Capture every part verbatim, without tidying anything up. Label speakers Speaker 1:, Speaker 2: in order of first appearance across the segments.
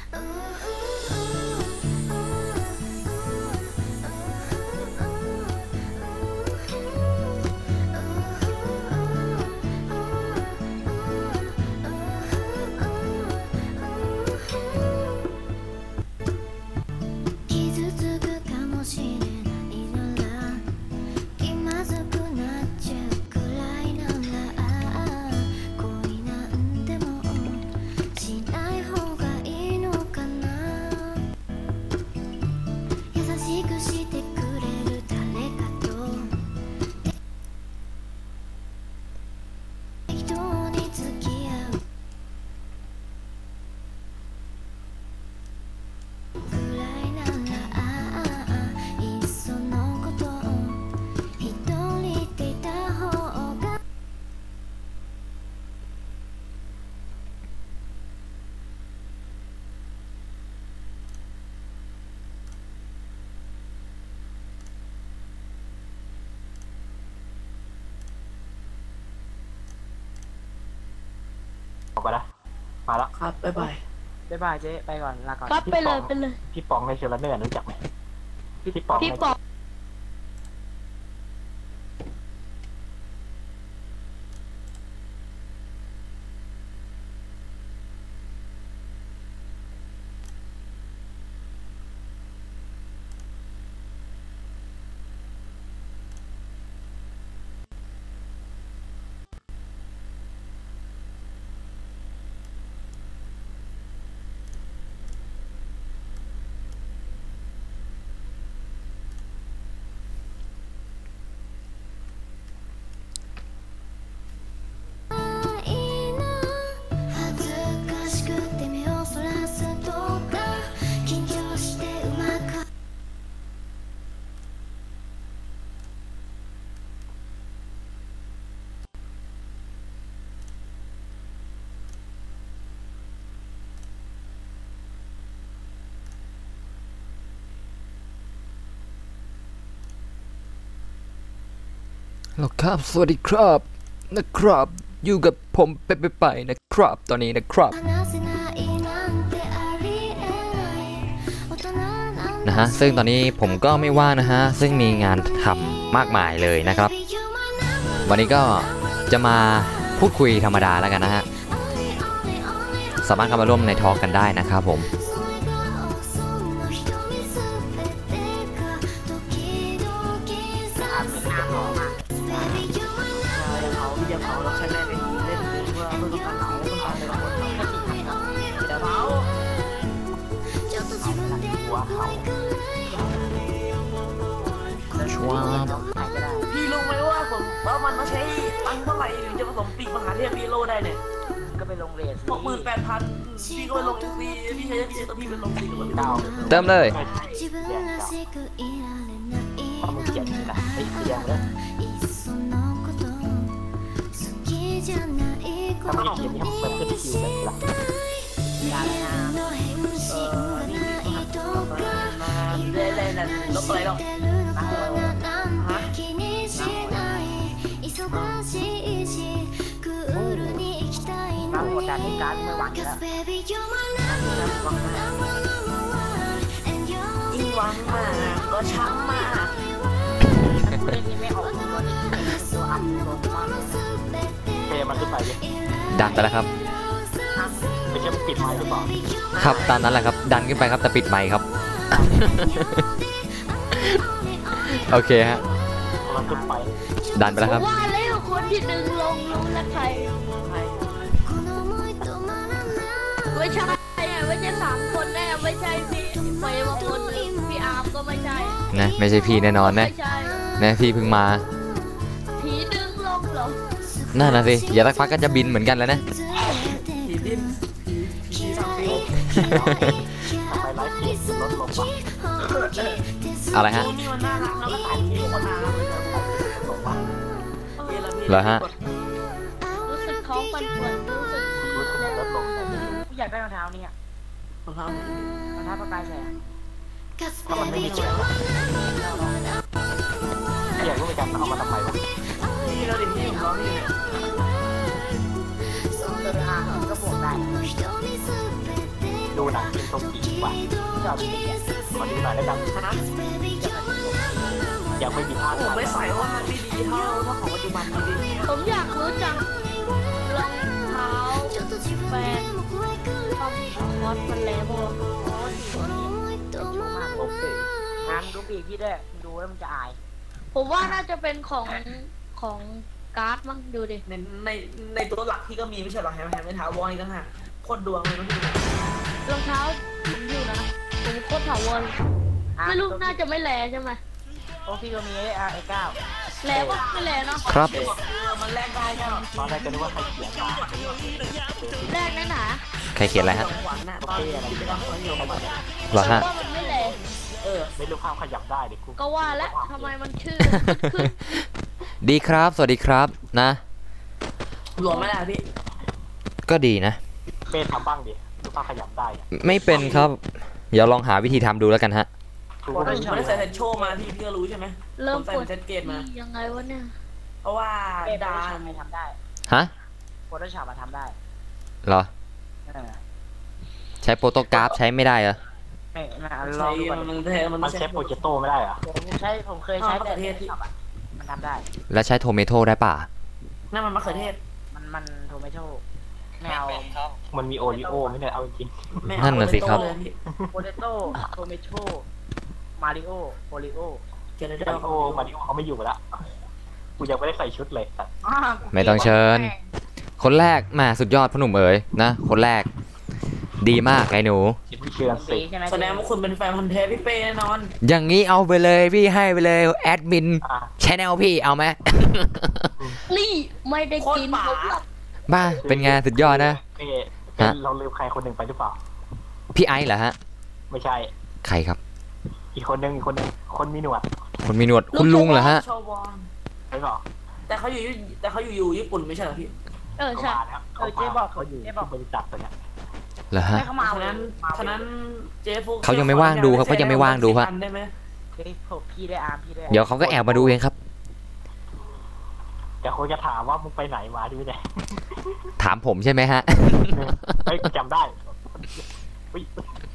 Speaker 1: ออกไปละมาแล้ว
Speaker 2: ครับบ๊ายบาย
Speaker 3: บ๊ายบายเจ๊ไปก่อนลาก่อน
Speaker 4: ครับไปเลยไปเลย
Speaker 1: พี่ปองในเชลเนอร์รู้จักไหมพี่ปอง
Speaker 4: พี่ปอง
Speaker 5: หรอครับสวัสดีครับนะครับอยู่กับผมเป๊ะไปนะครับตอนนี้นะครับนะฮะซึ่งตอนนี้ผมก็ไม่ว่างนะฮะซึ่งมีงานทำมากมายเลยนะครับวันนี้ก็จะมาพูดคุยธรรมดาแล้วกันนะฮะสามารถเข้ามาร่วมในทอล์กกันได้นะครับผม
Speaker 2: พี่รู้ไหมว่าผมว่ามันต้องใช้ตังค์เท่าไหร่ถึงจะผสมปีกมหาเทพฮีโร่ได้เนี่ย
Speaker 3: ก็ไปลงเรท
Speaker 2: หกหมื่นแปดพันพี่ก็ไปลงซีพี่ใช้พี่ใช้ตัวพี่ไปลงซีหรือว่าเดา
Speaker 5: เติมเลย
Speaker 1: ต้องมือเขียนนะไอ้เขียนเลยถ้าไม่เขียนนี่มันเป็นคิวเลยล่ะ
Speaker 2: ยาเลยนะเออนี่เล่นๆนั่นลบอะไรหรอกฮะ
Speaker 3: น้ำหมดการที่การไม่หวังแล้ว
Speaker 2: ยิ่งหวังมากก็ช้ำมาก
Speaker 3: เล่นนี้ไม่ออกตัวนี้ตัวอัพตัวมาก
Speaker 1: เพย์มันขึ้นไปดิ
Speaker 5: ดันไปแล้วครับ
Speaker 1: ไม่ใช่ปิดไมค์หรือเปล่า
Speaker 5: ครับตามนั้นแหละครับดันขึ้นไปครับแต่ปิดไมค์ครับโอเคฮะ
Speaker 1: มันขึ้นไป
Speaker 5: ดันไปแล้วครับ
Speaker 4: ว่าแล้วคนที่ดึงลงรู้นะใครไม่ใช่ไม่ใช่สามคนแน่ไม่ใช่พี่ไฟบางคนพี่อาร์มก็ไม่ใช่
Speaker 5: นะไม่ใช่พี่แน่นอนนะนะพี่เพิ่งมา
Speaker 4: ผีดึงลงเหรอ
Speaker 5: นั่นนะสิอย่าสักพักก็จะบินเหมือนกันแล้วนะ
Speaker 2: ผีบินผีสังเกต
Speaker 1: ทำไมไลฟ์เกียร์ลดลงวะ
Speaker 5: อะไรฮะ
Speaker 2: นี่มันน่ารักแล้วก็ถ่ายที่คนน่ารักเลย
Speaker 5: เหรอฮะ
Speaker 4: รู้สึกท้องปั่นป่วนรู้สึก
Speaker 1: ลดลง
Speaker 3: อยากได้รองเท้านี่อ่ะ
Speaker 2: รองเท้าร
Speaker 3: องเท้าประกายแสง
Speaker 1: เพราะมันไม่มีเชือกอยากรู้เหมือนกันเอามาทำไมวะ
Speaker 2: นี่เราดิที่ของเรานี่
Speaker 3: เอออ่ะก็บวกได้
Speaker 1: ดูหนังกินโทกิว่ะ
Speaker 3: ชอบพี่อ่ะ
Speaker 1: มาดูหน่อยแล้วกัน
Speaker 2: นะ
Speaker 1: ยังไม่มีภาพ
Speaker 2: ผมไม่ใส่ว่ามันไม่ดีเท่าเท่าของปัจจุบันจริง
Speaker 4: ผมอยากรู้จังรองเท้าแฟนต้องคอสมันแล้วบ่
Speaker 3: โอเคงานดูปีกพี่ด้วยดูแล้วมันจะอาย
Speaker 4: ผมว่าน่าจะเป็นของของการ์ดมั้งดูดิ
Speaker 2: ในในในตัวหลักที่ก็มีไม่ใช่หรอแฮมแฮมไม่ถาวรอีกต่างหากโคตรดวงเลยนะพี่
Speaker 4: รองเท้าผมอยู่นะผมโคตรถาวรไม่รู้น่าจะไม่แลใช่ไหม
Speaker 3: โอ้พี่ก็มีไอ้ไอ้เก้า
Speaker 4: แลปะไม่แลเนาะ
Speaker 5: ครับ
Speaker 2: เออมันแลกได้แค่
Speaker 1: ตอนแรกก็นึกว่าใครเขียนมา
Speaker 4: แรกนั่นหนา
Speaker 5: ใครเขียนอะไรฮะ
Speaker 2: ขวัญน่ะตอนกิจกรรมคนเดียวกัน
Speaker 5: เหรอฮะ
Speaker 4: ว่ามันไม่แล
Speaker 2: เออ
Speaker 1: ไม่รู้ภาพขยับได้ดิกู
Speaker 4: ก็ว่าแล้วทำไมมันชื่อขึ้น
Speaker 5: ดีครับ สวัสดีครับนะ
Speaker 2: รวมไม่ได้พี่
Speaker 5: ก็ดีนะ
Speaker 1: เป้ทำบ้างดิดูภาพขยับได้อะ
Speaker 5: ไม่เป็นครับ เดี๋ยวลองหาวิธีทำดูแล้วกันฮะ
Speaker 1: กู
Speaker 2: ผม
Speaker 1: ก็
Speaker 2: ไม่ได้ใส่เซตโชว์มาพี่พี่ก็รู้ใช่ไหม
Speaker 4: เริ่ม
Speaker 2: ผมใส่
Speaker 4: ปวด
Speaker 2: เซตเกตมา
Speaker 4: ยังไงวะเนี่ย
Speaker 2: เพราะว่า
Speaker 3: เป้โฟ
Speaker 2: ดา
Speaker 3: โต้ช็อปไม่ทำได้
Speaker 5: ฮะ
Speaker 3: โฟโต้ช็อปมาทำได้
Speaker 5: เหรอ
Speaker 3: เออ
Speaker 5: ใช้โปรโตกราฟใช้ไม่ได้เหรอ
Speaker 3: ไม่ไม่ล
Speaker 2: ใช้
Speaker 3: องดูก่อน
Speaker 2: มันเทมัน
Speaker 1: มัน
Speaker 2: ใช้
Speaker 1: ใช้โปรเจโต้ไม่ได้เหรอ
Speaker 3: ผมใช้ผมเคยใช้แต่เทสช็อปอ่ะมันทำได้
Speaker 5: แล้วใช้โทเมโตได้ป่ะ
Speaker 2: นั่นมันมะเขือเทศ
Speaker 3: มันมันโทรไม่โชว์ไม่เอา
Speaker 1: มันมีโอริโอไม่ได้เอาจริง
Speaker 2: ไม่เอา
Speaker 5: นั่นน่ะสิครับ
Speaker 2: เลยพี่
Speaker 3: โปเตโต้โทรไม่โชว์มาริโอโอริโอ
Speaker 2: เกลือ
Speaker 1: มา
Speaker 2: เด
Speaker 1: ริโอมาริโอเขาไม่อยู่แล้วกูยังไม่ได้ใส่ชุดเลยแต่
Speaker 5: ไม่ต้องเชิญ คนแรกมาสุดยอดพ่อหนุ่มเอ๋ยนะ คนแรก ดีมากไอ้หนู
Speaker 1: เชื่อสิ
Speaker 3: ใช่ไหม
Speaker 2: แสดงว่าคุณเป็นแฟนพันธุ์แท้พี่เป้แน่นอน
Speaker 5: อย่างนี้เอาไปเลยพี่ให้ไปเลยแอดมิน
Speaker 1: อ่ะ
Speaker 5: ชแนลพี่เอาไหม
Speaker 4: นี่ไม่ได้กินผมหรอก
Speaker 5: บ้าเป็นไงสุดยอดนะ
Speaker 1: เป้เป้เราลืมใครคนหนึ่งไปหรือเปล่า
Speaker 5: พี่ไอซ์เหรอฮะ
Speaker 1: ไม่ใช่
Speaker 5: ใครครับ
Speaker 1: อีกคนหนึ่งอีกคนหนึ่งคนมีหนวด
Speaker 5: คนมีหนวดคุณลุงเหรอฮะ
Speaker 2: ชาวบอน
Speaker 1: ใช่เปล่า
Speaker 2: แต่เขาอยู่แต่เขาอยู่อยู่ญี่ปุ่นไม่ใช่เหรอพี่
Speaker 4: เออ
Speaker 1: เขา
Speaker 4: ใช่
Speaker 1: มาแล้วเขามาเขาอยู่ที่บริษัทตัวเนี้ย
Speaker 5: เหรอฮะ
Speaker 3: ไม่เข้ามา
Speaker 2: ฉะ
Speaker 3: เล
Speaker 2: นั้
Speaker 3: ย
Speaker 2: น
Speaker 3: มา
Speaker 2: ฉะนั้นเจ๊ฟุก
Speaker 5: เขายังไม่ว่างดูครับเขายังไม่ว่างดูครับ
Speaker 2: ได้ไหม
Speaker 3: เฮ้ยผมพี่ได้อาร์มพี่ได้
Speaker 5: เดี๋ยวเขาก็แอบมาดูเองครับ
Speaker 1: แต่คนจะถามว่ามึงไปไหนมาดูไหน
Speaker 5: ถามผมใช่ไหมฮะ
Speaker 1: เฮ้ยจำได้เฮ้ย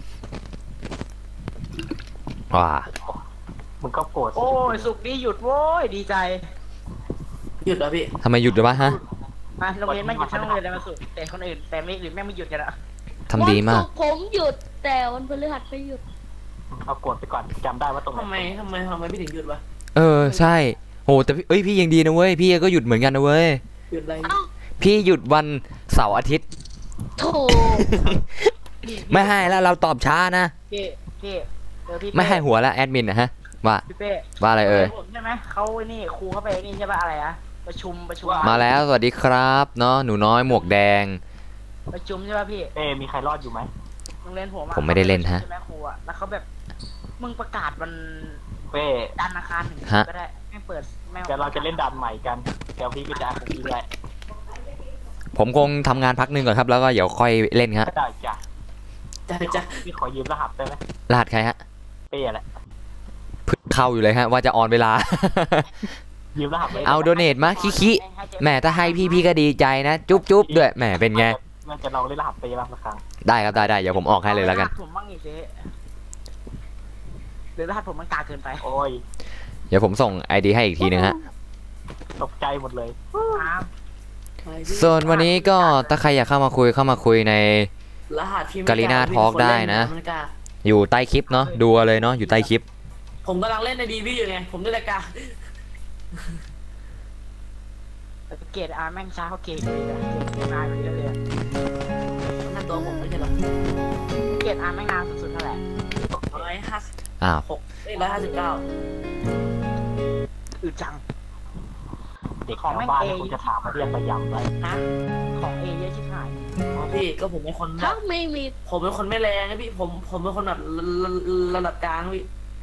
Speaker 5: ว้า
Speaker 1: มึงก็โกรธ
Speaker 3: โอ้ยสุกนี้หยุดโว้ยดีใจ
Speaker 2: หยุดแล้วพี่
Speaker 5: ทำไมหยุดหรือวะฮะ
Speaker 3: มาโรงเรียนไม่หยุดทั้งโรงเรียนเลยมาสุดแต่คนอื่นแต่ไม่อื่นแม่งไม่หยุดกันอะ
Speaker 5: ทำดีมาก
Speaker 4: วันศุร์ผมหยุดแต่วันพฤหัสไม่หยุด
Speaker 1: เอาโกรธไปก่อนจำได้ว่าตรงไหน
Speaker 2: ทำไมทำไมทำไมพี่ถึงหยุดวะ
Speaker 5: เออใช่โหแต่พี่เอ้ยพี่ยังดีนะเว้ยพี่ก็หยุดเหมือนกันนะเว้ย
Speaker 2: หยุดอะไร
Speaker 4: เอ้า
Speaker 5: พี่หยุดวันเสาร์อาทิตย์
Speaker 4: โถ
Speaker 5: ไม่ให้แล้วเราตอบช้านะ
Speaker 3: พี่พี่เออพี่
Speaker 5: ไม่ให้หัวแล้วแอดมินนะฮะว่า
Speaker 3: พี่เป้
Speaker 5: ว่าอะไรเอ่ย
Speaker 3: ผมใช่ไหมเขาไอ้นี่ครูเขาไปนี่ใช่ป่ะอะไรอะประชุมประชุม
Speaker 5: มาแล้วสวัสดีครับเนาะหนูน้อยหมวกแดง
Speaker 3: ประชุมใช่ป่ะพี่
Speaker 1: เอ้มีใครรอดอยู่ไหม
Speaker 3: โรงเรียนผมอะ
Speaker 5: ผมไม่ได้เล่นฮะ
Speaker 3: ใช่ไหมครูอะแล้วเขาแบบมึงประกาศวัน
Speaker 1: เป้
Speaker 3: จันทร์อังคารถึง
Speaker 5: ฮะ
Speaker 3: ก็ได้ไม่เปิดไม่
Speaker 1: เดี๋ยวเราจะเล่นดันใหม่กันเดี๋ยวพี่ก็จะของพี่ได้
Speaker 5: ผมคงทำงานพักหนึ่งก่อนครับแล้วก็เดี๋ยวค่อยเล่นครับ
Speaker 1: ก็ได้จ้ะ
Speaker 2: จ้ะจ้ะ
Speaker 1: พี่ขอยืมรหัสได้ไหม
Speaker 5: รหัสใครฮะ
Speaker 1: เป้แหละ
Speaker 5: เพิ่งเข้าอยู่เลยฮะว่าจะออนเวลา
Speaker 1: ยืมรหัสไว้
Speaker 5: เอาโดเนทมาคิคิแหมถ้าให้พี่พี่ก็ดีใจนะ จุ๊บจุ๊บด้วยแหมเป็นไง
Speaker 1: มันจะลองเล่นรหัสเป้บ้างสักครั้ง
Speaker 5: ได้ครับได้ได้เดี๋ยวผมออกให้เลยแล้วกัน
Speaker 3: รหัสผมบ้างอีกเจ๊หรือรหัสผมมันกากเกินไป
Speaker 1: โอ้ย
Speaker 5: เดี๋ยวผมส่งไอดีให้อีกทีนึงฮะ
Speaker 1: ตกใจหมดเลย
Speaker 3: ครับ
Speaker 5: ส่วนวันนี้ก็ถ้าใครอยากเข้ามาคุยเข้ามาคุยใน
Speaker 2: รหัสพี่ไม่
Speaker 5: กาลิน่า
Speaker 2: พี่
Speaker 5: Talk
Speaker 2: คเล่
Speaker 5: ได้นะ
Speaker 2: ไม่กล้า
Speaker 5: อยู่ใต้คลิปเนาะดูเอาเลยเนาะอยู่ใต้คลิป
Speaker 2: ผมกำลังเล่นในดีวีอยู่ไงผมด้วยรายการ
Speaker 3: แต่เกรดอาร์แม่งช้าเขาเกรดเลยอะเกรดอาร์ไปเรื่อย
Speaker 2: นั่นตัวผมไม่ใช่หรอ
Speaker 3: ๆเกรดอาร์แม่งนานสุดๆเท่าไหร่
Speaker 2: ร้อยห้าสิบ
Speaker 5: อ้าว
Speaker 2: หกเอ้ยร้อยห้าสิบเก้า
Speaker 3: อืดจัง
Speaker 1: เด็กแถวบ้านเนี่ยผมจะถามมาเรียกไปยำไว้
Speaker 3: ฮะของเอเยอะชิบหาย
Speaker 2: อ๋อพี่ก็ผมเป็นคนแบ
Speaker 4: ถ้า
Speaker 2: บ
Speaker 4: ไม่มี
Speaker 2: ผมเป็นคนไม่แรงนะพี่ผมผมเป็นคนแบบระระดับกลางพี่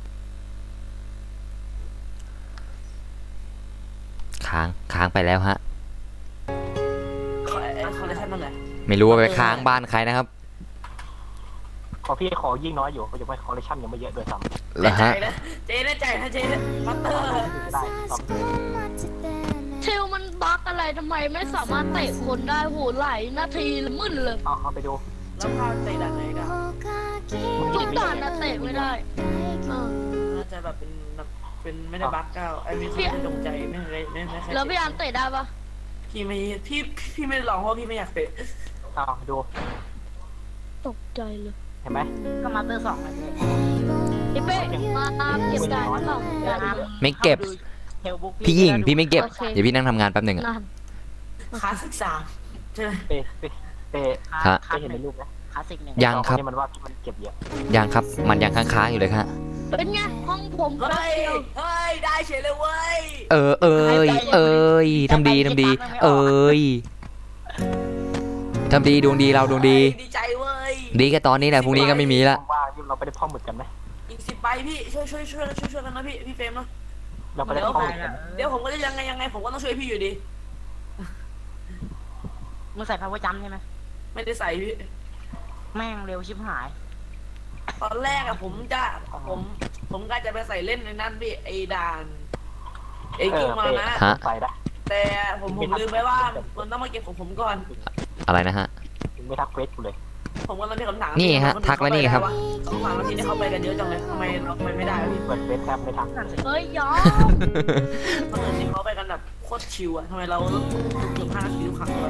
Speaker 5: ค้างค้างไปแล้วฮะ
Speaker 2: ขอไอ้คอลเลคชันนั่นแหละ
Speaker 5: ไม่รู้ว่าไปค้างบ้านใครนะครับ
Speaker 1: ขอพี่ขอยิ่งน้อยอยู่เขาจะไม่คอลเลคชันยังไม่เยอะด้วยซ้ำ
Speaker 5: เหรอฮะ
Speaker 2: ใจนะเจ๊ได้ใจนะเจ๊มัตเตอร์
Speaker 1: ได้ซ้ำ
Speaker 4: เทลมันบั๊กอะไรทำไมไม่สามารถเตะคนได้โหหลายนาทีละมึนเลย
Speaker 1: เอาเอาไปดู
Speaker 2: แล้วข้าวใจดันไหนกัน
Speaker 4: ทุกด่านนะเตะไม่ได้อ่า
Speaker 2: น่าจะแบบเป็นแบบเป็นไม่ได้บั๊กเก้าไอ้มีคนไม่จงใจไม่ไม่ไม่ไม่ใคร
Speaker 4: แล้วพี่อาร์มเตะได้ปะ
Speaker 2: พี่ไม่พี่พี่ไม่ลองเพราะพี่ไม่อยากเตะ
Speaker 1: เอาดู
Speaker 4: ตกใจเลย
Speaker 1: เห็นไหม
Speaker 3: ก็มาเตอร์สองเลยพี่
Speaker 4: พี่เป้มาอาร์มเก็บได้หรือเปล่า
Speaker 3: เดี๋ยวอาร์ม
Speaker 5: ไม่เก็บ
Speaker 3: เฮลบุ๊ก
Speaker 5: พี่หญิงพี่ไม่เก็บ
Speaker 4: โอเค
Speaker 5: เดี๋ยวพี่นั่งทำงานแป๊บหนึ่งอะ
Speaker 4: นั่น
Speaker 2: คลาสสิกสามใช่ไหม
Speaker 1: เตะเตะเตะ
Speaker 5: ฮะ
Speaker 3: คลา
Speaker 1: เตะ
Speaker 3: ส
Speaker 1: เห็น
Speaker 3: ห
Speaker 1: ใน
Speaker 3: นึ่ง
Speaker 1: รูปไหม
Speaker 3: คลาสสิกหนึ่ง
Speaker 5: ยังครับ
Speaker 1: นี่มันว่าที่มันเก็บเยอะ
Speaker 5: ยังครับมันยังค้างๆอยู่เลยครับ
Speaker 4: เป็นไงห้องผมแป๊บ
Speaker 2: เฮ้ย
Speaker 4: เดียว
Speaker 2: เฮ้ยได้เฉยเลยเว้ย
Speaker 5: เออเอ้ยเอ้ยทำดีทำดี เอ้ยทำดีดวงดีเราดวงดี
Speaker 2: ดีใจเว้ย
Speaker 5: ดีแค่ตอนนี้แหละพรุ่งนี้ก็ไม่มีละ
Speaker 1: ว่างๆนี่เราไปได้พ่อหมึกกันไหม
Speaker 2: อีกสิบใบพี่ช่วยช่วยช่วยช่วยช่วยกันนะพี่พี่เฟรมเนาะ
Speaker 1: เราไปได้พ่อหมึกกัน
Speaker 2: เดี๋ยวผมก็จะยังไงยังไงผมก็ต้องช่วยพี่อยู่ดี
Speaker 3: มึงใส่พาวเวอร์จัมใช่ไหม
Speaker 2: ไม่ได้ใส่พี่
Speaker 3: แม่งเร็วชิบหาย
Speaker 2: ตอนแรกอะผมจะผมผมก็จะไปใส่เล่นในนั้นพี่ไอ้ด่านไอ้
Speaker 1: เอ
Speaker 2: กิ้
Speaker 1: อง
Speaker 2: มา
Speaker 1: เตะ
Speaker 2: นะ
Speaker 5: ฮะ
Speaker 1: ใส่ได้
Speaker 2: แต่ผมผมลืมไปว่ามันต้องมาเก็บของผมก่อน
Speaker 5: อะไรนะฮะ
Speaker 1: ถึงไม่ทักเฟซกูเลย
Speaker 2: ผมก็เลยมีคำถาม
Speaker 5: นี่ฮะทักแล้วนี่ครับ
Speaker 2: สองสามนาทีได้เข้าไปกันเยอะจังเลยทำไมเราไปไม่ได้วะพี่
Speaker 1: เปิดเฟซแทบไม่ทัก
Speaker 4: เฮ้ยยอม
Speaker 2: คนอื่นที่เขาไปกันแบบโคตรชิวอะทำไมเราต้องถึงห้านาทีทุกครั้งเลย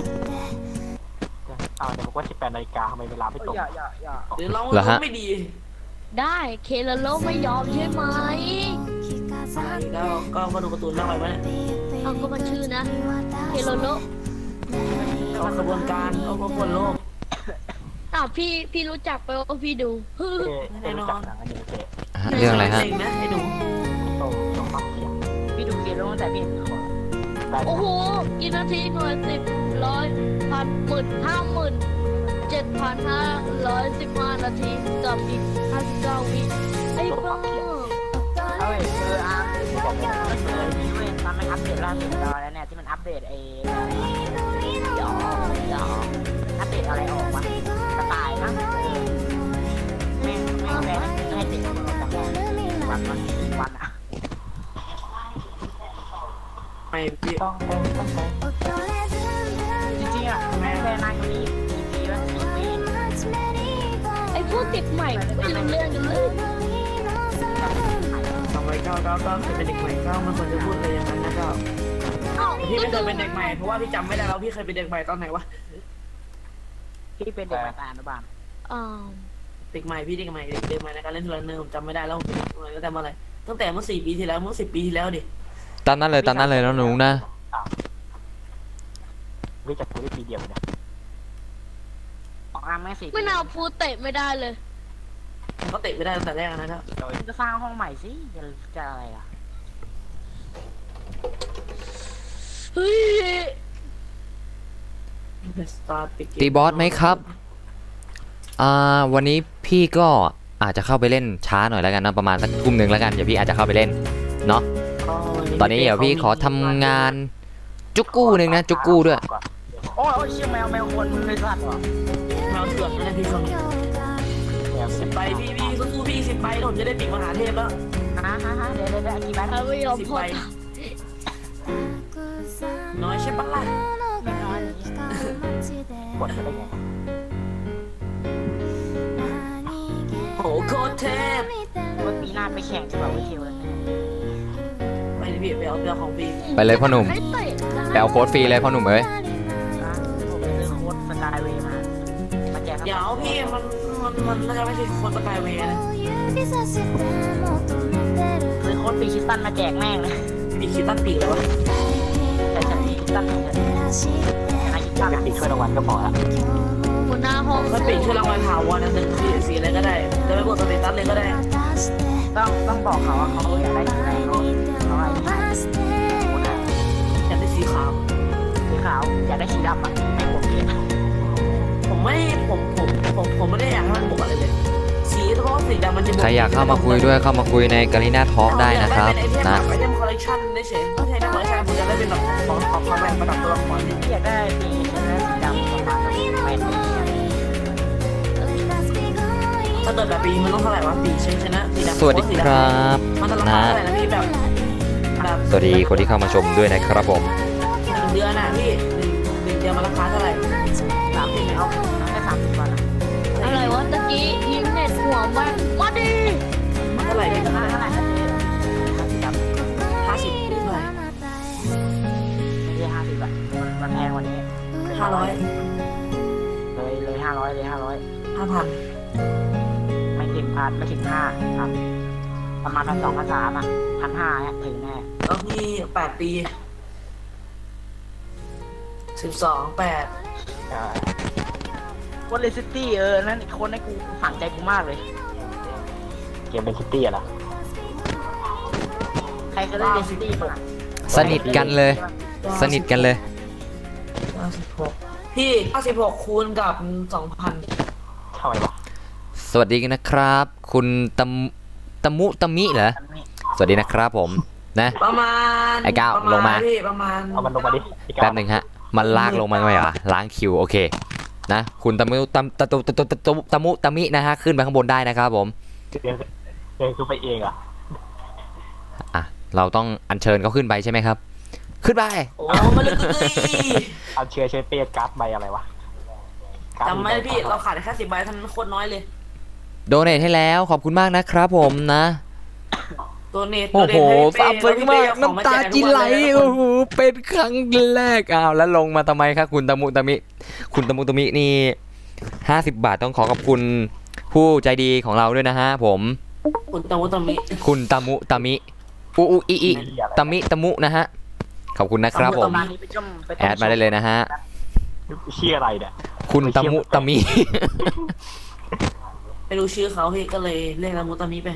Speaker 1: อ้าวเดี๋ยวบอกว่าสิบแปดนาฬิกาทำไมเวลาไม่ตรง
Speaker 3: อย่าอย่าอย่า
Speaker 2: หรือเรา
Speaker 5: เหรอฮะ
Speaker 2: ไม่ดี
Speaker 4: ได้เคลโลไม่ยอมใช่ไหม
Speaker 2: ก็ก็มาดูการ์ตูนเรื่องอะไรวะเนี่ย
Speaker 4: เอาก็มันชื่อนะเคลโล
Speaker 2: ก็กระบวนการเอากระบวนโลก
Speaker 4: อ้าวพี่พี่รู้จักไปว่าพี่ดู
Speaker 1: เต้เต้รู้จักหนังอันนี้เต้
Speaker 5: เรื่องอะไรฮะ
Speaker 2: เจ๋งนะไอ้หนู
Speaker 1: ตรงตรงฟังเสียง
Speaker 3: พี่ดูเกมตั้งแต่พี่เป็นคน
Speaker 1: ได้
Speaker 4: โอ้โหกี่นาทีหน่วยสิบร้อยพันหมื่นห้าหมื่นเจ็ดพันห้าร้อยสิบห้านาทีกับอีกห้าสิบเก้าวิไอ้บ้า
Speaker 3: เฮ้ยคืออาร์มก็คือนี่เว้ยตอนมันอัปเดตล่าสุดตอนแล้วเนี่ยที่มันอัปเดตไอ้เดี๋ยวเดี๋ยวอัปเดตอะไรออกวะกระต่ายนะแม่งแม่งแม่งให้ติดมือจากวันวันวันอ่ะ
Speaker 2: ไม่พี่
Speaker 1: ต้องเต้นต้องเต้น
Speaker 3: จริงๆอ่ะแม่งแค่นั่งนี่กี่ปีแล้วสิบปี
Speaker 4: ไอ้พวกเด็กใหม่ไม่รู้เรื่องกันเลย
Speaker 2: ทำไมก้าวก้าวก้าวเคยเป็นเด็กใหม่ก้าวมันควรจะพูดอะไรอย่างนั้นนะก้าว
Speaker 4: เอ้า
Speaker 2: พี่ไม่เคยเป็นเด็กใหม่เพราะว่าพี่จำไม่ได้แล้วพี่เคยเป็นเด็กใหม่ตอนไหนวะ
Speaker 3: พี่เป็นเด็กมาตาอนุบาล
Speaker 4: อ้าว
Speaker 2: เด็กใหม่พี่เด็กใหม่เด็กเด็กใหม่ในการเล่นเทเลเนอร์ผมจำไม่ได้แล้วผมเป็นเด็กใหม่ตั้งแต่เมื่อไหร่ตั้งแต่เมื่อสี่ปีที่แล้วเมื่อสิบปีที่แล้วดิ
Speaker 5: ตามนั้นเลยตามนั้นเลยน้องหนูนะ
Speaker 1: วิจักกูได้ปีเดียวเนี่ย
Speaker 3: ของอาร์มแม่งสี่
Speaker 4: ไม่น่าพูดเตะไม่ได้เลย
Speaker 2: ก็เตะไม่ได้ตั้งแต่แรกนะครับ
Speaker 3: จะสร้างห้องใหม่สิจะจะอะไรอ่ะ
Speaker 4: เฮ้ย
Speaker 5: ตีบอสไหมครับ อ่าวันนี้พี่ก็อาจจะเข้าไปเล่นช้าหน่อยแล้วกันนะประมาณสักทุ่มหนึ่งแล้วกันเดี๋ยวพี่อาจจะเข้าไปเล่นเนาะตอนนี้เดี๋ยวพี่ขอทำงานจุกกู้หนึ่งนะจุกกู้ด้วย
Speaker 3: โอ้ยโอ้ยเชี่ยแมวแมวคนมึงเลยสัตว์เหรอ
Speaker 2: แมวเถื่อนนะพี่คน
Speaker 1: แนว
Speaker 2: สิบใบพี่พี่สู้ๆพี่สิบใบผมจะได้ปีกมหาเทพแล้ว
Speaker 3: ฮะฮะฮะเดี๋ยวเดี๋ยวเดี๋ยวกี่ใบ
Speaker 4: เขาไม่ยอม
Speaker 2: สิบ
Speaker 4: พู
Speaker 2: ใบ
Speaker 4: ด
Speaker 2: น้อยใช่ปะล่ะ
Speaker 3: ไม่น้อย
Speaker 1: กดไปได้ไง
Speaker 2: โหโคตรเทพ
Speaker 3: ว่าปีหน้าไปแข่งจะแบบวิเทลแล้วเนี่ย
Speaker 2: ไปดิพี่ไปเอาไปเอาของพี่
Speaker 5: ไปเลยพ่อหนุ่ม
Speaker 4: ให้เตะ
Speaker 5: ไปเอาโค้ดฟรีเลยพ่อหนุ่มเอ้ย
Speaker 3: นะผมไปซื้อโค้ดสกายเวย์มามาแจก
Speaker 2: เดี๋ยวพี่มันมันมันน่าจะไม่ใช่คนสกายเวย์นะ
Speaker 3: ซื้อโค้ดปีชิสตันมาแจกแม่งเลย
Speaker 2: ปีคิดตั้งปีกแล้ววะ
Speaker 3: แต่จะปีชิสตันเนี่ยอายุ
Speaker 1: ถ้า
Speaker 3: เท่าไห
Speaker 1: เป็
Speaker 3: ร่
Speaker 1: นปีช่วยรางวัลก็พอละ
Speaker 4: หัวหน้าห้อง
Speaker 2: ก็ปีกช่วยรางวัลถาวรนะหนึ่งสีสีอะไรก็ได้จะไม่กดสเตตัสเลยก็ได้
Speaker 3: ต้องต้องบอกเขาว่าเขาอยากได้สีอะไรเขาเขาอะไรไม่ได้โค้ดอะ
Speaker 2: อยากได้สีขาว
Speaker 3: สีขาวอยากได้สีดำอ่ะไม่ผมเอง
Speaker 2: ผมไม่ผมผมผมผมไม่ได้อยากให้มันบวกอะไรเลยสีเพราะสีดำมันจะ
Speaker 5: ใครอยากเข้ามาคุยด้วยเข้ามาคุยในกาลิน่าทอล์กได้นะครับ
Speaker 2: เป็นไอเทม
Speaker 5: นะ
Speaker 2: ไอเทมคอลเลคชันได้เฉยไม่ใช่ไอเทมคอลเลคชันผมจะได้เป็นแบบของของความแบบประดับตัวละครนี่
Speaker 3: อยากได้ปีอยากได้สีดำประมาณแปดปี
Speaker 2: ถ้าเกิดแบบปีมันต้องเท่าไหร่วะปีใช่ชนะสีดำ
Speaker 5: สวัสดีครับ
Speaker 2: มันจะราคา
Speaker 5: นะ
Speaker 2: เท่าไหร่นะพี่แบบแบบ
Speaker 5: สวัสดีคนที่เข้ามาชมด้วยนะครับผม
Speaker 2: หนึ่งเดือนน่ะพี่หนึ่งหนึ่งเดือนมันราคาเท่าไหร่
Speaker 3: สามสิบเอาแค่สามสิบวันอะ
Speaker 4: อะไรวะตะกี้ยิงหัวแม่งมาดิ
Speaker 2: เท่าไหร่พี่
Speaker 3: เท่าไหร่เท่าไหร่นะเจ๊
Speaker 2: ห้าสิบเท่าไหร่
Speaker 3: เจ๊ห้าสิบอะมันมันแพงกว่านี้
Speaker 2: ห้าร้อย
Speaker 3: เลยเลยห้าร้อยเลยห้าร้อย
Speaker 2: ห้าพัน
Speaker 3: ไม่ถึงพันไม่ถึงห้าครับประมาณพันสองพันสามอ่ะพันห้าเนี่ยถึงแน่
Speaker 2: แล้วพี่แปดปีสิบสองแปด
Speaker 1: อ่า
Speaker 3: คนเลสตี้เออนั่นคนให้กูฝังใจกูมากเลย
Speaker 1: เกมเป็นซิตี้อะล่ะ
Speaker 3: ใครก็ได้เลสตี้บ้าง
Speaker 5: สนิทกันเลย สนิทกันเลย
Speaker 2: เก้าสิบหกพี่เก้าสิบหกคูณกับสองพัน
Speaker 1: ทำไมวะ
Speaker 5: สวัสดีนะครับ คุณตมตะมุตะมิเหรอสวัสดีนะครับผมนะ
Speaker 2: ประมาณ
Speaker 5: ไอ้ก้าว
Speaker 2: ประ
Speaker 5: ลงมา
Speaker 2: พี่ประมาณ
Speaker 1: เอามันลงมาดิไอ้ก้าว
Speaker 5: แป๊บหนึ่งฮะมันลากลงมาไหมอ่ะล้างคิวโอเคนะคุณตะมุตะตะตุตะตุตะตุตะมุตะมินะฮะขึ้นไปข้างบนได้นะครับผม
Speaker 1: เดินเดินขึ้นไปเองอ่ะ
Speaker 5: อ่ะเราต้องอัญเชิญเขาขึ้นไปใช่ไหมครับ ขึ้นไป
Speaker 2: โอ้มาเลย
Speaker 1: เอาเชื้อเชื้อเปียการ์ดใบอะไรวะการ์ด
Speaker 2: จำไม่ได้พี่เราขาดแค่สิบใบเท่านั้นโคตรน้อยเลย
Speaker 5: โดเนทให้แล้วขอบคุณมากนะครับผมนะ
Speaker 2: ตัวเน็ต
Speaker 5: โอ้โห
Speaker 2: ตัว
Speaker 5: ซาบ
Speaker 2: เน็ต
Speaker 5: ซึ้งมาก
Speaker 2: ให้เป้
Speaker 5: น้ำตาจิไหลโอ้โหเป็นครั้งแรกอ้าวแล้วลงมาทำไมครับคุณตะมุตะมิ คุณตะมุตะมินี่ห้าสิบบาทต้องขอขอบคุณผู้ใจดีของเราด้วยนะฮะผม
Speaker 2: คุณตะมุตะมิ
Speaker 5: คุณตะมุตะมิอุอุอิอิตะมิตะมุนะฮะขอบคุณนะครับผม
Speaker 3: ประมาณนี้ไปจมไปต้ม
Speaker 5: แอดมาได้เลยนะฮะ
Speaker 1: ชื่ออะไรเนี่ย
Speaker 5: คุณตะมุตะมิ
Speaker 2: ไม่รู้ชื่อเขาพี่ก็เลยเรียกตะมุตะมิไป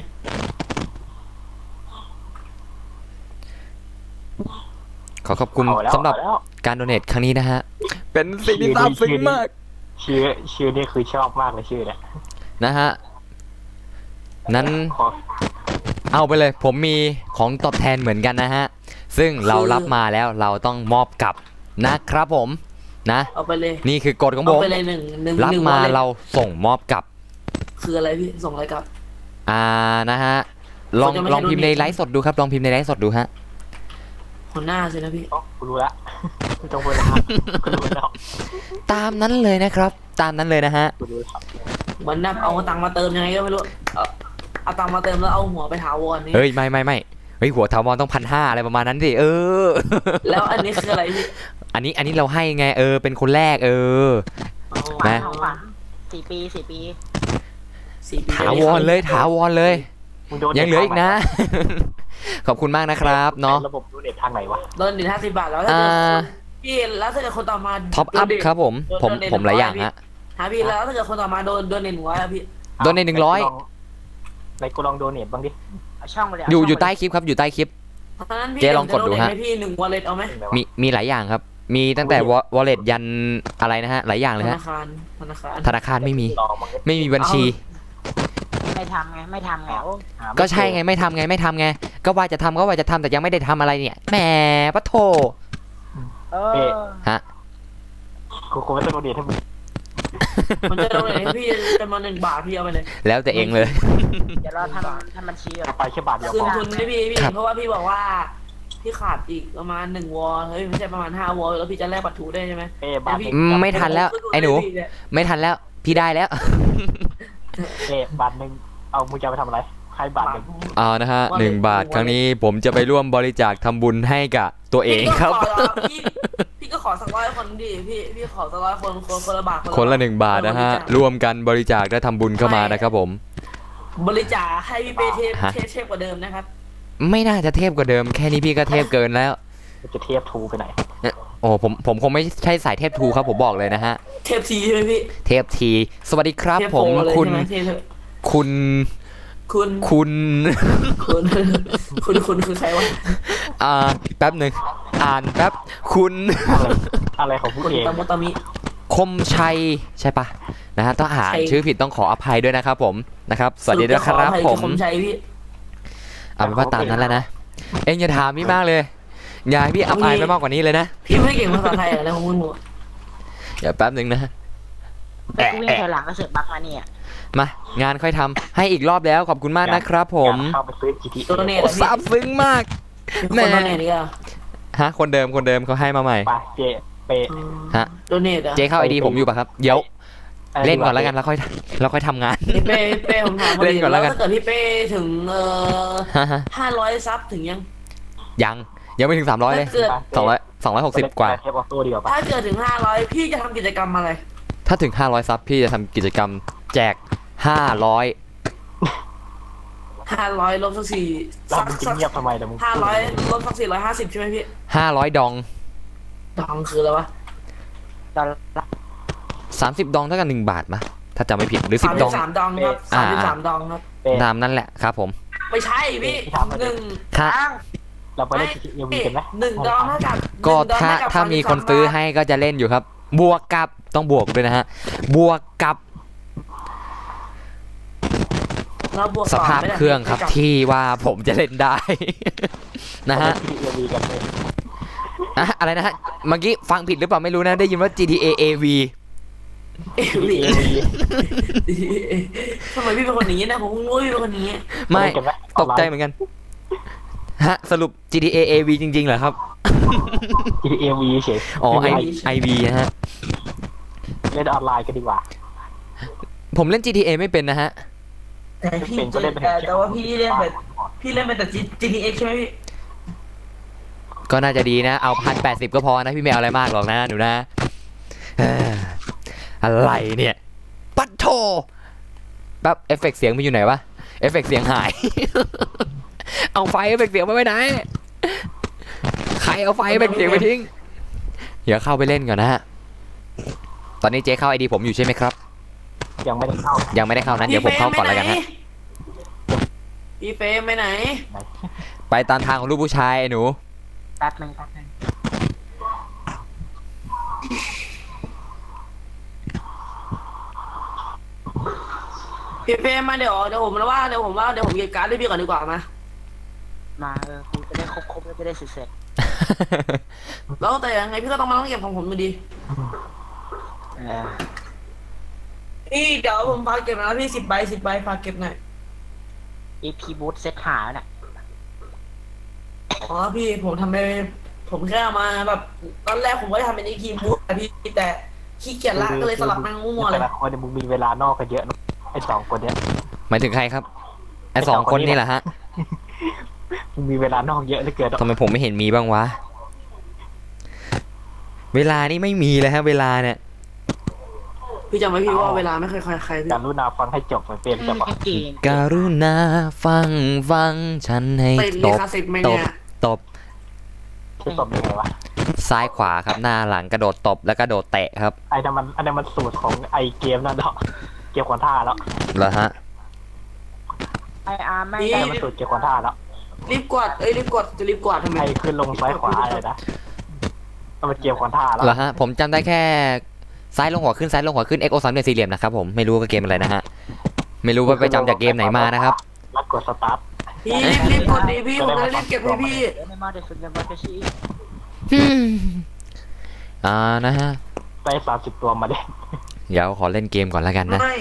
Speaker 5: ขอขอบคุณ
Speaker 1: เอาแล้ว
Speaker 5: สำหรับ
Speaker 1: เอาแล้ว
Speaker 5: การโดเนทครั้งนี้นะฮะเป็นสิ่งที่ซาบซึ้งมาก
Speaker 1: ชื่อชื่อนี่คือชอบมากเลยชื่อเนี่ย
Speaker 5: นะฮะนั้น
Speaker 1: ขอ
Speaker 5: เอาไปเลย ผมมีของตอบแทนเหมือนกันนะฮะซึ่งเรารับมาแล้วเราต้องมอบกลับนะครับผมนะ
Speaker 2: เอาไปเลย
Speaker 5: นี่คือกฎของผ
Speaker 2: เอา
Speaker 5: ม
Speaker 2: ไปเลยหนึ่งหนึ่ง
Speaker 5: รับ
Speaker 2: หนึ่ง
Speaker 5: มา
Speaker 2: วันเลย
Speaker 5: เราส่งมอบกลับ
Speaker 2: คืออะไรพี่ส่งอะไรกลับ
Speaker 5: อ่านะฮะลอง
Speaker 2: เขาจะไม่
Speaker 5: ลอง
Speaker 2: ให้
Speaker 5: พิมพ์ใน
Speaker 2: donate
Speaker 5: ไลฟ์สดดูครับลองพิมพ์ในไลฟ์สดดูฮะ
Speaker 2: หัวหน้าใช่ไหมพี่
Speaker 1: อ๋อกูรู้ละไม่ต้องพูดแล้วกูรู้แล้ว
Speaker 5: ตามนั้นเลยนะครับ ตามนั้นเลยนะฮะ
Speaker 1: กูรู้แล้ว
Speaker 2: เหมือนแบบเอาตังค์มาเติมยังไงก็ไม่รู้เอาเอาตังค์มาเติมแล้วเอาหัวไปถาวรนี่
Speaker 5: เฮ้ยไม่ไม่ไม่เฮ้ยหัวทาวอนต้องพันห้าอะไรประมาณนั้นสิเออ
Speaker 2: แล้วอันนี้คืออะไรพี่
Speaker 5: อันนี้อันนี้เราให้ไงเออเป็นคนแรกเออ
Speaker 2: อ๋อ
Speaker 3: ขวัญ
Speaker 5: นะ
Speaker 3: ของขวัญสี่ปีสี่ปี
Speaker 2: สี่ปี
Speaker 5: ถาวรเลยถาวรเลย
Speaker 1: มึงโดน
Speaker 5: ยังเหลืออีกนะ ขอบคุณมากนะครับเนาะ
Speaker 1: ระบบดูเน็ตทางไหนวะ
Speaker 2: โดนดินห้าสิบบาทแล้วถ้า
Speaker 5: อ่า
Speaker 2: เกิดคนพี่แล้วถ้าเกิดคนต่อมา
Speaker 5: ท็อปอัพครับผมผมผมหลายอย่างฮะ
Speaker 2: หาพี่แล้วถ้าเกิดคนต่อมาโดนโดนหนึ่งร้อยอะพี่
Speaker 5: โดนในหนึ่งร้อย
Speaker 1: ไหนกูลองโดเน็ตบ้างดิ
Speaker 3: เอาช่องไปเลย
Speaker 5: อยู่
Speaker 3: เาช่ง
Speaker 5: อยู่
Speaker 3: ไป
Speaker 5: ใต้คลิปครับอยู่ใต้คลิป
Speaker 2: เพราะฉะนั้นพี่
Speaker 5: เจ๊ลองกดดูฮะ
Speaker 2: จโเนทให้พี่หนึ่งวอลเล็ตเอาไหม
Speaker 1: ไหนวะ
Speaker 5: มีมีหลายอย่างครับ มีตั้งแต่วอลเล็ตยันอะไรนะฮะหลายอย่างเลย
Speaker 2: ธ
Speaker 5: ฮะ
Speaker 2: นาคารธนาคาร
Speaker 5: ธนาคารไม่มี
Speaker 1: ลองบ้างดิ
Speaker 5: ไม่มีบัญชี
Speaker 3: ไม่ทำไงไม่ทำไงโอ้
Speaker 1: หาม่
Speaker 5: ก็ใช่ไง
Speaker 1: เจอ
Speaker 5: ไม่ทำไงไม่ทำไง ก็ว่าจะทำก็ว่าจะทำแต่ยังไม่ได้ทำอะไรเนี่ยแหมปะโถ
Speaker 3: เออ
Speaker 5: ฮะ
Speaker 1: กูกูไม่ต้องโดเน็ตให้มึง
Speaker 2: มันจะโดนให้พี่จำนวนหนึ่งบาทพี่เอาไปเลย
Speaker 5: แล้วแต่เองเลย
Speaker 3: เดี๋ยวเราทำทำบัญชีก่อน
Speaker 1: เอาไปแค่บาทเดียว
Speaker 2: คื
Speaker 1: พ
Speaker 2: น
Speaker 1: อ
Speaker 2: ทุนให้พี่พี่
Speaker 5: ครับ
Speaker 2: เพราะว่าพี่บอกว่าพี่ขาดอีกประมาณหนึ่งวอลเฮ้ยไม่ใช่ประมาณห้าวอลแล้วพี่จะแลกบัตรถูได้ใช่ไหม
Speaker 1: เอ้บาทหนึ่ง
Speaker 5: อืมไม่ทันแล้วไอ้หนู ไม่ทันแล้วพี่ได้แล้ว
Speaker 1: เอ้บาทหนึ่งเอามึงจะเอาไปทำอะไรให้บาทหนึ่ง
Speaker 5: เอานะฮะหนึ่งบาทครั้งนี้ผมจะไปร่วมบริจาคทำบุญให้กับตัวเองครับ
Speaker 2: พี่พี่ก็ขอสักร้อยคนดิพี่พี่ขอสักร้อยคนคนคนละบาท
Speaker 5: คนละหนึ่งบาทนะฮะร่วมกันบริจาคและทำบุญเข้ามานะครับผม
Speaker 2: บริจาคให้พี่เปเทป
Speaker 5: ฮะ
Speaker 2: เทปเทปกว่าเดิมนะครับ
Speaker 5: ไม่น่าจะเทพกว่าเดิมแค่นี้พี่ก็เทพเกินแล้ว
Speaker 1: มันจะเทียบทูไปไหน
Speaker 5: โอ้ผมผมคงไม่ใช่สายเทพทูครับผมบอกเลยนะฮะ
Speaker 2: เทปทีใช่ไหมพี่
Speaker 5: เทพทีสวัสดีครับ
Speaker 2: เทป
Speaker 5: ผม
Speaker 2: โปรเลย
Speaker 5: คุณ
Speaker 2: ใช่ไหมเทป
Speaker 5: คุณ
Speaker 2: คุณ
Speaker 5: คุณ
Speaker 2: คุณ คุณคุณคือใครวะ
Speaker 5: อ่าแป๊บหนึ่งอ่านแป๊บคุณ
Speaker 1: อะไรของผู้
Speaker 2: คุณ
Speaker 1: เอง
Speaker 2: ตามุตามิ
Speaker 5: คมชัยใช่ปะนะฮะต้องอ่าน
Speaker 2: ชัย
Speaker 5: ชื่อผิดต้องขออภัยด้วยนะครับผมนะครับสวัสดีด้วยครับผม
Speaker 2: ผมชัยพี่
Speaker 5: เอาเป็นว่าตามนั้นแล้วนะเอ็งอย่าถามพี่มากเลยอย่าให้พี่อับอายไปมากกว่านี้เลยนะ
Speaker 2: พี่ไม่เก่งภาษาไทยอะไรของคุณหนู
Speaker 5: อย่าแป๊บหนึ่งนะ
Speaker 3: แต่กูวิ่งถอยหลังก็เสือกบักมาเนี่ย
Speaker 5: มางานค่อยทำให้อีกรอบแล้วขอบคุณมากนะครับผม
Speaker 1: เข้าไปซื้อ จี ที
Speaker 2: ตัวเนต
Speaker 5: โอ้
Speaker 2: อะพี่
Speaker 5: ซาบซึ้งมาก
Speaker 2: คนโดเนตนี่ก็
Speaker 5: ฮะคนเดิมคนเดิมเขาให้มาใหม่
Speaker 1: ไปเจเป
Speaker 5: ฮะ
Speaker 2: โดเนตอะ
Speaker 5: เจ๊เข้าไอดีผมอยู่ปะครับเดี๋ยวเล่นก่อนแล้วกันแล้วค่อยแล้วค่อยทำงาน
Speaker 2: พี่เป้พี่เป้ผมถามพอ
Speaker 5: เล่น
Speaker 2: ดี
Speaker 5: ก่อนแล้
Speaker 2: แล้ว ว
Speaker 5: กัน
Speaker 2: ถ้าเกิดพี่เป้ถึงเอ่อ
Speaker 5: ฮะฮะ
Speaker 2: ห้าร้อยซับถึงยัง
Speaker 5: ยังยังไม่ถึงสามร้อยเลย
Speaker 2: ถ้าเกิด
Speaker 5: สองร้อยสองร้อยหกสิบกว่า
Speaker 1: เทปออโต้ดีกว่าปะ
Speaker 2: ถ้าเกิดถึงห้าร้อยพี่จะทำกิจกรรมอะไร
Speaker 5: ถ้าถึงห้าร้อยซับพี่จะทำกิจกรรมแจกห้าร้อย
Speaker 2: ห้าร้อยลบสักสี่
Speaker 1: แล้ว
Speaker 2: สัก
Speaker 1: มึงจะ
Speaker 2: สัก
Speaker 1: เงียบทำไมล่ะมึง
Speaker 2: ห้าร้อยลบสักสี่ร้อยห้าสิบใช่ไหมพี่
Speaker 5: ห้าร้อยดอง
Speaker 2: ดองคืออะไรวะ
Speaker 3: ดอลลาร์
Speaker 5: สามสิบดองเท่ากับหนึ่งบาทมะถ้าจำไม่ผิดหรือสิ
Speaker 2: สา
Speaker 5: บ
Speaker 2: ม
Speaker 5: ด
Speaker 2: สิ
Speaker 5: อง
Speaker 2: บสามดองครับ
Speaker 5: อ่า
Speaker 2: สามสิบสามดองครับ
Speaker 1: เป้
Speaker 5: ตามนั่นแหละครับผม
Speaker 2: ไม่ใช่พี่หนึ่ง
Speaker 5: ถ้า
Speaker 2: อ้าง
Speaker 1: เราไปเล่น จี ที เอ วี กันไหม
Speaker 2: หนึ่งดองเท่ากับ
Speaker 5: ก็
Speaker 2: หนึ่งดอง
Speaker 5: ถ้า
Speaker 2: เท่กับ
Speaker 5: ถ้ามีคน
Speaker 2: สามสิบส
Speaker 5: ซื้อบ
Speaker 2: าท
Speaker 5: ให้ก็จะเล่นอยู่ครับ บวกกับต้องบวกด้วยนะฮะบวกกับ
Speaker 2: เราบวก
Speaker 5: สภาพ
Speaker 2: ต่ไม่ได้
Speaker 5: เครื่องครับ
Speaker 2: กับ
Speaker 5: ที่ว่าผมจะเล่นได้ นะฮะ
Speaker 1: จี ที เอ วี กันเลย
Speaker 5: อะอะไรนะฮะเมื่อกี้ฟังผิดหรือเปล่าไม่รู้นะได้ยินว่า จี ที เอ เอ วี
Speaker 2: เอวีทำไมพี่เป็นคนอย่างนี้นะผมงงว่าพี่เป็นคนอย่างนี้
Speaker 5: ไม่
Speaker 1: เล่นกันไหม
Speaker 5: ตกใจเหมือนกันฮะสรุป จี ที เอ เอ วี จริงๆเหรอครับ
Speaker 1: จี ที เอ วี เฉย
Speaker 5: อ๋อ I ไอ วี นะฮะ
Speaker 1: เล่นออนไลน์กันดีกว่า
Speaker 5: ผมเล่น จี ที เอ ไม่เป็นนะฮะ
Speaker 2: แต่พี่
Speaker 1: เป็นก็เล่นไปเถ
Speaker 2: แต่
Speaker 1: อะ
Speaker 2: แต่ว่าพี่เล่นแบบพี่เล่นเป็นแต่ จี ที เอ็กซ์ ใช่ไหมพี่
Speaker 5: ก็น่าจะดีนะ เอาพันแปดสิบก็พอนะพี่ไม่เอาอะไรมากหรอกนะหนูนะเอ่ออะไรเนี่ยปัดโทแป๊บเอฟเฟกต์เสียงมันอยู่ไหนวะเอฟเฟกต์เสียงหาย เอาไฟเอฟเฟกต์เสียงไปไว้ไหนใครเอาไฟเอฟเฟกต์เสียงไปทิ้งเดี๋ยวเข้าไปเล่นก่อนนะฮะตอนนี้เจ๊เข้าไอดีผมอยู่ใช่ไหมครับ
Speaker 1: ยังไม่ได้เข้า
Speaker 5: ยังไม่ได้เข้านะเดี๋ยวผมเข้าก่อนแล้วกันฮะ
Speaker 2: พี่เฟรมไปไหน
Speaker 5: ไปตามทางของลูกผู้ชายไอ้หนู
Speaker 3: แป๊บนึงแป๊บนึง
Speaker 2: พี่เฟรมมาเดี๋ยวเดี๋ยวผมว่าเดี๋ยวผมว่าเดี๋ยวผมเก็บการ์ดให้พี่ก่อนดีกว่ามา
Speaker 3: มาเออกูจะได้ครบครบแล้วจะได้เสร็จเสร็จ
Speaker 2: แล้วแต่ยังไงพี่ก็ต้องมาต้องเก็บของผมอยู่ดี
Speaker 3: เออ
Speaker 2: พี่เดี๋ยวผมพาเก็บนะพี่สิบใบสิบใบพาเก็บหน่อย
Speaker 3: อีพีบูทเซตหาเนี่ย
Speaker 2: อ๋อพี่ผมทำไปผมแค่เอามาแบบตอนแรกผมก็จะทำเป็นอีพีบูทแต่พี่แต่ขี้เกียจละก็เลยสลับแม่งมั่วๆเล
Speaker 1: แต่
Speaker 2: ย
Speaker 1: ละคนเนี่ยมึงมีเวลานอกกันเยอะนะไอ้สองคนเนี้ย
Speaker 5: หมายถึงใครครับไอสองคนนี่แหละฮะ
Speaker 1: มึงมีเวลานอกเยอะเหลือเกิน
Speaker 5: ทำไมผมไม่เห็นมีบ้างวะเวลานี่ไม่มีเลยฮะเวลาเนี่ย
Speaker 2: พี่จำไว้พี่ว่าเวลาไม่เคยใครใครพี่
Speaker 1: การรุณาฟังให้จบเหมือนเป็นจะบอก
Speaker 3: เก่ง
Speaker 5: การุณาฟังฟังฉันให้
Speaker 2: เป็น
Speaker 5: ต
Speaker 2: ลิ
Speaker 5: บ
Speaker 2: ขสิทธิ์ไหม
Speaker 5: ตบ
Speaker 2: เนี่ย
Speaker 5: ตบ
Speaker 1: จะตบยังไงวะ
Speaker 5: ซ้ายขวาครับหน้าหลังกระโดดตบแล้วกระโดดเตะครับ
Speaker 1: ไอ้นั่นมันไอ้นั่นมันสูตรของไอเกมนั่นเนาะเกมคอนท่าแล้ว
Speaker 5: เหรอฮะ
Speaker 3: ไออาร์ไม่
Speaker 1: ไอ้นั่นมันสูตรเกมคอนท่าแล้ว
Speaker 2: รีบกดเอ้ยรีบกดจะรีบกดทำไม
Speaker 1: ไอ้ขึ้นลงซ้ายขวาเลยนะมันเป็นเกมคอนท่าแล้ว
Speaker 5: เหรอฮะผมจำได้แค่ซ้ายลงหัวขึ้นซ้ายลงหัวขึ้น X O สามเหลี่ยมสี่เหลี่ยมนะครับผมไม่รู้ว่าเกมอะไรนะฮะไม่รู้ว่าไปจำจากเกมไหนมานะครับ
Speaker 1: แล้วกดสตาร์ท
Speaker 2: พี่รีบรีบกดดิพี่ผมจะได้รีบเก็บให้พี่
Speaker 3: ไม่มาเดี๋ยวสุดยอดจะชี้
Speaker 5: อ่านะฮะ
Speaker 1: ได้สามสิบตัวมาเล่น
Speaker 5: เดี๋ยวขอเล่นเกมก่อนแล้วกันนะ
Speaker 2: ไม่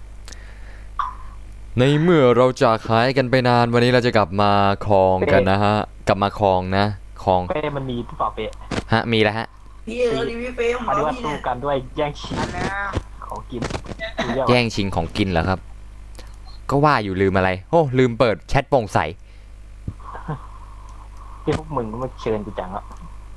Speaker 5: ในเมื่อเราจากหายกันไปนานวันนี้เราจะกลับมาคลองกันนะฮะกลับมาคลองนะคลอง
Speaker 1: เป้มันมีที่เปล่าเป้
Speaker 5: ฮะมีแล้วฮะ
Speaker 2: พี่เออดิพี่เฟรม
Speaker 1: เขาเรียกว่า
Speaker 2: พี่
Speaker 1: สู้
Speaker 2: เนี่ย
Speaker 1: กันด้วยแย่งชิง
Speaker 3: อันนี้
Speaker 1: ของกินดูเรียก
Speaker 5: แย่
Speaker 1: ว่าง
Speaker 5: ชิงของกินเหรอครับ ก็ว่าอยู่ลืมอะไร โอ้ลืมเปิดแชทโปร่งใส
Speaker 1: ที่พวกมึงก็มาเชิญกูจังอ่ะ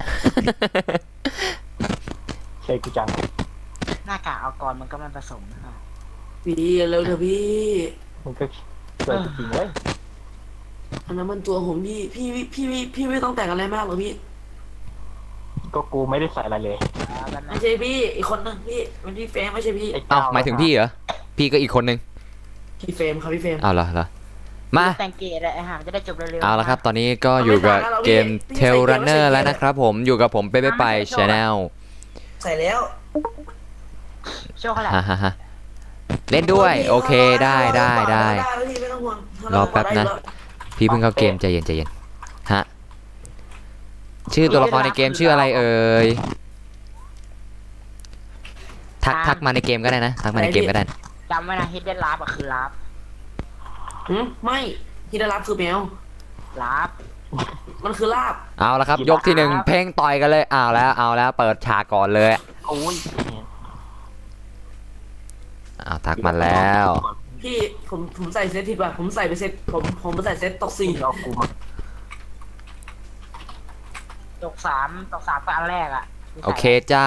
Speaker 1: เชิญกูจัง
Speaker 3: หน้ากากเอากรมันก็มันผสมนะครับ
Speaker 2: พี่เร็วเถอะพี่
Speaker 1: มึงก็เชิญจริงๆเลย
Speaker 2: อันนั้นมันตัวผมพี่พี่พี่พี่พี่ไม่ต้องแต่งอะไรมากหรอกพี่
Speaker 1: ก็กูไม่ได้ใส่อะไรเลย
Speaker 3: เอากันนะ
Speaker 2: ไม่ใช่พี่อีกคนนึงพี่มันพี่เฟรมไม่ใช่พี่
Speaker 1: ไอ้
Speaker 5: อ้าว
Speaker 1: เจ้
Speaker 5: หมายถึงพี่เหรอพี่ก็อีกคนนึง
Speaker 2: พี่เฟรมครับพี่เฟรม
Speaker 5: อ้าวเหรอเหรอมา
Speaker 3: แต่งเกตไอ้ห่ามจะได้จบเร็วๆ
Speaker 5: เอาละครับ ตอนนี้ก็อยู่กับเกม Tail Runner แล้วนะครับผมอยู่กับผมเป๊ะไป Channel
Speaker 2: ใส่แล้ว
Speaker 3: โชว์เขาแหละ
Speaker 5: ฮ่าฮ่าฮ่าเล่นด้วยโอเคได้ได้ได้
Speaker 2: พี่ไม่ต้องห่วง
Speaker 5: รอแป๊บนะ พี่เพิ่งเข้าเกมใจเย็นใจเย็นฮะชื่อตัวละครในเกมชื่ออะไรเอ่ยทักทักมาในเกมก็ได้นะทักมาในเกมก็ได้
Speaker 3: จำไว้นะฮิดเด้นลาบอะคือลาบ
Speaker 2: หืมไม่ที่ได้รับคือแมว
Speaker 3: ลาบ
Speaker 2: มันคือลาบ
Speaker 5: เอาละครับยกที่หนึ่งเพลงต่อยกันเลยเอาแล้วเอาแล้วเปิดฉากก่อนเลย
Speaker 1: โอ้ย
Speaker 5: อ้าวทักมาแล้ว
Speaker 2: พี่ผมผมใส่เซตผิดว่ะผมใส่ไปเซตผมผมไปใส่เซตตกสี่
Speaker 1: เอากูมา
Speaker 3: ตกสามตกสามตอนแรกอ่ะ
Speaker 5: โอเคจ้า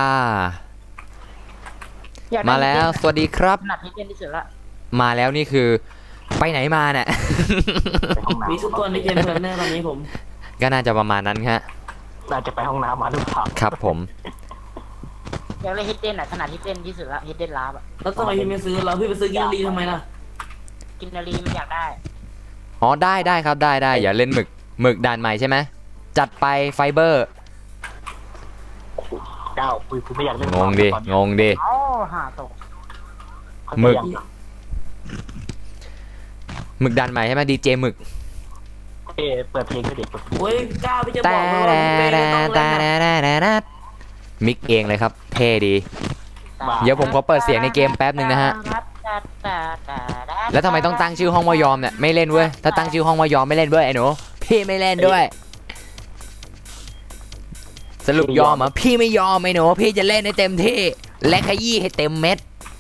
Speaker 3: อยกได้
Speaker 5: มาแล้วสวัสดีครับ
Speaker 3: ขนาดที่เล่นที่สุดละ
Speaker 5: มาแล้วนี่คือไปไหนมาเนี่ย
Speaker 1: ไปห้องน้ำ
Speaker 2: มีทุกตัวในเกมเพลินแน่ตอนนี้ผม
Speaker 5: ก็น่าจะประมาณนั้นฮะ
Speaker 1: น่าจะไปห้องน้ำมาหรือเปล่า
Speaker 5: ครับผม
Speaker 3: อยากเล่นฮิดเด้นอ่ะขนาดฮิดเด้นที่สุดละฮิดเด้นลาบอ่ะ
Speaker 2: แล้วทำไมพี่ไม่ซื้อแล้วพี่ไปซื้อกินรีทำไมล่ะ
Speaker 3: กินนารีมันอยากได้
Speaker 5: อ๋อได้ได้ครับได้ได้อย่าเล่นหมึกหมึกด่านใหม่ใช่ไหมจัดไปไฟเบอร์
Speaker 1: เก้าปุยกูไม่อยากเล่น
Speaker 5: งงดิงงดิ
Speaker 3: เอ้าหาตก
Speaker 5: หมึก หมึกด่านใหม่ใช่ไหมดีเจหมึก
Speaker 1: เอเปิดเพลงให้เด็ก
Speaker 2: โอ้ยก้าวพี่จะบ
Speaker 5: แต่
Speaker 2: อกว่าพี่เป้ต้อง
Speaker 5: แต่
Speaker 2: เล่นนะ
Speaker 5: แต่แต่มิกเองเลยครับเท่ดี เดี๋ยวผมขอเปิดเสียงในเกมแป๊บหนึ่งนะฮะ แล้วทำไมต้องตั้งชื่อห้องว่ายอมเนี่ยไม่เล่นเว้ยถ้าตั้งชื่อห้องว่ายอมไม่เล่นด้วยไอ้หนูพี่ไม่เล่นด้วย สรุปยอมเหรอพี่ไม่ยอมไอ้หนูพี่จะเล่นให้เต็มที่และขยี้ให้เต็มเม็ด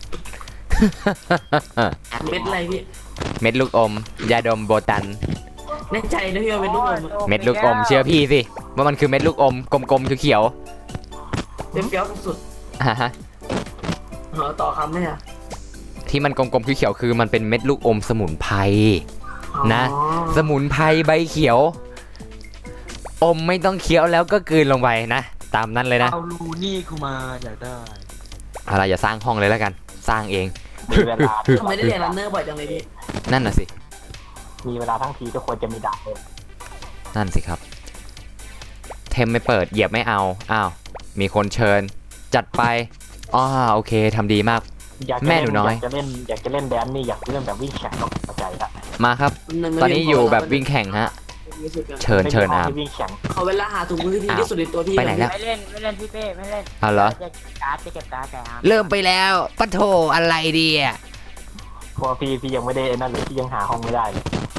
Speaker 2: เม็ดอะไรพี่
Speaker 5: เม็ดลูกอมยาดมโบตัน
Speaker 2: แน่ใจนะพี่ว่าเป็นลูกอม
Speaker 5: เม็ดลูกอมเชื่อพี่สิว่ามันคือเม็ดลูกอมกลมๆเขียว
Speaker 2: เป็นเปรี้ยวสุด
Speaker 5: ๆอ่าฮะ
Speaker 2: ๆเหรอต่อคำไหมอ่ะ
Speaker 5: ที่มันกลมๆเขียวๆคือมันเป็นเม็ดลูกอมสมุนไพร นะ
Speaker 2: อ๋อ
Speaker 5: สมุนไพรใบเขียว อมไม่ต้องเคี้ยวแล้วก็กลืนลงไปนะ ตามนั้นเลยนะ
Speaker 3: เอาลูนี่กูมาอยากได้
Speaker 5: อะไรอย่าสร้างห้องเลยแล้วกัน สร้างเอง
Speaker 1: มีเวลา
Speaker 2: ทำไมได้เรียนรันเนอร์บ่อยจังเลยพี่
Speaker 5: นั่นน่ะสิ
Speaker 1: มีเวลาทั้งทีทุกคนจะมีดาบเลย
Speaker 5: นั่นสิครับ เทมไม่เปิดเหยียบไม่เอาอ้าวมีคนเชิญ จัดไปอ๋อโอเคทำดีมาก
Speaker 1: อยากจะ
Speaker 5: แม่
Speaker 1: เล่
Speaker 5: หนูน้อย
Speaker 1: อยากจะเล่นอยากจะเล่นแดนนี่อยากเล่นแบบวิ่งแข่งก็เข้าใจละ
Speaker 5: มาครับ ตอนนี้อยู่แบบวิ่งแข่งฮะ เชิญเชิญอาร์ม
Speaker 1: ไม่มีห้องที่วิ่งแข่ง
Speaker 2: ขอเวลาหาถุงมือที่ดีที่สุดในตัวพี่
Speaker 5: ไปไหนแล้ว
Speaker 3: ไม่เล่นไม่เล่นพี่เป้ไม่เล่น
Speaker 5: อ๋อเหรอ
Speaker 3: จะเก็บการ์ดจะเก็บการ์ดแต่อาร์ม
Speaker 5: เริ่มไปแล้วปะโถอะไรดีอ่ะ
Speaker 1: เพราะว่าพี่พี่ยังไม่ได้นั่นเลยพี่ยังหาห้องไม่ได้เลย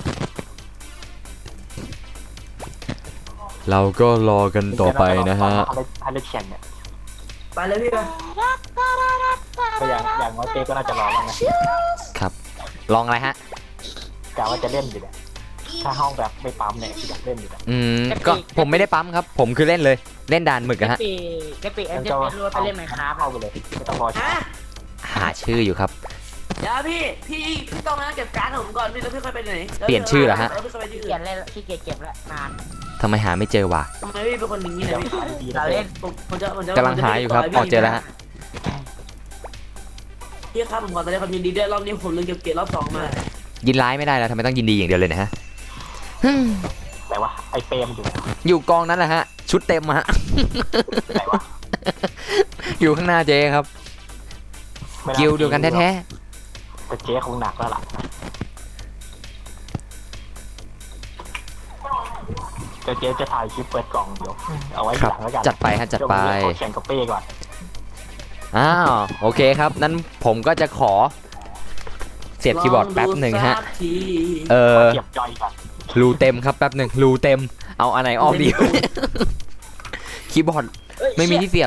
Speaker 5: เราก็รอกันต่อไปนะฮะ
Speaker 1: ให้เล่นแข่งเนี่ย
Speaker 2: ไปเลยพี่ไป
Speaker 1: ก็อย่างอย่างน้อยเต้ก็น่าจะรอแล้วนะครับ
Speaker 5: ลองอะไรฮะ
Speaker 1: กะว่าจะเล่นอยู่เนี่ยถ้าห้องแบบไม่ปั๊มเนี่ยที่อยากเล่นอยู่เนี่ย
Speaker 5: อืมก็ผมไม่ได้ปั๊มครับ ผมคือเล่นเลยเล่นด่านหมึกอะฮะ
Speaker 3: ปีแกปีเอ็มจะเป็นรัวไปเล่นไหมครับ
Speaker 1: เข้าไปเลยไม่ต้องรอช้า
Speaker 2: ฮะ
Speaker 5: หาชื่ออยู่ครับ
Speaker 2: เดี๋ยวพี่พี่พี่ต้องนะเก็บการ์ดผมก่อนพี่แล้วพี่ค่อยไปไหน
Speaker 5: เปลี่ยนชื่อเหรอฮะ
Speaker 2: แล้วพี่ค่อยไปที่อื่
Speaker 3: เขียน
Speaker 2: น
Speaker 3: เล่นขี้เกียจเก็บแล้วนาน
Speaker 5: ทำไมหาไม่เจอวะ
Speaker 2: ทำไมพี่เป็นคนอย่างนี้เนี่ยพี่
Speaker 1: ดี
Speaker 3: เรา
Speaker 1: นะ
Speaker 3: เล่น
Speaker 2: ผมผมจะผมจะ
Speaker 5: กำลังหาอยู่ครับอ๋อเจอแล้วฮะ
Speaker 2: พี่ครับผมขอแสดงความยินดีด้วยรอบนี้ผมลืมเก็บเกียร์รอบสองมา
Speaker 5: ยินร้ายไม่ได้แล้วทำไมต้องยินดีอย่างเดียวเลยนะฮะ
Speaker 1: แต่ว่าไอเปรมอยู่ไหน
Speaker 5: อยู่กองนั้นแหละฮะ ชุดเต็มฮะ
Speaker 1: ไหนวะ
Speaker 5: อยู่ข้างหน้าเจ๊ครับ
Speaker 1: ไม่น่า
Speaker 5: กิลด์เดียวกันแท้
Speaker 1: แต่เจ๊คงหนักแล้วล่ะเดี๋ยวเจ๊จะถ่ายคลิปเปิดกล่องเดี๋ยวเอาไว้
Speaker 5: ๆ
Speaker 1: ที
Speaker 5: ครับ
Speaker 1: หลังแล้วกัน
Speaker 5: จัดไปฮะจัดไป
Speaker 1: เยวผมขอแข่งกับเป้ก่อน
Speaker 5: อ้าวโอเคครับ นั้นผมก็จะขอ เสียบคีย์บอร์ดแป๊บหนึ่งฮะ
Speaker 2: ลอดูสักที
Speaker 5: เออ
Speaker 1: เสียบจอยก่อน
Speaker 5: รูเต็มครับแป๊บหนึ่งรูเต็ม เอาอันไหนออกดี คีย์บอร์ดไม่มีที่เสียบ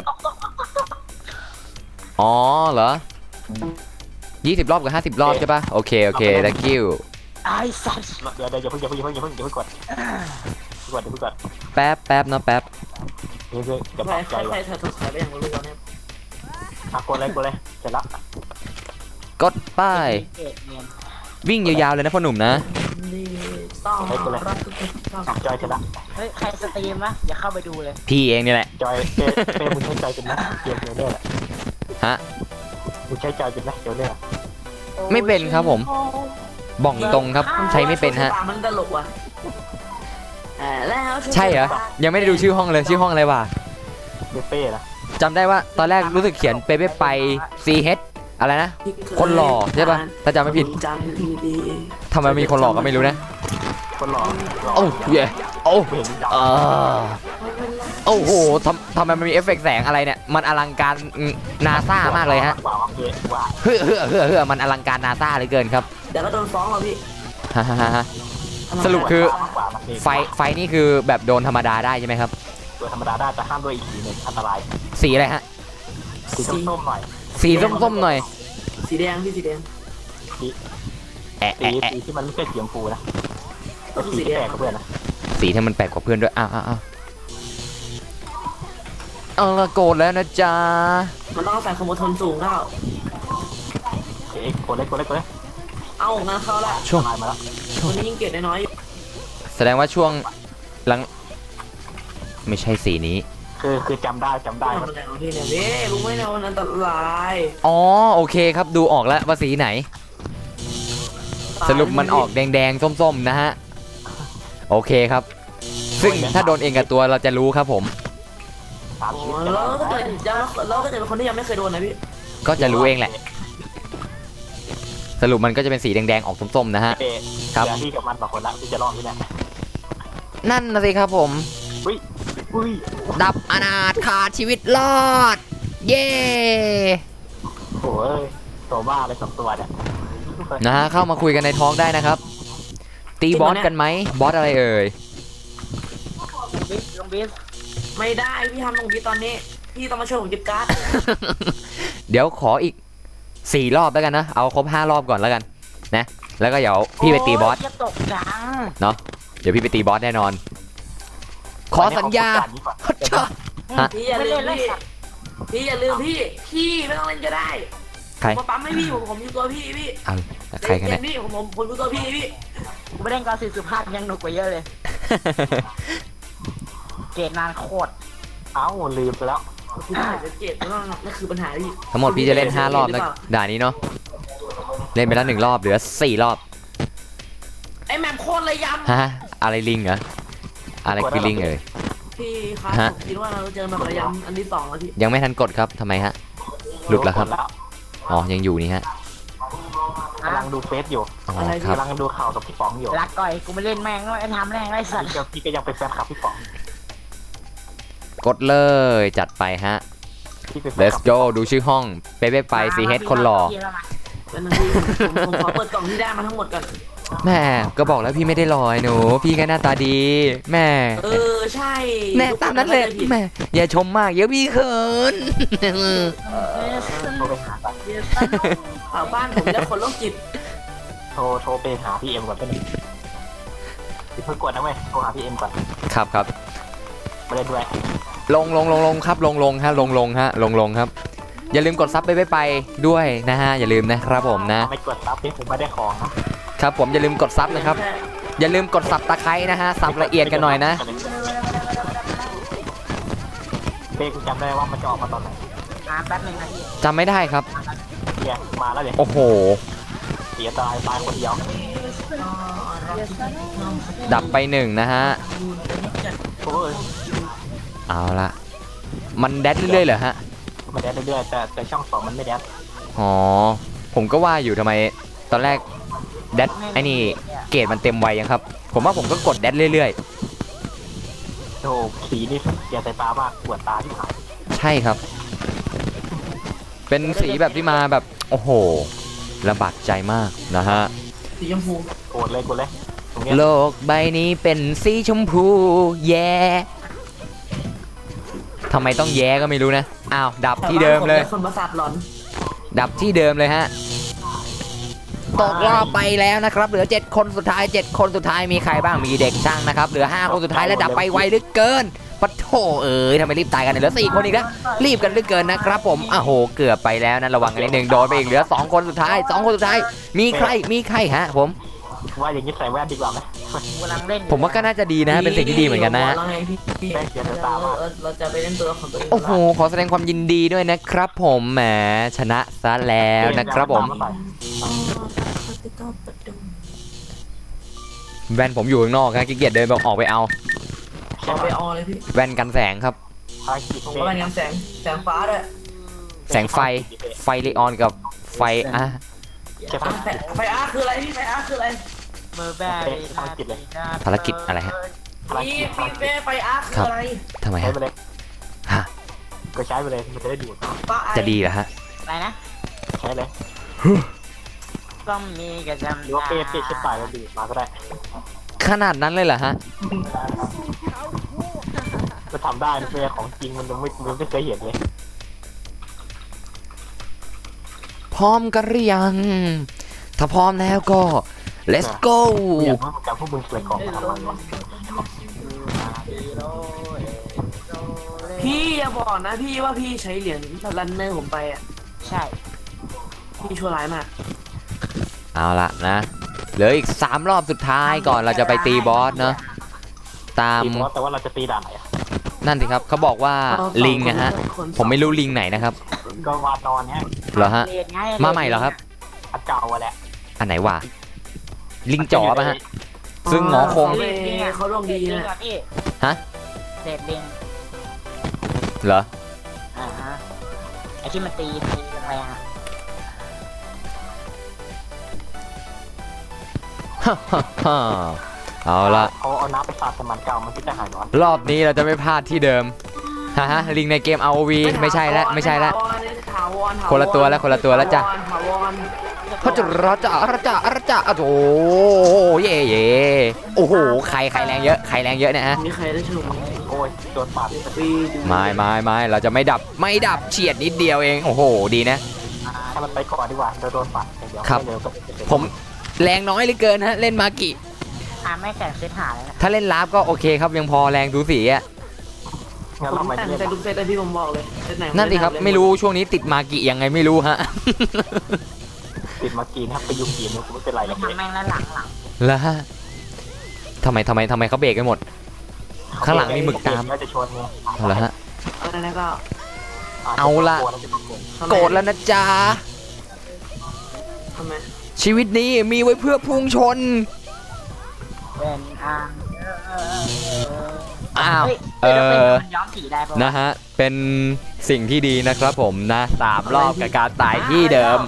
Speaker 5: อ๋อเหรอยี่สิบรอบกับห้าสิบรอบใช่ปะโอเคโอเค thank you
Speaker 3: ไอ้สัตว์
Speaker 1: เดี๋ยวเดี๋ยวอย่าเพิ่งอย่าเพิ่งอย่าเพิ่งอย่าเพิ่งอย่าเพิ่งกดอย่าเพิ่งกดอย่าเพิ่งกด
Speaker 5: แป๊บแป๊บเนาะแป๊บ
Speaker 1: เดี๋ยวเดี๋ยวเดี๋ยว
Speaker 2: ใค
Speaker 1: ป
Speaker 2: ร
Speaker 1: รับ
Speaker 2: ใค
Speaker 1: ใจ
Speaker 2: รใคร
Speaker 1: ก่อน
Speaker 2: เธอสงสัยไปอย่างรู้แล้วเนี่ย
Speaker 1: อ่ะกดเลยกดเลยเสร็จละ
Speaker 5: กดป้าย
Speaker 3: เอ็ดเนียน
Speaker 5: วิ่งยาวๆเลยนะพ่อหนุ่มนะ
Speaker 2: นี่ต้องรักทุกคนต้อง
Speaker 1: อ่ะจอยเสร็จละ
Speaker 3: เฮ้ยใครสตรีมวะอย่าเข้าไปดูเลย
Speaker 5: พี่เองนี่แหละ
Speaker 1: จอยเป้เป้มึงใช้จอยเป็นไหมเกมเดียวเนี่ยแหละ
Speaker 5: ฮะ
Speaker 1: มึงใช้จอยเป็นไหมเดี๋ยวเนี่ย
Speaker 5: ไม่เป็นครับผม บ่องตรงครับ ใช้ไม่เป็นฮะ
Speaker 2: มันตลกว่ะอ่าแล้ว
Speaker 5: ใช่เหรอ ยังไม่ได้ดูชื่อห้องเลย ชื่อห้องอะไรวะ
Speaker 1: เป้นะ
Speaker 5: จำได้ว่าตอนแรกรู้สึกเขียนเปเป้ไป ซี เอช อะไรนะ คนหล่อใช่ปะถ้าจำไม่ผิด
Speaker 2: จำดี
Speaker 5: ทำไมมีคนหล่อก็ไม่รู้นะ
Speaker 1: คนหล่อหล่อ
Speaker 5: โอ้เย่โอ้
Speaker 1: เห็นดาว
Speaker 5: เออโอ้โหทำทำไมมันมีเอฟเฟกต์แสงอะไรเนี่ย มันอลังการนาซามากเลยฮะ
Speaker 1: ว่าว่าเป้ว่า
Speaker 5: เฮ้อเฮ้อเฮ้อเฮ้อมันอลังการนาซาเหลือเกินครับ
Speaker 2: เดี๋ยวก็โดนฟ้องเราพี่
Speaker 5: ฮ่าฮ่าฮ่า สรุปคือ
Speaker 1: ว่าว่าเป้
Speaker 5: ไฟไฟนี่คือแบบโดนธรรมดาได้ใช่ไหมครับ
Speaker 1: ตัวธรรมดาได้จะห้ามด้วยอีกสีหนึ่งอันตราย
Speaker 5: สีอะไรฮะ
Speaker 1: สีส้มๆหน่อย
Speaker 5: สีส้มๆหน่อย
Speaker 2: สีแดงพี่สีแดง
Speaker 5: แอะ
Speaker 1: สี
Speaker 5: แอะแอะ
Speaker 1: สีที่มันไม่ใช่สีชมพูนะ
Speaker 2: ก็คือ
Speaker 1: สี
Speaker 2: สี
Speaker 1: ที่
Speaker 2: แด
Speaker 1: แปล
Speaker 2: ง
Speaker 1: กกับเพื่อนนะ
Speaker 5: สีที่มันแปลกกว่าเพื่อนด้วยอ้าวอ้าวอ้าวเอาละโกรธแล้วนะจ๊ะ
Speaker 2: มันต้องใส่คอมโบทนสูงแล้ว
Speaker 1: เอ๊ะกดเลยกดเลยกดเลย
Speaker 2: เอางานเข้าละ
Speaker 5: ช่วง
Speaker 1: ตายมาแล้ว
Speaker 2: วันนี้ยิ่งเกรดน้อยๆอยู่
Speaker 5: แสดงว่าช่วงหลังไม่ใช่สีนี้
Speaker 1: คือคือจำได้จำได้
Speaker 2: ได้
Speaker 1: ค
Speaker 2: มั
Speaker 1: รับ
Speaker 2: นแล้วพี่เนี่ยเว้ยรู้ไหมนะวันนั้นอันตราย
Speaker 5: อ๋อโอเคครับดูออกแล้วว่าสีไหน สรุปมันออกแดงๆส้มๆนะฮะโอเคครับ ซึ่งถ้าโดนเองกับตัวเราจะรู้ครับผม
Speaker 1: สาม
Speaker 2: โอ้
Speaker 1: ชีวิตจะ
Speaker 2: แล้ว
Speaker 1: รอด
Speaker 2: ก็เกิดยังแล้วก็เกิดเป็นคนที่ยังไม่เคยโดนนะพี่
Speaker 5: ก็จะรู้เองแหละ สรุปมันก็จะเป็นสีแดงๆออกส้มๆนะฮะ
Speaker 1: เอ๊ะ
Speaker 5: ครับ
Speaker 1: เหลือพี่กับมันสองคนละที่จะรอดพี่แน่
Speaker 5: นั่นนะสิครับผม
Speaker 1: อุ้ยอุ้ย
Speaker 5: ดับอนาถขาดชีวิตรอด เย้
Speaker 1: โอ้ยตัวบ้าเลยสองตัวเนี่ย
Speaker 5: นะฮะเข้ามาคุยกันในท้องได้นะครับ ตีบอสกันไหมบอสอะไรเอ่ย
Speaker 3: บิสลงบิส
Speaker 2: ไม่ได้พี่ทำลงพี่ตอนนี้พี่ต้องมาช่วยผมจิบการ์ด
Speaker 5: เดี๋ยวขออีกสี่รอบแล้วกันนะ เอาครบห้ารอบก่อนแล้วกันนะ แล้วก็เดี๋ยวพี่ไปตีบอส
Speaker 3: จะตกจัง
Speaker 5: เนาะเดี๋ยวพี่ไปตีบอสแน่นอน ขอสัญญา
Speaker 1: วันนี้เอโอกสนี้ก่อน
Speaker 5: ฮะ
Speaker 2: พี่อย่า
Speaker 3: ไม่
Speaker 2: ลื
Speaker 3: เล่
Speaker 2: ม
Speaker 3: นเลย
Speaker 2: พี่
Speaker 3: สัตว์
Speaker 2: พี่อย่าลืมพี่พี่ไม่ต้องเล่นก็ได้
Speaker 5: ใคร
Speaker 2: ผมมาปั๊มให้พี่ผมผมอยู่ตัวพี่พี่
Speaker 5: เอาใครกันเนี่ย
Speaker 2: พี่ผมผมผมอยู่ตัวพี่พี่
Speaker 3: กูไม่เล่นกอสี่สิบห้ายังหนุกกว่าเยอะเลย เกรดนานโคตร
Speaker 1: เอ้าลืมไปแล้ว
Speaker 2: พี่ถ่ายจะเจ็บนั่นนั่นคือปัญหาพี่
Speaker 5: ทั้งหมดพี่จะเล่นห้ารอบนะด่านนี้เนาะเล่นไปแล้วหนึ่งรอบเหลือสี่รอบ
Speaker 2: ไอ้แมมโคตรเลยย
Speaker 5: ฮะอะไรลิงเหรออะไรคือลิงเอ่ย
Speaker 2: ำพี่ครับ
Speaker 5: ฮะ
Speaker 2: ผมคิดว่าเราเจอแบบระยำอันที่สองแล้วพี่
Speaker 5: ยังไม่ทันกดครับทำไมฮะ หลุดแล้วครับ อ๋อยังอยู่นี่ฮะ
Speaker 1: กำลังดูเฟซอยู่
Speaker 5: อ๋อครับ
Speaker 1: กำลังดูข่าวกับพี่ป๋องอยู่
Speaker 3: รักก่อยกูไม่เล่นแม่งไม่ทำแม่งไรสัตว์
Speaker 1: พี่ก็พี่ก็ยังเป็นแฟนคลับพี่ป๋อง
Speaker 5: กดเลยจัดไปฮะ
Speaker 1: พี่เป็นแฟนคลั
Speaker 5: let's
Speaker 1: บ
Speaker 5: go ดูชื่อห้องเป๊ะๆไปซีเฮดคนหล่อ
Speaker 2: เป็นหนึ่งพี่ผมผมขอเปิดกล่องที่ได้มาทั้งหมดก่อน
Speaker 5: แม่ก็บอกแล้วพี่ไม่ได้หล่อไอ้หนู พี่ก็หน้าตาดีแม่
Speaker 2: เออใช่
Speaker 5: แน่ตามนั้นเลยแม่อย่าชมมากเดี๋ยวพี่เขิน
Speaker 1: โทรไปหาก่อน
Speaker 2: เผาบ้านผมแล้วคนโรคจิต
Speaker 1: โทรโทรไปหาพี่เอ็มก่อนก็ได้พี่เพิ่งกดนะเว้ยโทรหาพี่เอ็มก่อน
Speaker 5: ครับครับ
Speaker 1: ไม่ได้ด้วย
Speaker 5: ลงลงลงลงครับลงลงฮะลงลงฮะลงลงครับ อย่าลืมกดซับไปไปไปด้วยนะฮะอย่าลืมนะครับผมนะ
Speaker 1: ไม่กดซับพี่ผมไม่ได้ของนะครับ
Speaker 5: ผมอย่าลืมกดซับนะครับ อย่าลืมกดสับตะไคร้นะฮะสับละเอียดกันหน่อยนะ
Speaker 1: เป้กูจำได้ว่ามันจะออกมาตอนไหน
Speaker 3: อ่าแป๊บนึงนะพี่
Speaker 5: จำไม่ได้ครับ
Speaker 1: เนี่ยมาแล้วเดี๋ยว
Speaker 5: โอ้โห
Speaker 1: เสียตายตายคนเดียว
Speaker 5: ดับไปหนึ่งนะฮะ
Speaker 1: โอ้ย
Speaker 5: เอาละมันแดดเรื่อยๆเหรอฮะ
Speaker 1: มันแดดเรื่อยๆแต่แต่ช่องสองมันไม่แดด
Speaker 5: อ๋อผมก็ว่าอยู่ทำไมตอนแรกแดดไอ้นี่เกรดมันเต็มไวยังครับ ผมว่าผมก็กดแดดเรื่อย
Speaker 1: โอ้สีนี่เสียสายตามากปวดตาที่หาย
Speaker 5: ๆ ใช่ครับ เป็นสีแบบที่มาแบบโอ้โหลำบากใจมากนะฮะ
Speaker 2: สีชมพู
Speaker 1: โกรธเลยโกรธเลยตรงเนี้ย
Speaker 5: โลกใบนี้เป็นสีชมพูแย่ทำไมต้องแย่ก็ไม่รู้นะอ้าวดับที่เดิมเลย
Speaker 2: คนประสาทหลอน
Speaker 5: ดับที่เดิมเลยฮะตกรอบไปแล้วนะครับเหลือเจ็ดคนสุดท้ายเจ็ดคนสุดท้ายมีใครบ้างมีเด็กช่างนะครับเหลือห้าคนสุดท้ายแล้วดับไปไวเหลือเกินปะโถเอ๋ยทำไมรีบตายกันเนี่ยเหลือสี่คนอีกแล้วรีบกันเหลือเกินนะครับผมอ้าวโหเกือบไปแล้วนะระวังกันนิดนึงโดนไปอีกเหลือสองคนสุดท้ายสองคนสุดท้ายมีใครมีใครฮะผม
Speaker 1: ว่าอย่างนี้ใส่แว่นดีกว่าไหม
Speaker 3: กูกำลังเล่น
Speaker 5: ผมว่าก็น่าจะดีนะเป็นสิ่งที่ดีเหมือนกันนะ
Speaker 2: เราไงพี่พี่
Speaker 1: แม่งเสียสายตามาก
Speaker 2: เราเราจะไปเล่นตัวของตัวเอง
Speaker 5: โอ้โหขอแสดงความยินดีด้วยนะครับผมแหมชนะซะแล้วนะครับผมแว่นผมอยู่ข้างนอกครับขี้เกียจเดินออกไปเอา
Speaker 2: เอาไปออเลยพี่
Speaker 5: แว่นกันแสงครับ
Speaker 1: ภารกิจ
Speaker 2: ผม
Speaker 1: เป้
Speaker 2: ว่าเป็นงานแสงแสงฟ้าด้วย
Speaker 5: แสงไฟไฟเลออนกับไฟอ่ะ
Speaker 1: ใช่
Speaker 2: อ่ะ
Speaker 1: ปะ
Speaker 2: ไฟไฟอาร์คืออะไรพี่ไฟอาร์คืออะไร
Speaker 3: เบอร์แบร์
Speaker 5: ภารกิจอะไรฮะ
Speaker 1: ภาร
Speaker 2: พี่
Speaker 1: กิจภาร
Speaker 2: พี่
Speaker 1: กิจ
Speaker 2: ไฟอาร์คืออะไร
Speaker 5: ทำไม
Speaker 1: ใช้
Speaker 5: ฮะ
Speaker 1: ไปเลย
Speaker 5: ฮะ
Speaker 1: ก็ใช้ไปเลยมันจะได้ดูด
Speaker 2: ฟ้าไอ
Speaker 5: จะดีเหรอฮะ
Speaker 3: อะไรนะ
Speaker 1: ใช้เลย
Speaker 3: ก็มีกระจำ
Speaker 1: หรือว่าเป้เป้ใช้ปลายแล้วดูดมาก็ได้
Speaker 5: ขนาดนั้นเลยเหรอฮะ
Speaker 1: ก็ทำได้นะเป้ของจริงมันยังไม่มันไม่เคยเห็นเลย
Speaker 5: พร้อมกันหรือยังถ้าพร้อมแล้วก็ let's go
Speaker 1: อยากรู้เหมือนกันพวกมึงเปิดของมาทำไมวะ
Speaker 2: พี่อย่าบอกนะพี่ว่าพี่ใช้เหรียญรันเนอร์ผมไปอ่ะ
Speaker 3: ใช่
Speaker 2: พี่ชั่วร้ายมาก
Speaker 5: เอาละนะเหลืออีกสามรอบสุดท้ายก่อนเราจะไปตีบอสเนาะตาม
Speaker 1: ตีบอสแต่ว่าเราจะตีด่านไหนอะ
Speaker 5: นั่นสิครับเขาบอกว่าลิงนะฮะผมไม่รู้ลิงไหนนะครับ
Speaker 1: ก็วาดนอนเนี้ย
Speaker 5: เหรอฮะ
Speaker 3: เรียนไง
Speaker 5: มาใหม่เหรอครับ
Speaker 1: อันเก่าอะแหละ
Speaker 5: อันไหนวะลิงจ๋อป่ะฮะ ซึ่งหมอคง
Speaker 2: เขาลงดีนะ
Speaker 3: พี่
Speaker 5: ฮะ
Speaker 3: เศษลิง
Speaker 5: เหรอ
Speaker 3: อ่าฮะไอที่มันตีตีแรงๆอะ
Speaker 5: เอาละ
Speaker 1: เขาเอาน้ำไปสาดแต่มันเก่ามันที่จะหายร้อน
Speaker 5: รอบนี้เราจะไม่พลาดที่เดิมฮะฮะลิงในเกม อาร์ โอ วี ไม่ใช่แล้วไม่ใช่แล้ว คนละตัวแล้วคนละตัวแล้วจ้ะ
Speaker 2: ถาวร
Speaker 5: พระจุรจ่าระจ่าระจ่าโอ้โหเย่เย่โอ้โหใครใครแรงเยอะใครแรงเยอะเนี่ยฮะ
Speaker 2: มีใครได้ชม
Speaker 1: โอ้ยโดนปาด
Speaker 2: ปีดู
Speaker 5: ไม่ไม่ไม่เราจะไม่ดับไม่ดับเฉียดนิดเดียวเองโอ้โหดีนะ
Speaker 1: ให้มันไปก่อนดีกว่าเดี๋ยวโดนปาดอย่างเดียว
Speaker 5: ครับ
Speaker 1: ไม่เร็วก็จะเป็น
Speaker 5: ผมแรงน้อยเหลือเกินฮะเล่นมากิ
Speaker 3: อ่าไม่แข่งเซตหาเลยนะ
Speaker 5: ถ้าเล่นลาฟก็โอเคครับยังพอแรงดูสีอ่ะ
Speaker 1: งั้น
Speaker 2: ผ
Speaker 1: เรา
Speaker 2: ม
Speaker 1: มา
Speaker 2: แต่ง
Speaker 1: เล่น
Speaker 2: แต่ทุกเซตเลยพี่ผมบอกเลยเซตไหน
Speaker 5: นั่นสิครับไม่รู้ช่วงนี้ติดมากิยังไงไม่รู้ฮะ
Speaker 1: ติดมากีนะครับไปยุงกีนมันไม่เป็นไรหรอก
Speaker 3: ทำแม่งแล้วหลังหลัง
Speaker 5: แล้วฮะทำไมทำไมทำไมเขาเบรกกันหมด ข้างหลังมีหมึกตาม
Speaker 1: ก็จะชนไง
Speaker 5: เอาละฮะ
Speaker 2: อะไรนะก็
Speaker 5: เอาละ โกรธแล้วนะจ๊ะ
Speaker 2: ทำไม
Speaker 5: ชีวิตนี้มีไว้เพื่อพุ่งชน
Speaker 3: เป็นอ่า
Speaker 5: อ้าว
Speaker 3: เฮ้ย
Speaker 5: เอ
Speaker 3: เดี๋ยว
Speaker 5: อ
Speaker 3: เป็นมันย้อมสีได้ปะ
Speaker 5: นะฮะเป็นสิ่งที่ดีนะครับผมนะสามรอบกับการตายที่เดิม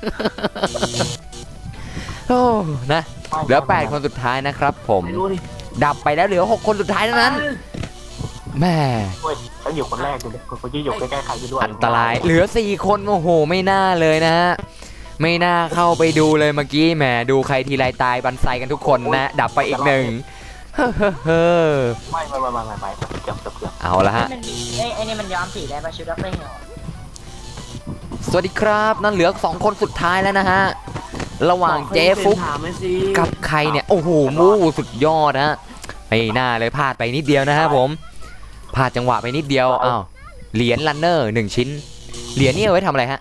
Speaker 5: โอ้นะเหลือแปดคนสุดท้ายนะครับผม
Speaker 2: ไม่รู้ดิ
Speaker 5: ดับไปแล้วเหลือหกคนสุดท้ายเท่านั้นแม่
Speaker 1: โอ้ยต้องอยู่คนแรกอยู่เลยคนที่อยู่ใกล้ๆใครอยู่ด้วย
Speaker 5: อันตรายเหลือสี่คนโอ้โหไม่น่าเลยนะฮะไม่น่าเข้าไปดูเลยเมื่อกี้แหมดูใครทีไรตายบันไซกันทุกคนนะดับไปอีกหนึ่งเฮ้อเฮ้อเฮ้อ
Speaker 1: ไม่ไม่ไม่ไม่ไม่ไม่เกือบเกือบเกือบ
Speaker 5: เอาละฮะ
Speaker 3: มันมีไอ้ไอ้นี่มันย้อมสีได้ปะชุดด็อกเตอร์เฮล
Speaker 5: สวัสดีครับนั่นเหลือสองคนสุดท้ายแล้วนะฮะระหว่างเจฟุก
Speaker 2: ถามไหมสิ
Speaker 5: กับใครเนี่ยโอ้โหมูสุดยอดฮะไม่น่าเลยพลาดไปนิดเดียวนะฮะผมพลาดจังหวะไปนิดเดียวอ้าวเหรียญลันเนอร์หนึ่งชิ้นเหรียญนี่เอาไว้ทำอะไรฮะ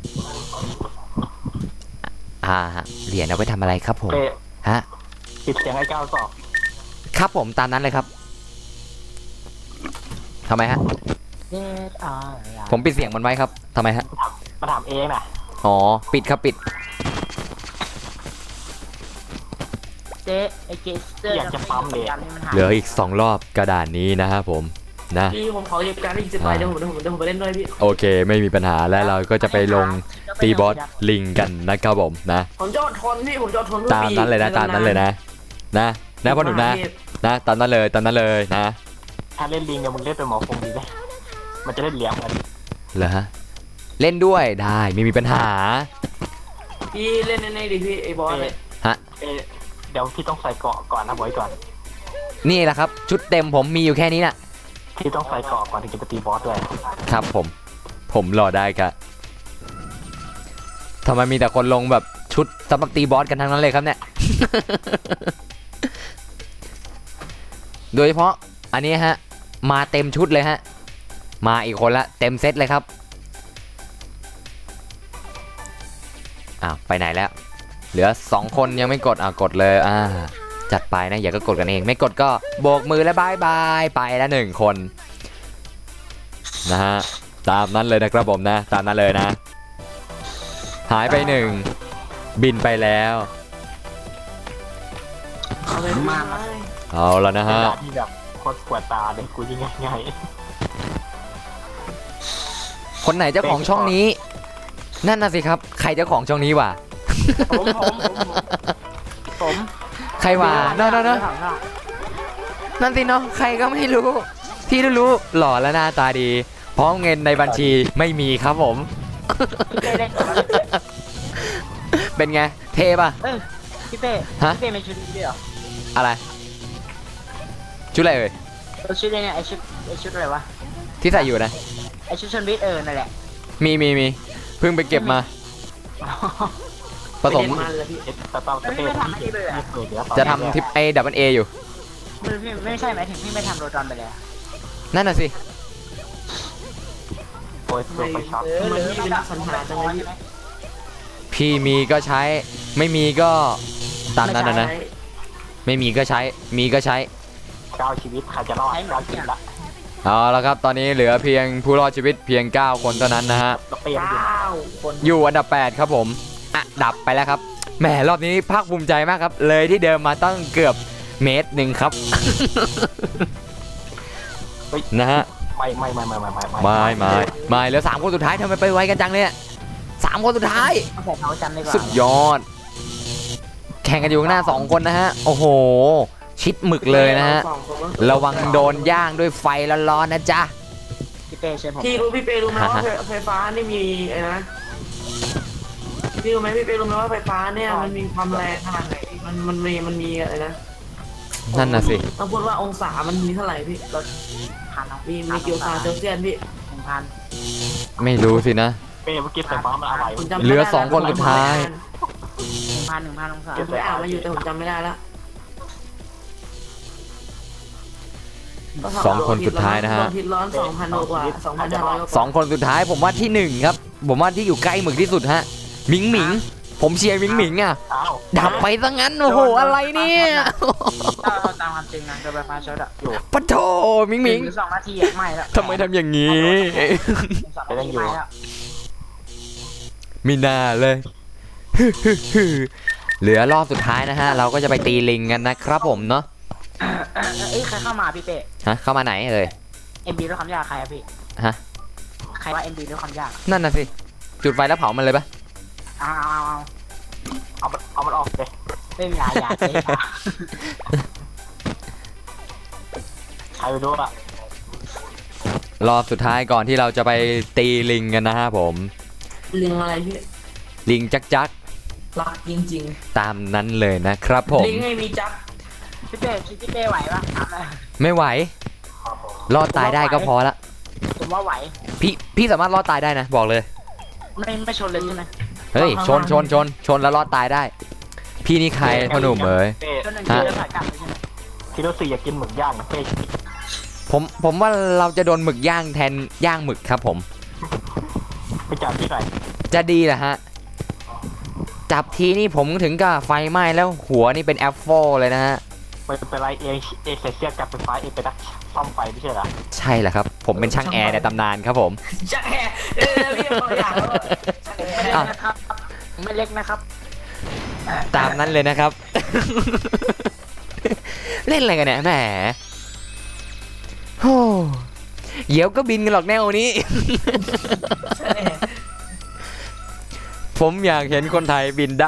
Speaker 5: อ่าฮะเหรียญเอาไว้ทำอะไรครับผม
Speaker 1: เป
Speaker 5: ฮะ
Speaker 1: ปิดเสียงไอ้ก้าวสอบ
Speaker 5: ครับผมตามนั้นเลยครับทำไมฮะ
Speaker 3: เด็ดอ่า
Speaker 5: ผมปิดเสียงมันไว้ครับทำไมฮะ
Speaker 1: มาถามเองนะ
Speaker 5: อ๋อปิดครับปิด
Speaker 3: เจ๊ไอเจสเตอร์
Speaker 1: อยากจะปั๊มเลย
Speaker 5: เหลืออีกสองรอบกระดานนี้นะครับผมนะ
Speaker 2: พี่ผมขอเหตุการณ์ที่สิบไปเดี๋ยวผมเดี๋ยวผมเดี๋ยวผมไปเล่นด้วยพี่
Speaker 5: โอเคไม่มีปัญหาและเราก็จะไปลงตีบอสลิงกันนะครับผมนะ
Speaker 2: ผมจะอดทนพี่ผมจะอดทนเพื่อ
Speaker 5: ตามนั้นเลยนะตามนั้นเลยนะนะนะพ่อหนุ่มนะนะตามนั้นเลยตามนั้นเลยนะ
Speaker 1: ถ้าเล่นลิงเนี่ยมึงเล่นเป็นหมอคงดีไหมมันจะเล่นเหลี่ยมกัน
Speaker 5: เหรอฮะเล่นด้วยได้ไม่มีปัญหา
Speaker 2: พี่เล่นแน่ๆดิพี่ไอ้บอสเลย
Speaker 5: ฮะ
Speaker 1: เออเดี๋ยวพี่ต้องใส่เกาะก่อนนะบอยก่อน
Speaker 5: นี่แหละครับชุดเต็มผมมีอยู่แค่นี้นะ
Speaker 1: พี่ต้องใส่เกาะก่อนถึงจะไปตีบอสด้วย
Speaker 5: ครับผมผมรอได้ครับทำไมมีแต่คนลงแบบชุดสำหรับตีบอสกันทั้งนั้นเลยครับเนี่ย โดยเฉพาะอันนี้ฮะมาเต็มชุดเลยฮะมาอีกคนละเต็มเซตเลยครับอ้าวไปไหนแล้วเหลือสองคนยังไม่กดอ่ะกดเลยอ่าจัดไปนะอย่าก็กดกันเองไม่กดก็โบกมือแล้วบายบายไปแล้วหนึ่งคนนะฮะตามนั้นเลยนะครับผมนะตามนั้นเลยนะหายไปหนึ่งบินไปแล้ว
Speaker 2: เอาเลยมาก
Speaker 5: เอาแล้วนะ
Speaker 1: เว
Speaker 5: ฮะ
Speaker 1: ลาที่แบบโคตรปวดตาเลยกูยังไงไง
Speaker 5: คนไหนเจ้าของช่องนี้ นั่นน่ะสิครับใครเจ้าของช่องนี้วะ
Speaker 3: ผมผมผมผม
Speaker 5: ใครวะเนาะเนาะเนาะนั่นสิเนาะใครก็ไม่รู้ที่รู้หล่อและหน้าตาดีเพราะเงินในบัญชีไม่มีครับผม เป็นไงเท่ป่ะ
Speaker 3: เออพี่เป้
Speaker 5: ฮะ
Speaker 3: พี่เป้เป็นชุดนี้ด้วยเหรอ
Speaker 5: อะไรชุดอะไรเอ่ย
Speaker 3: เออชุดอะไรเนี่ยไอชุดไอชุดอะไรวะ
Speaker 5: ที่ใส่อยู่นะ
Speaker 3: ไอชุดชนวิทย์เออนั่นแหละ
Speaker 5: มีมีมีเพิ่งไปเก็บมาผสม
Speaker 2: มันเลยพี่
Speaker 1: เอสตาร์เตอร์ที่ที่เปิดแล้ว
Speaker 5: จะทำทิปไอดับเบิลเออยู่
Speaker 3: ไม่พี่ไม่ใช่หมายถึงพี่ไม่ทำโรจอนไปเลย
Speaker 5: นั่นน่ะสิ
Speaker 1: โอ้ย
Speaker 2: ไม่
Speaker 1: ไปช็อต
Speaker 2: เออมันพี่เป็นนักสัญหาจังเลยพี่
Speaker 5: พี่มีก็ใช้ไม่มีก็ตามนั้นนะนะ
Speaker 2: ไม่ใช่
Speaker 5: ไม่มีก็ใช้มีก็ใช้
Speaker 1: เก้าชีวิตใครจะรอดเก้าชีวิตละ
Speaker 5: เอาละครับตอนนี้เหลือเพียงผู้รอดชีวิตเพียงเก้าคนเท่านั้นนะฮะ
Speaker 1: เราเปลี่ยนอยู่
Speaker 2: เก้าคน
Speaker 5: อยู่อันดับแปดครับผมอ่ะดับไปแล้วครับแหมรอบนี้ภาคภูมิใจมากครับเลยที่เดิมมาตั้งเกือบเมตรหนึ่งครับ นะฮะ
Speaker 1: ไม่ไม่ไม่ไม่ไม่ไม่
Speaker 5: ไม่ไม่ไม่เหลือสามคนสุดท้ายทำไมไปไวกันจังเนี่ยสามคนสุดท้าย
Speaker 3: เอาใส่เขาจำดีกว่า
Speaker 5: สุดยอด แข่งกันอยู่ข้างหน้าสองคนนะฮะโอ้โหชิดหมึกเลยนะฮะระวังโดนย่างด้วยไฟร้อนๆนะจ๊ะ
Speaker 3: พี่เป้เชิญผม
Speaker 2: พี่รู้พี่เปรู้ไหมว่าไฟไฟฟ้านี่มีไอ้นะพี่รู้ไหมพี่เปรู้ไหมว่าไฟฟ้าเนี่ยมันมีความแรงขนาดไหนมันมันมีมันมีอะไรนะ
Speaker 5: นั่นน่ะสิ
Speaker 2: ต้องพูดว่าองศามันมีเท่าไหร่พี่เรา
Speaker 3: พันเอา
Speaker 2: มีมีกี่องศาเซลเซียสพี่
Speaker 3: หนึ่งพัน
Speaker 5: ไม่รู้สินะ
Speaker 1: เป้เมื่อกี้ไฟฟ้ามันอะไร
Speaker 2: ผมจำไม่ได้
Speaker 5: เหลือสองคนสุดท้าย
Speaker 3: หนึ่งพันหนึ่งพันองศา
Speaker 2: ผมไปอ่านมาอยู่แต่ผมจำไม่ได้แล้ว
Speaker 5: สองคนสุดท้ายนะฮะ
Speaker 2: ทิศร้อนสองพันกว่าสองพันห้าร้อยกว่า
Speaker 5: สองคนสุดท้ายผมว่าที่หนึ่งครับ ผมว่าที่อยู่ใกล้หมึกที่สุดฮะหมิงหมิง ผมเชียร์หมิงหมิงอ่ะ
Speaker 1: อ้าว
Speaker 5: ดับไปซะงั้นโอ้โหอะไรเนี่ย
Speaker 3: ถ้าเอาตามความจริงนะโดยไฟฟ้าช็อตอะ
Speaker 5: ปะโถหมิงหมิง
Speaker 3: หรือสองนาทีอะไม่แล้ว
Speaker 5: ทำไมทำอย่างนี้
Speaker 3: สองนาทีไม่แล้ว
Speaker 5: มีน่าเลย เหลือรอบสุดท้ายนะฮะ เราก็จะไปตีลิงกันนะครับผมเนาะ
Speaker 3: เอ้ยใครเข้ามาพี่เป้
Speaker 5: ฮะเข้ามาไหนเอ่ย
Speaker 3: เอ็มบีด้วยความยากใครอะพี่
Speaker 5: ฮะ
Speaker 3: ใครว่าเอ็มบีด้วยความยาก
Speaker 5: นั่นน่ะสิจุดไฟแล้วเผามันเลยปะ
Speaker 3: เอาเอาเอา
Speaker 1: เอาเอามันออกเลย
Speaker 3: เป้มีหลายอย่างเลย
Speaker 1: ใครไปดูอ่ะ
Speaker 5: รอบสุดท้ายก่อนที่เราจะไปตีลิงกันนะฮะผม
Speaker 2: ลิงอะไรพี่
Speaker 5: ลิงจักจัก
Speaker 2: รักจริง
Speaker 5: ตามนั้นเลยนะครับผม
Speaker 2: ๆลิงให้มีจัก
Speaker 3: พี่เป้พี่เป้ไหวปะถามเลย
Speaker 5: ไม่ไหว รอดตายได้ก็พอละ
Speaker 3: ผมว่าไหว
Speaker 5: พี่พี่สามารถรอดตายได้นะบอกเลย
Speaker 3: ไม่ไม่ชนเลยใช่ไหม
Speaker 5: เฮ้ยชนชนชนชนแล้วรอดตายได้ พี่นี่ใครพ่อหนุ่มเอ๋ย
Speaker 1: เป้
Speaker 3: ชนหนึ่งทีแล้วผ่านกลับเลยใช่ไหม
Speaker 1: ที่รู้สึกอยากกินหมึกย่างนะเป้
Speaker 5: ผมผมว่าเราจะโดนหมึกย่างแทนย่างหมึกครับผม
Speaker 1: ไปจับที่ไหน
Speaker 5: จะดีแหละฮะ จับทีนี่ผมถึงกับไฟไหม้แล้วหัวนี่เป็นแอปเปิลเลยนะฮะ
Speaker 1: ไปเป็นไรเองเอเซียกับไฟฟ้าเองไปนักซ่อมไฟไม่ใช่เหรอ
Speaker 5: ใช่แหละครับ ผมเป็นช่างแอร์ในตำนานครับผม
Speaker 2: จักแห่เออพี่บางอย่างแล้วจักแห่
Speaker 3: ไม่เล็กนะครับไม่เล็กนะครับ
Speaker 5: ตามนั้นเลยนะครับ เล่นอะไรกันเนี่ยแหมโอ้เดี๋ยวก็บินกันหรอกแนวนี้ ผมอยากเห็นคนไทยบินได้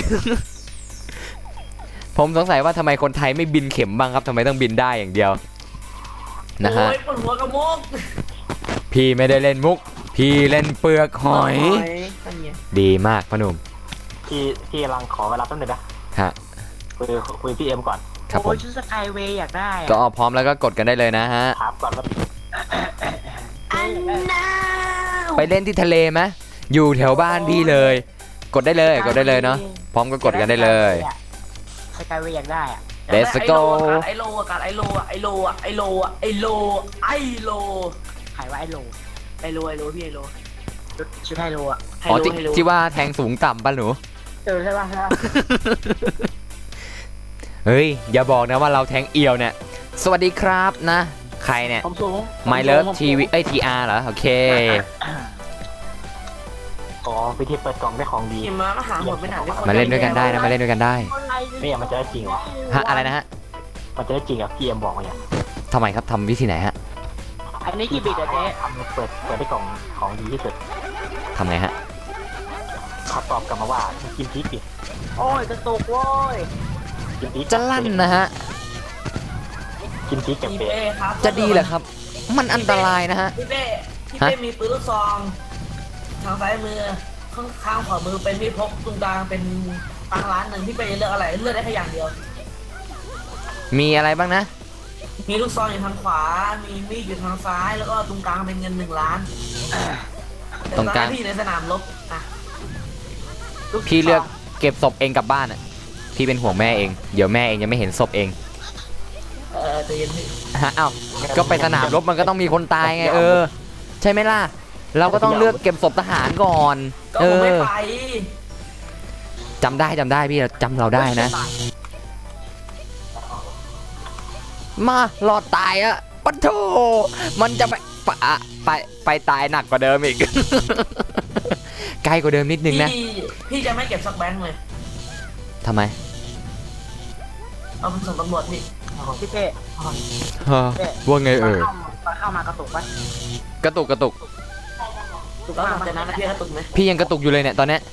Speaker 5: ผมสงสัยว่าทำไมคนไทยไม่บินเข็มบ้างครับทำไมต้องบินได้อย่างเดียวนะฮะ
Speaker 2: โอ้ยปวดหัวกระมก
Speaker 5: พี่ไม่ได้เล่นมุก พี่เล่นเปลือกหอย
Speaker 2: นั่นไง
Speaker 5: ดีมากพ่อหนุ่ม
Speaker 1: พี่พี่กำลังขอเวลาแป๊บนึงนะ
Speaker 5: ฮะ
Speaker 1: คุยคุยพี่เอ็มก่อน
Speaker 5: ครับผ
Speaker 3: โอ้
Speaker 5: ม
Speaker 3: ยชุดสกายเวย์อยากได้
Speaker 5: ก็พร้อมแล้วก็กดกันได้เลยนะฮะ
Speaker 1: ถามก่อนว่า
Speaker 2: อันน่า
Speaker 5: ไปเล่นที่ทะเลไหมอยู่แถวบ้านพี่เลย กดได้เลยกดได้เลยเนาะพร้อมก็กดกันได้เลย
Speaker 3: สกายเวย์อยากได้อะ
Speaker 5: Let's go
Speaker 2: ไอโลอากาศไอโลไอโลไอโลไอโลไอโล
Speaker 3: ใครว่าไอโล
Speaker 2: ไอโลไอโลพี่ไอโล
Speaker 3: ชุดชุดไฮโลอะ
Speaker 5: อ๋อที่ที่ว่าแทงสูงต่ำป่ะหนู
Speaker 3: เออใช่ป่ะใช่ป่ะ
Speaker 5: เฮ้ย อย่าบอกนะว่าเราแทงเอียวเนี่ย สวัสดีครับนะ ใครเนี่ย
Speaker 3: ผมสูง
Speaker 5: My Love ที วี เอ้ย ที อาร์ เหรอ โอเค
Speaker 1: อ๋อวิธีเปิดกล่องได้ของดี
Speaker 2: หิมะมาหาหมดไปไหนได้คน
Speaker 5: มาเล่นด้วยกันได้นะ มาเล่นด้วยกันได้
Speaker 1: นี่มันจะได้จริงเหรอ
Speaker 5: ฮะ อะไรนะฮะ
Speaker 1: มันจะได้จริงกับพี่เอ็มบอกมาอย่าง
Speaker 5: ทำไมครับทำวิธีไหนฮะ
Speaker 3: อันนี้กี่บิตอะเจ๊
Speaker 1: ทำเปิดเปิดได้กล่องของดีที่สุด
Speaker 5: ทำไงฮะ
Speaker 1: เขาตอบกลับมาว่ากินพริกดิ
Speaker 3: โอ้ยกระตุกโว้ย
Speaker 1: กินพริก
Speaker 5: จะลั่นนะฮะ
Speaker 1: กินพริกกับ
Speaker 2: พี่
Speaker 1: เป็ด
Speaker 2: เป้ครับ
Speaker 5: จะดีเหรอครับ มันอันตรายนะฮะ
Speaker 2: พี่เป้พี่เป้มีปืนลูกซองทางซ้ายมือข้างข้างขวามือเป็นพี่พกตรงกลางเป็นตังร้านหนึ่งพี่เป้เลือกอะไรเลือกได้แค่อย่างเดียว
Speaker 5: มีอะไรบ้างนะ
Speaker 2: มีลูกซองอยู่ทางขวา มีมีดอยู่ทางซ้าย แล้วก็ตรงกลางเป็นเงินหนึ่งล้าน
Speaker 5: ตรงกลาง
Speaker 2: แต่อนนั้นพี่อยู่ในสนามรบอ่ะ
Speaker 5: พี่เลือกเก็บศพเองกลับบ้านอ่ะพี่เป็นห่วงแม่เองเดี๋ยวแม่เองยังไม่เห็นศพเอง
Speaker 2: เออใจเย็นพี่
Speaker 5: ฮะอ้าวก็ไปสนามรบมันก็ต้องมีคนตายไงเออใช่ไหมล่ะเราก็ต้องเลือกเก็บศพทหารก่อน
Speaker 2: ก็
Speaker 5: เอ
Speaker 2: ผมไม่
Speaker 5: อ
Speaker 2: ไป
Speaker 5: จำได้จำได้พี่จำเราได้นะมารอดตายอะปัทโธมันจะไปปะไปไปตายหนักกว่าเดิมอีก ใกล้กว่าเดิมนิดนึงนะ
Speaker 2: พี่พี่จะไม่เก็บสักแบงค์เลย
Speaker 5: ทำไม
Speaker 2: เอาไปส่งตำรวจพี่
Speaker 3: พี่เป้
Speaker 5: ฮะว่าไงเออ
Speaker 3: ตอนเข้ามากระตุกปะ
Speaker 5: กระตุกกระตุก
Speaker 3: ตุก
Speaker 2: แล้ว
Speaker 3: มา
Speaker 2: หลัง
Speaker 3: ก
Speaker 2: จากนั้นนะพี่กระตุกไหม
Speaker 5: พี่ยังกระตุกอยู่เลยเนี่ยตอนเนี้ย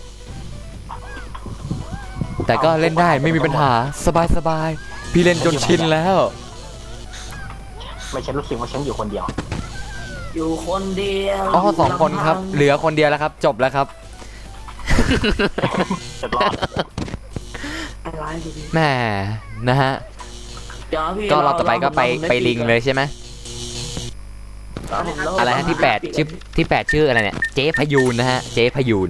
Speaker 5: แต่ก็เล่นได้ไม่มีปัญหาสบายสบายพี่เล่นจนชินแล้ว
Speaker 1: ไม่ฉันรู้สึกว่าฉันอยู่คนเดียว
Speaker 2: อยู่คนเดียว
Speaker 5: อ๋อสองคนครับเหลือคนเดียวแล้วครับจบแล้วครับ
Speaker 1: จะรอด
Speaker 2: อะไรดูดิ
Speaker 5: แหมนะฮะ
Speaker 2: เดี๋ยวพี่
Speaker 5: ก็เราต่อไปก็ไปไปลิงเลยใช่ไหม
Speaker 2: เอาผมเล่า
Speaker 5: อะไรฮะที่แปดชื่อที่แปดชื่ออะไรเนี่ยเจ๊พยูนนะฮะเจ๊พยูน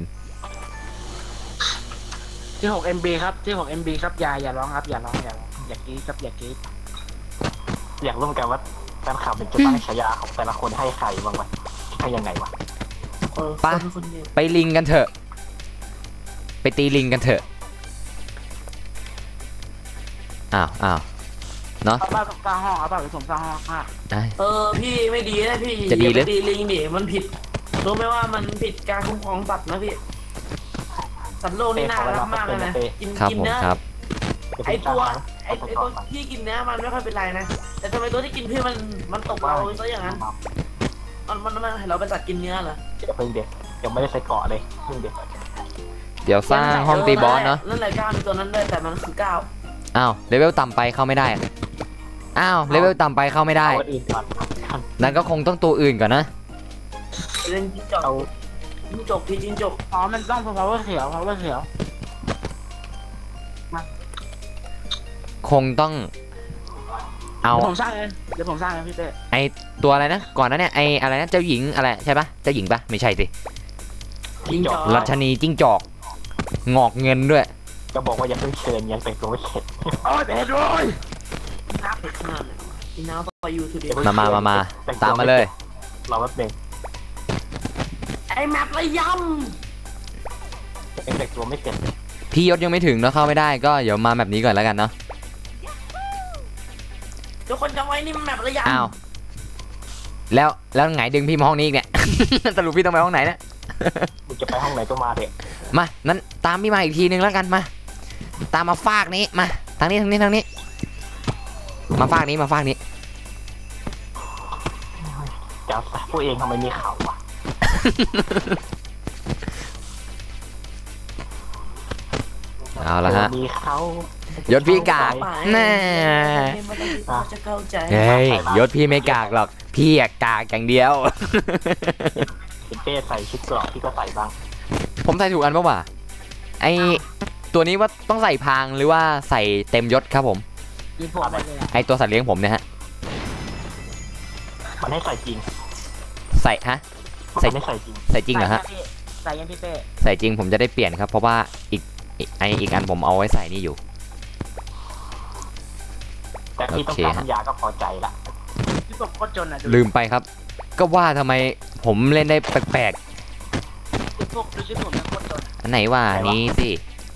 Speaker 3: ที่หกเอ็มบีครับที่หกเอ็มบีครับอย่าอย่าร้องครับอย่าร้องอย่าร้องอย่ากรี๊ดครับอย่ากรี๊ด
Speaker 1: อยากรู้เหมือนกันว่าแฟนคลับเป็นจะตั้งฉายาของแต่ละคนให้ใครบ้างวะให้ยังไงวะ
Speaker 2: เออ
Speaker 5: ปะ
Speaker 2: คนคนเดียว
Speaker 5: ไปลิงกันเถอะไปตีลิงกันเถอะอ้าวอ้าวเนาะ
Speaker 3: เอาบ้านสร้างห้องเอาบ้านหรือผมสร้างห้องค่ะ
Speaker 5: ได้
Speaker 2: เออพี่ไม่ดีนะพี่
Speaker 5: จะดีหรือ
Speaker 2: ย่าไปตีลิงดิมันผิดรู้ไหมว่ามันผิดการคุ้มครองสัตว์นะพี่สัตว์โลกนี่น่ารักมากเลยนะกิน
Speaker 5: ครับ
Speaker 2: กิน
Speaker 5: ผม
Speaker 2: เนื้อ
Speaker 5: ครับ
Speaker 2: ไอตัวไอไอตัวที่กินเนื้อมันไม่ค่อยเป็นไรนะแต่ทำไมตัวที่กินพี่มันมันตกเราซะอย่างนั้นมันมันมันให้เราเป็นสัตว์กินเนื้อเหรอ
Speaker 1: เดี๋ยวเพิ่งเด็กยังไม่ได้ใส่เกาะเลยเพิ่งเด็ก
Speaker 5: เดี๋ยวสร้างห้องตีบอสเนาะ
Speaker 2: นั่นแหละก้าวมีตัวนั้นด้วยแต่มันคือก้าว
Speaker 5: อ้าวเลเวลต่ำไปเข้าไม่ได้อะอ้าวเลเวลต่ำไปเข้าไม่ได้
Speaker 1: เอาอื่นก่อน
Speaker 5: นั่นก็คงต้องตัวอื่นก่อนนะ
Speaker 2: เล่นจิ้งจก
Speaker 1: เอา
Speaker 2: จิ้งจกพี่จิ้งจก
Speaker 3: อ๋อมันต้อง power เขียว power เขียว
Speaker 5: คงต้องเอา
Speaker 3: เดี๋ยวผมสร้างเองเดี๋ยวผมสร้างเองพี่เต้
Speaker 5: ไอตัวอะไรนะก่อนนั้นเนี่ยไออะไรนะเจ้าหญิงอะไรใช่ปะเจ้าหญิงปะไม่ใช่สิ
Speaker 2: จิ้งจก
Speaker 5: รัชนีจิ้งจอกงอกเงินด้วย
Speaker 1: จะบอกว่ายังเพิ่งเชิญยังแต่งตัวไม่เสร็จ
Speaker 3: โอ้ยเบ็ดเลย
Speaker 2: น้ำเผ็ดขนาดไหนวะกินน้ำพออยู่ทุเดียว
Speaker 5: มามามามาตามมาเลย
Speaker 1: เราแป๊บนึง
Speaker 2: ไอแมประย
Speaker 1: ยังแต่งตัวไม่เสร็จ
Speaker 5: พี่ยศยังไม่ถึงเนาะเข้าไม่ได้ก็เดี๋ยวมาแบบนี้ก่อนแล้วกันเนาะ
Speaker 2: ำทุกคนจำไว้นี่มันแมประยำ
Speaker 5: อ้าวแล้วแล้วไงดึงพี่มาห้องนี้อีกเนี่ย สรุปพี่ต้องไปห้องไหนเนี่ย
Speaker 1: มึงจะไปห้องไหนก็มาเถอะ
Speaker 5: มานั้นตามพี่มาอีกทีนึงแล้วกันมาตามมาฟากนี้มาทางนี้ทางนี้ทางนี้มาฟากนี้มาฟากนี้
Speaker 1: จะพวกเองทำไมมีเขาวะ
Speaker 5: เอาละฮะ
Speaker 1: มีเขา
Speaker 5: ยศพี่กากแน่
Speaker 2: จะเข้าใจ
Speaker 5: เฮ้ยยศพี่ไม่กากหรอกพี่อะกากอย่างเดียว
Speaker 1: เป็นเป้ใส่ชุดเกราะพี่ก็ใส่บ้าง
Speaker 5: ผมใส่ถูกอันปะวะไอตัวนี้ว่าต้องใส่พรางหรือว่าใส่เต็มยศครับผม
Speaker 3: ยิงผมไปเลยอะ
Speaker 5: ไอตัวสัตว์เลี้ยงผมเนี่ยฮะ
Speaker 1: มันให้ใส่จริง
Speaker 5: ใส่ฮะ ใส่
Speaker 1: มันไม่ใส่จริง
Speaker 5: ใส่จริงเหรอฮะ
Speaker 3: ใส่ยังพี่เป้
Speaker 5: ใส่จริงผมจะได้เปลี่ยนครับ เพราะว่าอีกอีกไออีกอันผมเอาไว้ใส่นี่อยู่
Speaker 1: แต่พี่ต้อง
Speaker 5: โอเค
Speaker 1: การ
Speaker 5: ฮะ
Speaker 1: น้ำยาก็พอใจละ
Speaker 3: พี่ผมโคตรจนอ่ะดู
Speaker 5: ลืมไปครับ ก็ว่าทำไมผมเล่นได้แปลก
Speaker 3: พวกดูชื่อผมเนี่ยโคตรจนอะ
Speaker 5: ๆอันไหนว่านี้สิ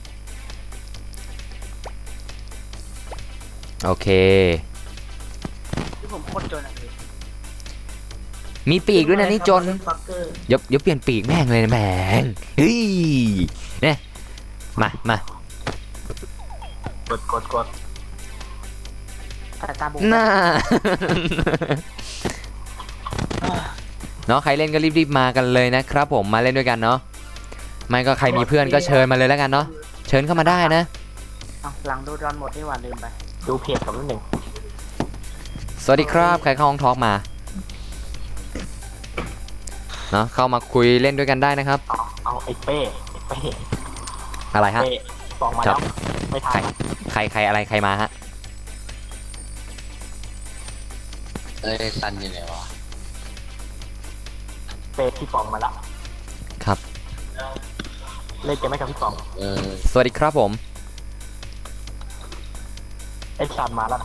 Speaker 5: โอเค
Speaker 3: ชื่อผมโคตรจนอ่ะพี่
Speaker 5: มีปีกด้วยนะนี่จน
Speaker 2: ฟักเกอร์
Speaker 5: เดี๋ยวเดี๋ยวเปลี่ยนปีกแม่งเลยนะแม่งเฮ้ยเนี่ยมามา
Speaker 1: กดกดกด
Speaker 3: แต่ตาบุก
Speaker 5: น่า เนาะใครเล่นก็รีบๆมากันเลยนะครับผมมาเล่นด้วยกันเนาะไม่ก็ใครมีเพื่อนก็เชิญมาเลยแล้วกันเนาะเชิญเข้ามาได้นะ
Speaker 3: เอาหลังดูดอนหมดนี่หว่าลืมไป
Speaker 1: ดูเพจกับนิดหนึ่ง
Speaker 5: สวัสดีครับใครเข้าห้องทอล์กมาเนาะเข้ามาคุยเล่นด้วยกันได้นะครับ
Speaker 1: เอาเอาไอ้เป้ไอ้เป้
Speaker 5: อะไรฮะ
Speaker 1: เป้ฟองมา
Speaker 5: ครั
Speaker 1: แล้
Speaker 5: บ
Speaker 1: วไม่ทั
Speaker 5: ใคร
Speaker 1: น
Speaker 5: ใครใครอะไรใครมาฮะ
Speaker 6: เอ้ยซันอยู่ไหนวะ
Speaker 1: เป้ที่ฟองมาแล้ว
Speaker 5: ครับ
Speaker 1: เล่นเกมไหมกับพี่ปอม
Speaker 6: เออ
Speaker 5: สวัสดีครับผม
Speaker 1: ไอ้ซันมาแล้วนะ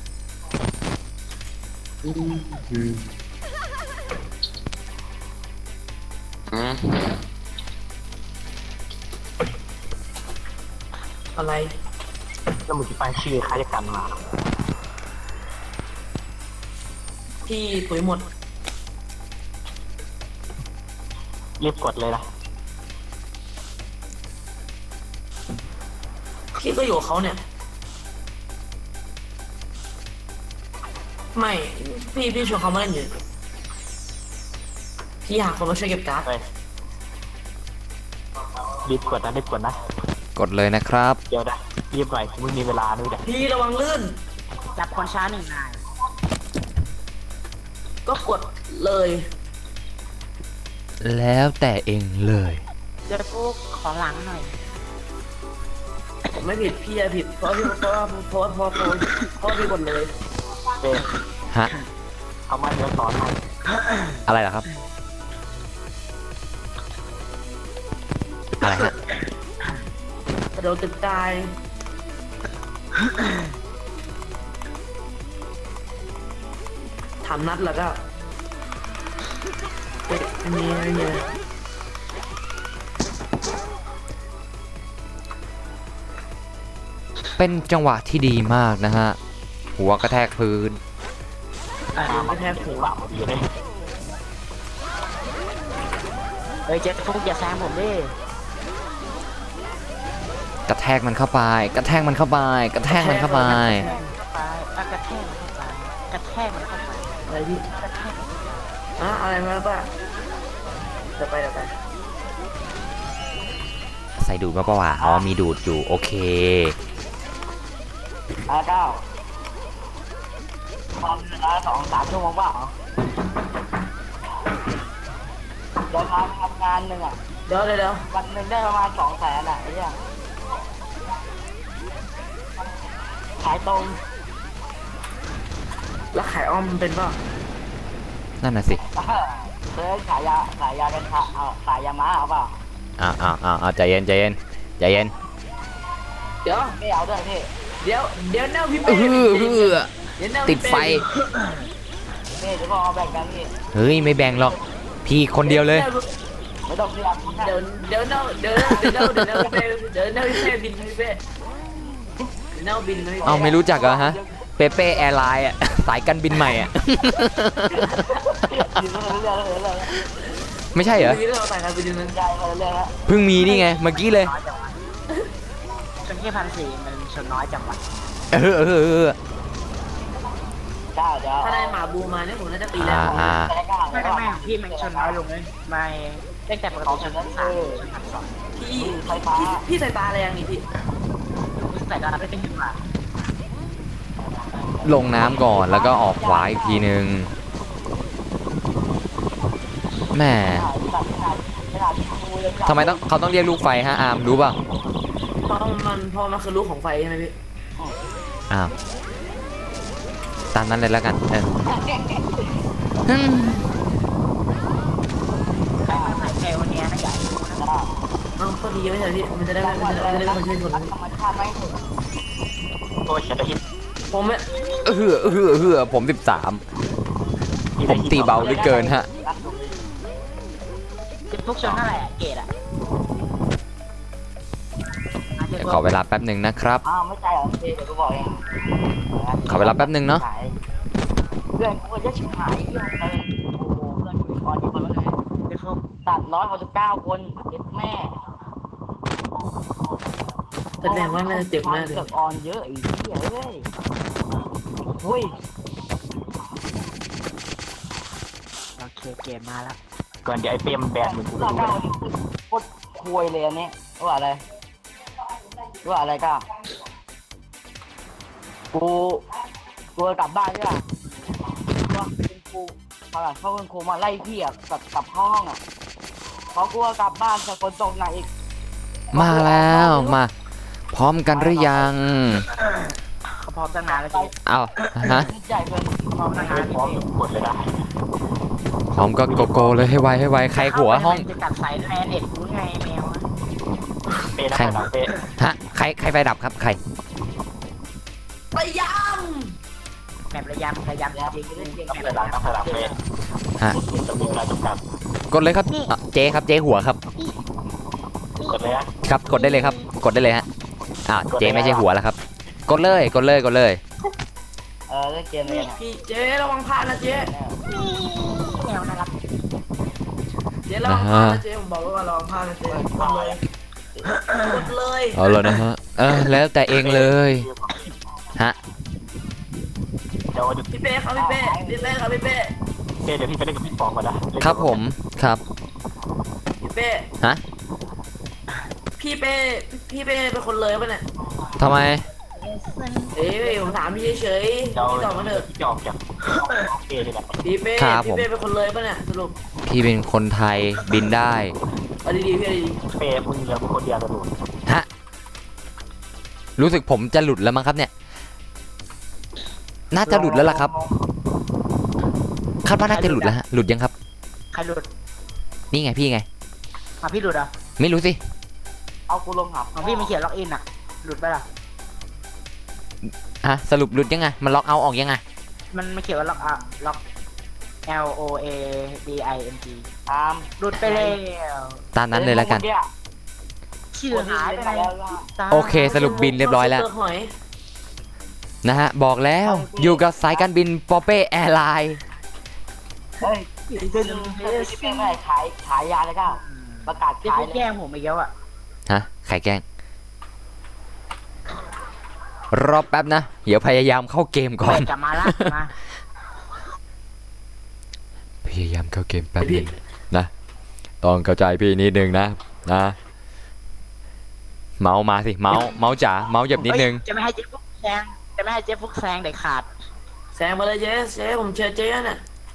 Speaker 6: อืม
Speaker 2: อะไร
Speaker 1: แล้วมึงจะไปชื่อใครจะกันมา
Speaker 2: ที่ปุ๋ยหมด
Speaker 1: รีบกดเลยนะ
Speaker 2: พี่ก็อยู่กับเขาเนี่ย ไม่พี่พี่ชวนเขามาเล่นอยู่พี่หาคนมาช่วยเก็บการ์ด
Speaker 1: เฮ้ยรีบกดนะรีบกดนะ
Speaker 5: กดเลยนะครับ
Speaker 1: เดี๋ยวนะรีบหน่อยมึงมีเวลาด้วยเดี๋ยว
Speaker 2: พี่ระวังลื่น
Speaker 3: จับคนช้าหนึ่งนาย
Speaker 2: ก็กดเลย
Speaker 5: แล้วแต่เองเลย
Speaker 3: เดี๋ยวกูขอหลังหน่อย
Speaker 2: ผมไม่ผิดพี่จะผิดเพราะพี่เพราะว่าเพราะว่าเพราะว่าเพราะว่าเพราะว่าพี่กดเลย
Speaker 1: เฮ้ย
Speaker 5: ฮะ
Speaker 1: เขามาเดี๋ยวสอนให้
Speaker 5: อะไรเหรอครับ อะไรฮะ
Speaker 2: กระโดดตึกตายถามนัดแล้วก็เอ๊ะอันนี้อันนี้
Speaker 5: เป็นจังหวะที่ดีมากนะฮะ หัวกระแทกพื้น
Speaker 2: อ่าไม่แทบถึง
Speaker 1: หลับพอดีเลย
Speaker 3: เฮ้ยเจ๊ฟุกอย่าแซงผมดิ
Speaker 5: กระแทกมันเข้าไป กระแทกมันเข้าไป กระแทกมันเข้าไป
Speaker 3: กระแทกมันเข้าไปกระแทกมันเข้าไป
Speaker 2: อะไรพี่
Speaker 3: กระแทก
Speaker 2: อ่ะอะไรมาป่ะเดี๋ยวไปเดี๋ยวไป
Speaker 5: ใส่ดูดมาปะวะอ๋อมีดูดอยู่ โอเค
Speaker 1: อ่ะเก้าทำเวลาสองสามชั่วโมงเปล่าเดินทางทำงานหนึ่งอ่ะ
Speaker 2: เดี๋ยวเดี๋ยวเดี๋ยว
Speaker 1: วันหนึ่งได้ประมาณสองแสนอ่ะไอ้เนี่ยขายตรง
Speaker 2: แล้วขายอ้อมมันเป็นป่ะ
Speaker 5: นั่นน่ะสิ
Speaker 1: เคยขายยาขายยากันค่ะเอาขายยาม้าเอาเปล่า
Speaker 5: อ้าวอ้าวอ้าวอ้าวใจเย็นใจเย็นใจเย็น
Speaker 2: เดี๋ยว
Speaker 1: ไม่เอาด้วยพี่
Speaker 2: เดี๋ยวเดี๋ยวแนวพี่
Speaker 5: เอ
Speaker 2: เป้
Speaker 5: อเออ
Speaker 2: เดี๋ยวแนว
Speaker 5: ติดไฟ
Speaker 1: นี่เดี๋ยวพอเอาแบ่งกันพี่
Speaker 5: เฮ้ย ไม่แบ่งหรอก พี่คนเดียวเลย
Speaker 1: ไม่ต้องพี่เอา
Speaker 2: เดี๋ยวเดี๋ยวแนวเดี๋ยวเดี๋ยวเดี๋ยวแนวพี่เป้เดี๋ยวแนวพี่เป้บินพี่เป้เดี๋ยวแนวบินนะพี่
Speaker 5: เอาไม่รู้จักเหรอฮะ เปเป้แอร์ไลน์อ่ะ สายการบินใหม่อ่ะ
Speaker 1: ยืนเรื่อยๆเรื่อยๆเรื่อย
Speaker 5: ไม่ใช่เหรอ
Speaker 2: พี่เราแต่งกันไปดูนั้น
Speaker 1: ๆใช่เรื่อยๆแล้ว
Speaker 5: เพิ่งมีนี่ไง เมื่อกี้เลย
Speaker 3: น้อยจังวะชนแค่พันสี่มันชนน้อยจังวะ
Speaker 5: เออเออเออ
Speaker 1: ใช่เดี๋ยว
Speaker 2: ถ้าได้หมาบูมาเนี่ยผมน่าจะตีแล้ว
Speaker 5: อ่าอ่า
Speaker 1: แต่ก้าว
Speaker 3: ไม่ไม่ไม่ของพี่มันชนน้อยลงเลยไม่ตั้งแต่ปกติชนพันสามชนพันสอง
Speaker 2: พี่พี่พี่สายตาแรงนี่พี่
Speaker 3: ใส่ดาวได้เป็นยังไง
Speaker 5: ลงน้ำก่อนแล้วก็ออกขวาอีกทีนึงแหม่ทำไมต้องเขาต้องเรียกลูกไฟฮะอาร์มรู้ป่ะ
Speaker 2: เพราะมันเพราะมันคือลูกของไฟใช่ไหมพี่
Speaker 5: อ้าวตามนั้นเลยแล้วกันเอออืม
Speaker 3: หายใจวันนี้นะใหญ่
Speaker 2: เอ้าก็ดีไม่ใช่พี่มันจะได้มันจะได้มันจะได้คนช่วยคน
Speaker 1: ธรรมชาติไม่ถึงโอ้ยฉันจะฮิต
Speaker 2: ผมเนี่ย
Speaker 5: เออเออเออผมสิบสามผมตีเบาเหลือเกินฮะ
Speaker 3: เจ๊ฟุกชนเท่าไหร่เกตอ่ะ
Speaker 5: เดี๋ยวขอเวลาแป๊บหนึ่งนะครับ
Speaker 1: อ้าวไม่ใจเหรอพี่เดี๋ยวกูบอกเอง
Speaker 5: ขอเวลาแป๊บหนึ่งเนาะ
Speaker 1: เพื่อนกูจะชิบหายเพื่อนเลยโอ้โหเพื่อนกูก่อนที่คนละไง
Speaker 3: เจ๊ฟุก
Speaker 1: ตัดร้อยหกสิบเก้าคนเจ็บแม่
Speaker 2: แสดงว่าน่าจะเจ็บแน่เลย
Speaker 1: เกือบออนเยอะอีกเหี้ยเอ้ยหุ้ย
Speaker 3: โอเคเกมมาแล้ว
Speaker 1: ก่อนเดี๋ยวไอ้เปียมแบนมึงกูจะดูโคตรคุยเลยอันนี้ว่าอะไรว่าอะไรก้ากูกูกลับบ้านใช่ป่ะว่าเป็นครูพอหลังเขาเป็นครูมาไล่พี่อ่ะกลับกลับเข้าห้องอ่ะพอกูกลับบ้านแต่คนตกหนักอีก
Speaker 5: มาแล้วมาพร้อมกันหรือยัง
Speaker 3: เขาพร้อมตั้งนานแล้วพี่
Speaker 5: เอาฮะ
Speaker 1: ใหญ่เกิน
Speaker 3: พร้อมตั้งนาน
Speaker 1: พร้อมกดเลยนะ
Speaker 5: พร้อมก็โกโก้เลยให้ไวให้ไวใครหัวห้อง
Speaker 3: จะกัดสายแลนเน็ตกูไงแมว
Speaker 6: เปย์นะ
Speaker 5: ใคร
Speaker 6: ไฟดับเปย์
Speaker 5: ฮะใครใครไฟดับครับใคร
Speaker 2: ระย
Speaker 3: แบบระยำระยำจริงๆเล่นเกม
Speaker 6: ต้อง
Speaker 3: แบ
Speaker 6: ไฟ
Speaker 3: บ
Speaker 6: ดับต้องไฟดับเปย์
Speaker 5: ฮะ
Speaker 6: จะมีเวลาจำกัด
Speaker 5: กดเลยครับอ่ะเจ๊ครับเจ๊หัวครับ
Speaker 6: กดเลยนะครับ
Speaker 5: กดได้เลยครับ กดได้เลยฮะอ่าวเจ๊ไม่ใช่หัวแล้วครับ กดเลยกดเลยกดเลย
Speaker 1: เออเล่นเกมเลย
Speaker 2: ำพี่เจ๊ระวังพลาดนะเจ๊
Speaker 3: แนวน่ารัก
Speaker 2: เจ๊ระวังพลาดนะเจ๊ผมบอกไว้ว่าระวังพลาดนะเจ๊กดเลยกดเลย
Speaker 5: เอาเลยนะฮะเออแล้วแต่เองเลยฮะ
Speaker 6: เดี๋ยวเดี๋ยว
Speaker 2: พี่เป้ครับพี่เป้พี่เป้ครับพี่เป้
Speaker 6: เปย์เดี๋ยวพี่ไปเล่นกับพี่ปองก่อนนะครับ
Speaker 5: ผมครับ
Speaker 2: พี่เป้
Speaker 5: ฮะ
Speaker 2: พี่เป้พี่เป้เป็นคนเลยปะเนี่ย
Speaker 5: ทำไม
Speaker 2: เอ้ยผมถามพี่เฉยๆ
Speaker 6: เดี๋ยว
Speaker 2: พี่ตอบมาเถอะ
Speaker 6: พี่จะออกจากเปย์นี่แหละ
Speaker 2: พี่เป้
Speaker 5: ครับ
Speaker 2: พี่
Speaker 5: ผม
Speaker 2: เป้เป็นคนเลยปะเนี่ยสรุป
Speaker 5: พี่เป็นคนไทยบินได้
Speaker 2: เอาดีๆพี่เอาดี
Speaker 6: เปย์มึงเหลือมึงคนเดียวจะดู
Speaker 5: ฮะรู้สึกผมจะหลุดแล้วมั้งครับเนี่ย น่าจะหลุดแล้วล่ะครับคาดว่าน่าจะหลุดแล้วฮะหลุดยังครับ
Speaker 3: ใครหลุด
Speaker 5: นี่ไงพี่ไง
Speaker 3: มาพี่หลุดอ่ะ
Speaker 5: ไม่รู้สิ
Speaker 1: เอากูลงหับ
Speaker 3: ของพี่ไม่เขียนล็อกอินอ่ะหลุดไปล่ะ
Speaker 5: ฮะสรุปหลุดยังไงมันล็อกเอาท์ออกยังไง
Speaker 3: มันไม่เขียนว่าล็อกอะล็อก L O A D I N G
Speaker 1: ตาม
Speaker 3: หลุดไปแล้ว
Speaker 5: ตามนั้นเลยแล้วกัน
Speaker 3: ชื่อหายไปไหน
Speaker 5: โอเคสรุปบินเรียบร้อยแล้ว
Speaker 2: เปลือกหอย
Speaker 5: นะฮะบอกแล้วอยู่กับสายการบินปอเป้แอร์ไลน์
Speaker 1: เฮ้ยขึ้นขึ้นที่เป็นไงขายขายยาเลยก้าประกาศ
Speaker 3: ที่
Speaker 1: ขาย
Speaker 3: พี่
Speaker 1: เล
Speaker 3: แกล้
Speaker 1: ย
Speaker 3: งผมอีกแล้วอ่ะ
Speaker 5: ฮะใครแกล้งรอแป๊บนะเดี๋ยวพยายามเข้าเกมก่อน
Speaker 3: กลับมาละมา
Speaker 5: พยายามเข้าเกมแป๊บนึงนะต้องเข้าใจพี่นิดนึงนะนะเมาส์มาสิเมาส์เมาส์จ๋าเมาส์หยับนิดนึง
Speaker 3: จะไม่ให้เจ๊ฟุกแซงจะไม่ให้เจ๊ฟุกแซงเด็ดขาด
Speaker 2: แซงมาเลยเจ๊เจ๊ผมเชียร์เจ๊น่ะ